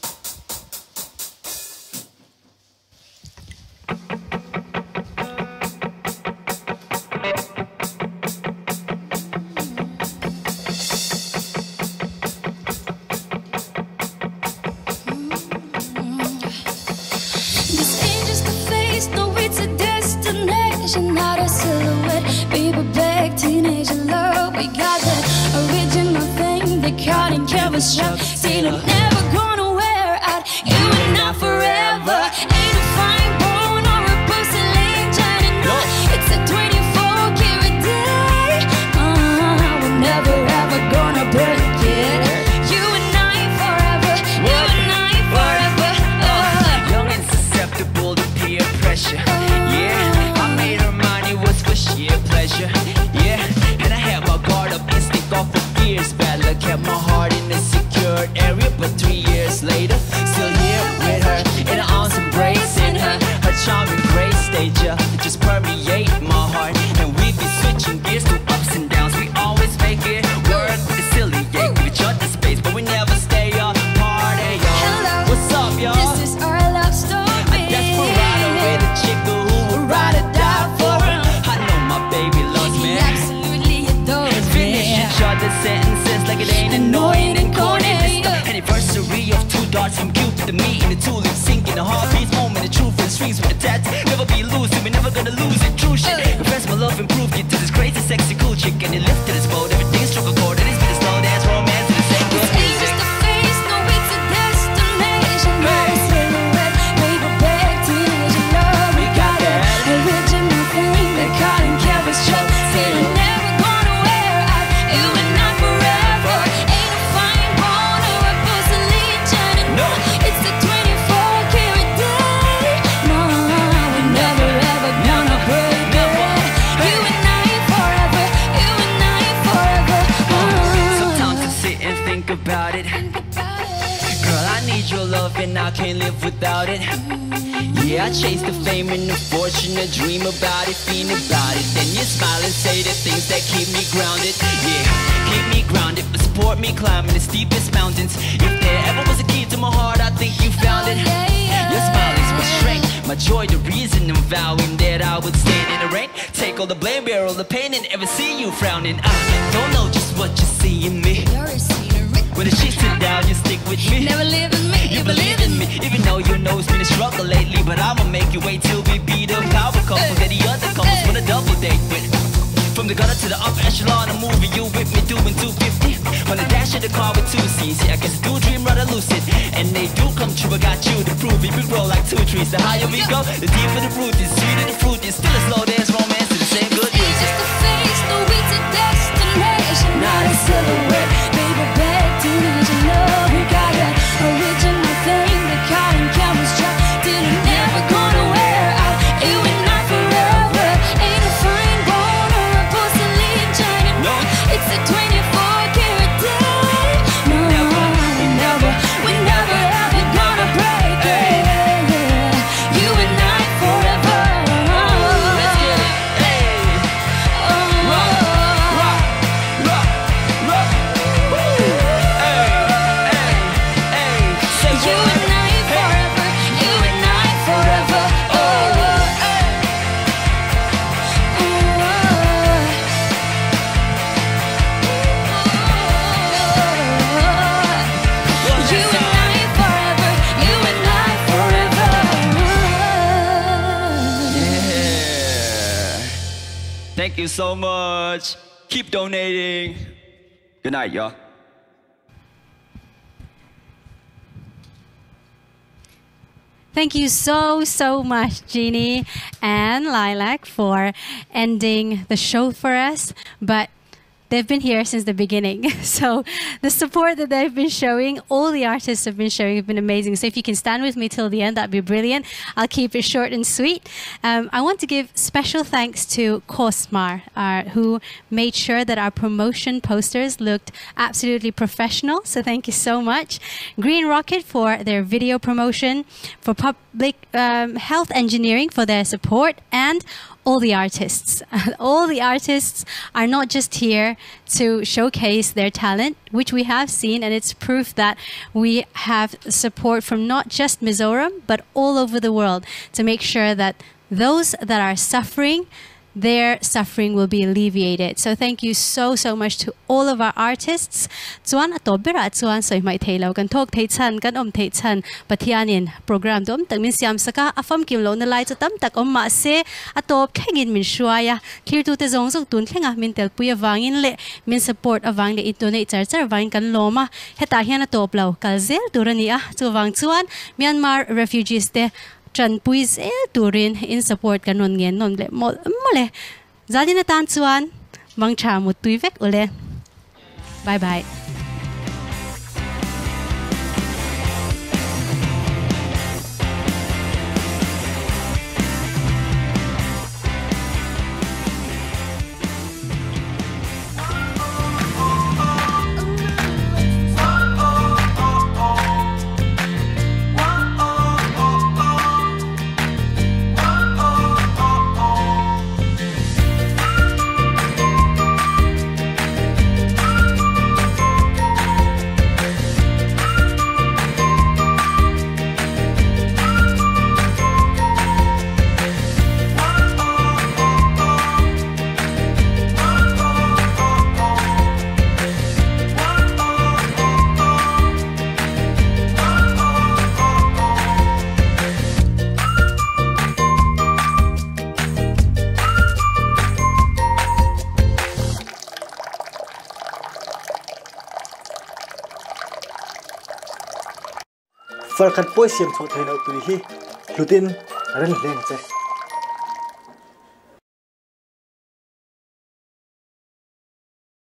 This ain't just a face, no, it's a destination, not a silhouette. Baby, back, teenage love, we got that original thing they caught in Kevin shop. Still, I'm never gonna wear out. You and I forever. Ain't a fine bone or a porcelain china, no. It's a twenty-four karat day. Uh, we're never ever gonna break it. You and I forever. You and I forever. Uh. Young and susceptible to peer pressure. Yeah, I made her mind, it was for sheer pleasure. Yeah, and I had my guard up, instinct off for years. Bad luck, kept my heart in a secure strings with a tattoo. Never be losing, we're never gonna lose it. True shit. Confess my love and proof it to this crazy, sexy, cool chick. And it lifted this boat, everything struck a chord. And it's been a slow dance, romance, and the same good music. Just a face, no, it's a destination. Not a silhouette, baby, back teenage love. We got that original thing that cotton canvas choke. Say you're never gonna wear out, you and I forever. Ain't a fine bone or a porcelain china. No, it's the twenty-four karat day. No, we're never ever gonna break it. You and I forever, you and I forever. Sometimes I sit and think about it. Girl, I need your love and I can't live without it. Yeah, I chase the fame and the fortune, I dream about it, fiend about it. Then you smile and say the things that keep me grounded. Yeah, keep me grounded, but support me climbing the steepest mountains. If there ever was a key to my heart, I think you found it. Your smile is my strength, my joy, the reason I'm vowing that I would stand in the rain. Take all the blame, bear all the pain, and ever see you frowning. I don't know just what you see in me. When the sheets sit down, you stick with me. Never leave in me, you believe in me. Even though you know it's been a struggle lately, but I'ma make you wait till we be the power couple. That the other couples want a double date with. From the gutter to the upper echelon, I'm moving you with me doing two fifty. On the dash of the car with two C's. Yeah, I guess I do dream rather lucid, and they do come true. I got you to prove it. We grow like two trees. The higher we go, the deeper the root is. Sweeter the fruit is. Still a slow dance romance to the same good music. It's just a face, no, it's a destination. Not a silhouette, baby, back teenage love. We got that original thing that cotton canvas drop. Till you're never gonna wear out, you and I forever. Ain't a fine bone or a porcelain china. No, it's a twenty-four karat day. No, we never, we never ever gonna break it. You and I forever. Let's get it. Hey. Rock, rock, rock, rock. Woo. Hey, hey, hey. Say You what? and I forever, you and I forever. Oh, hey. You and I forever, you and I forever. Yeah. Thank you so much. Keep donating. Good night, y'all. Thank you so, so much, Jeannie and Lilac, for ending the show for us. But they've been here since the beginning. So the support that they've been showing, all the artists have been showing, have been amazing. So if you can stand with me till the end, that'd be brilliant. I'll keep it short and sweet. Um, I want to give special thanks to Cosmar, uh, who made sure that our promotion posters looked absolutely professional. So thank you so much. Green Rocket for their video promotion, for Public um, Health Engineering for their support, and all the artists. All the artists are not just here to showcase their talent, which we have seen, and it's proof that we have support from not just Mizoram, but all over the world to make sure that those that are suffering, their suffering will be alleviated. So thank you so, so much to all of our artists. Chuan atobira chuan soi mai theilo kan thok thei chan kan om thei chan pathianin program dom takmin siam saka afam kim lo na lai chatam tak om ma se atop khengin min shuaya thir tu te zong zong tun khenga min tel puya wangin le min support awang le itone char char wang kan loma heta hian atop lo kalzel turania chuwang chuan Myanmar refugees te Chan puis e turin in support kanon ngen non le mo mole zadina tan chuan mangcha mu tuivek ule. Bye bye. Thank far khat poi siam tho thain au tu hi lutin ren leng che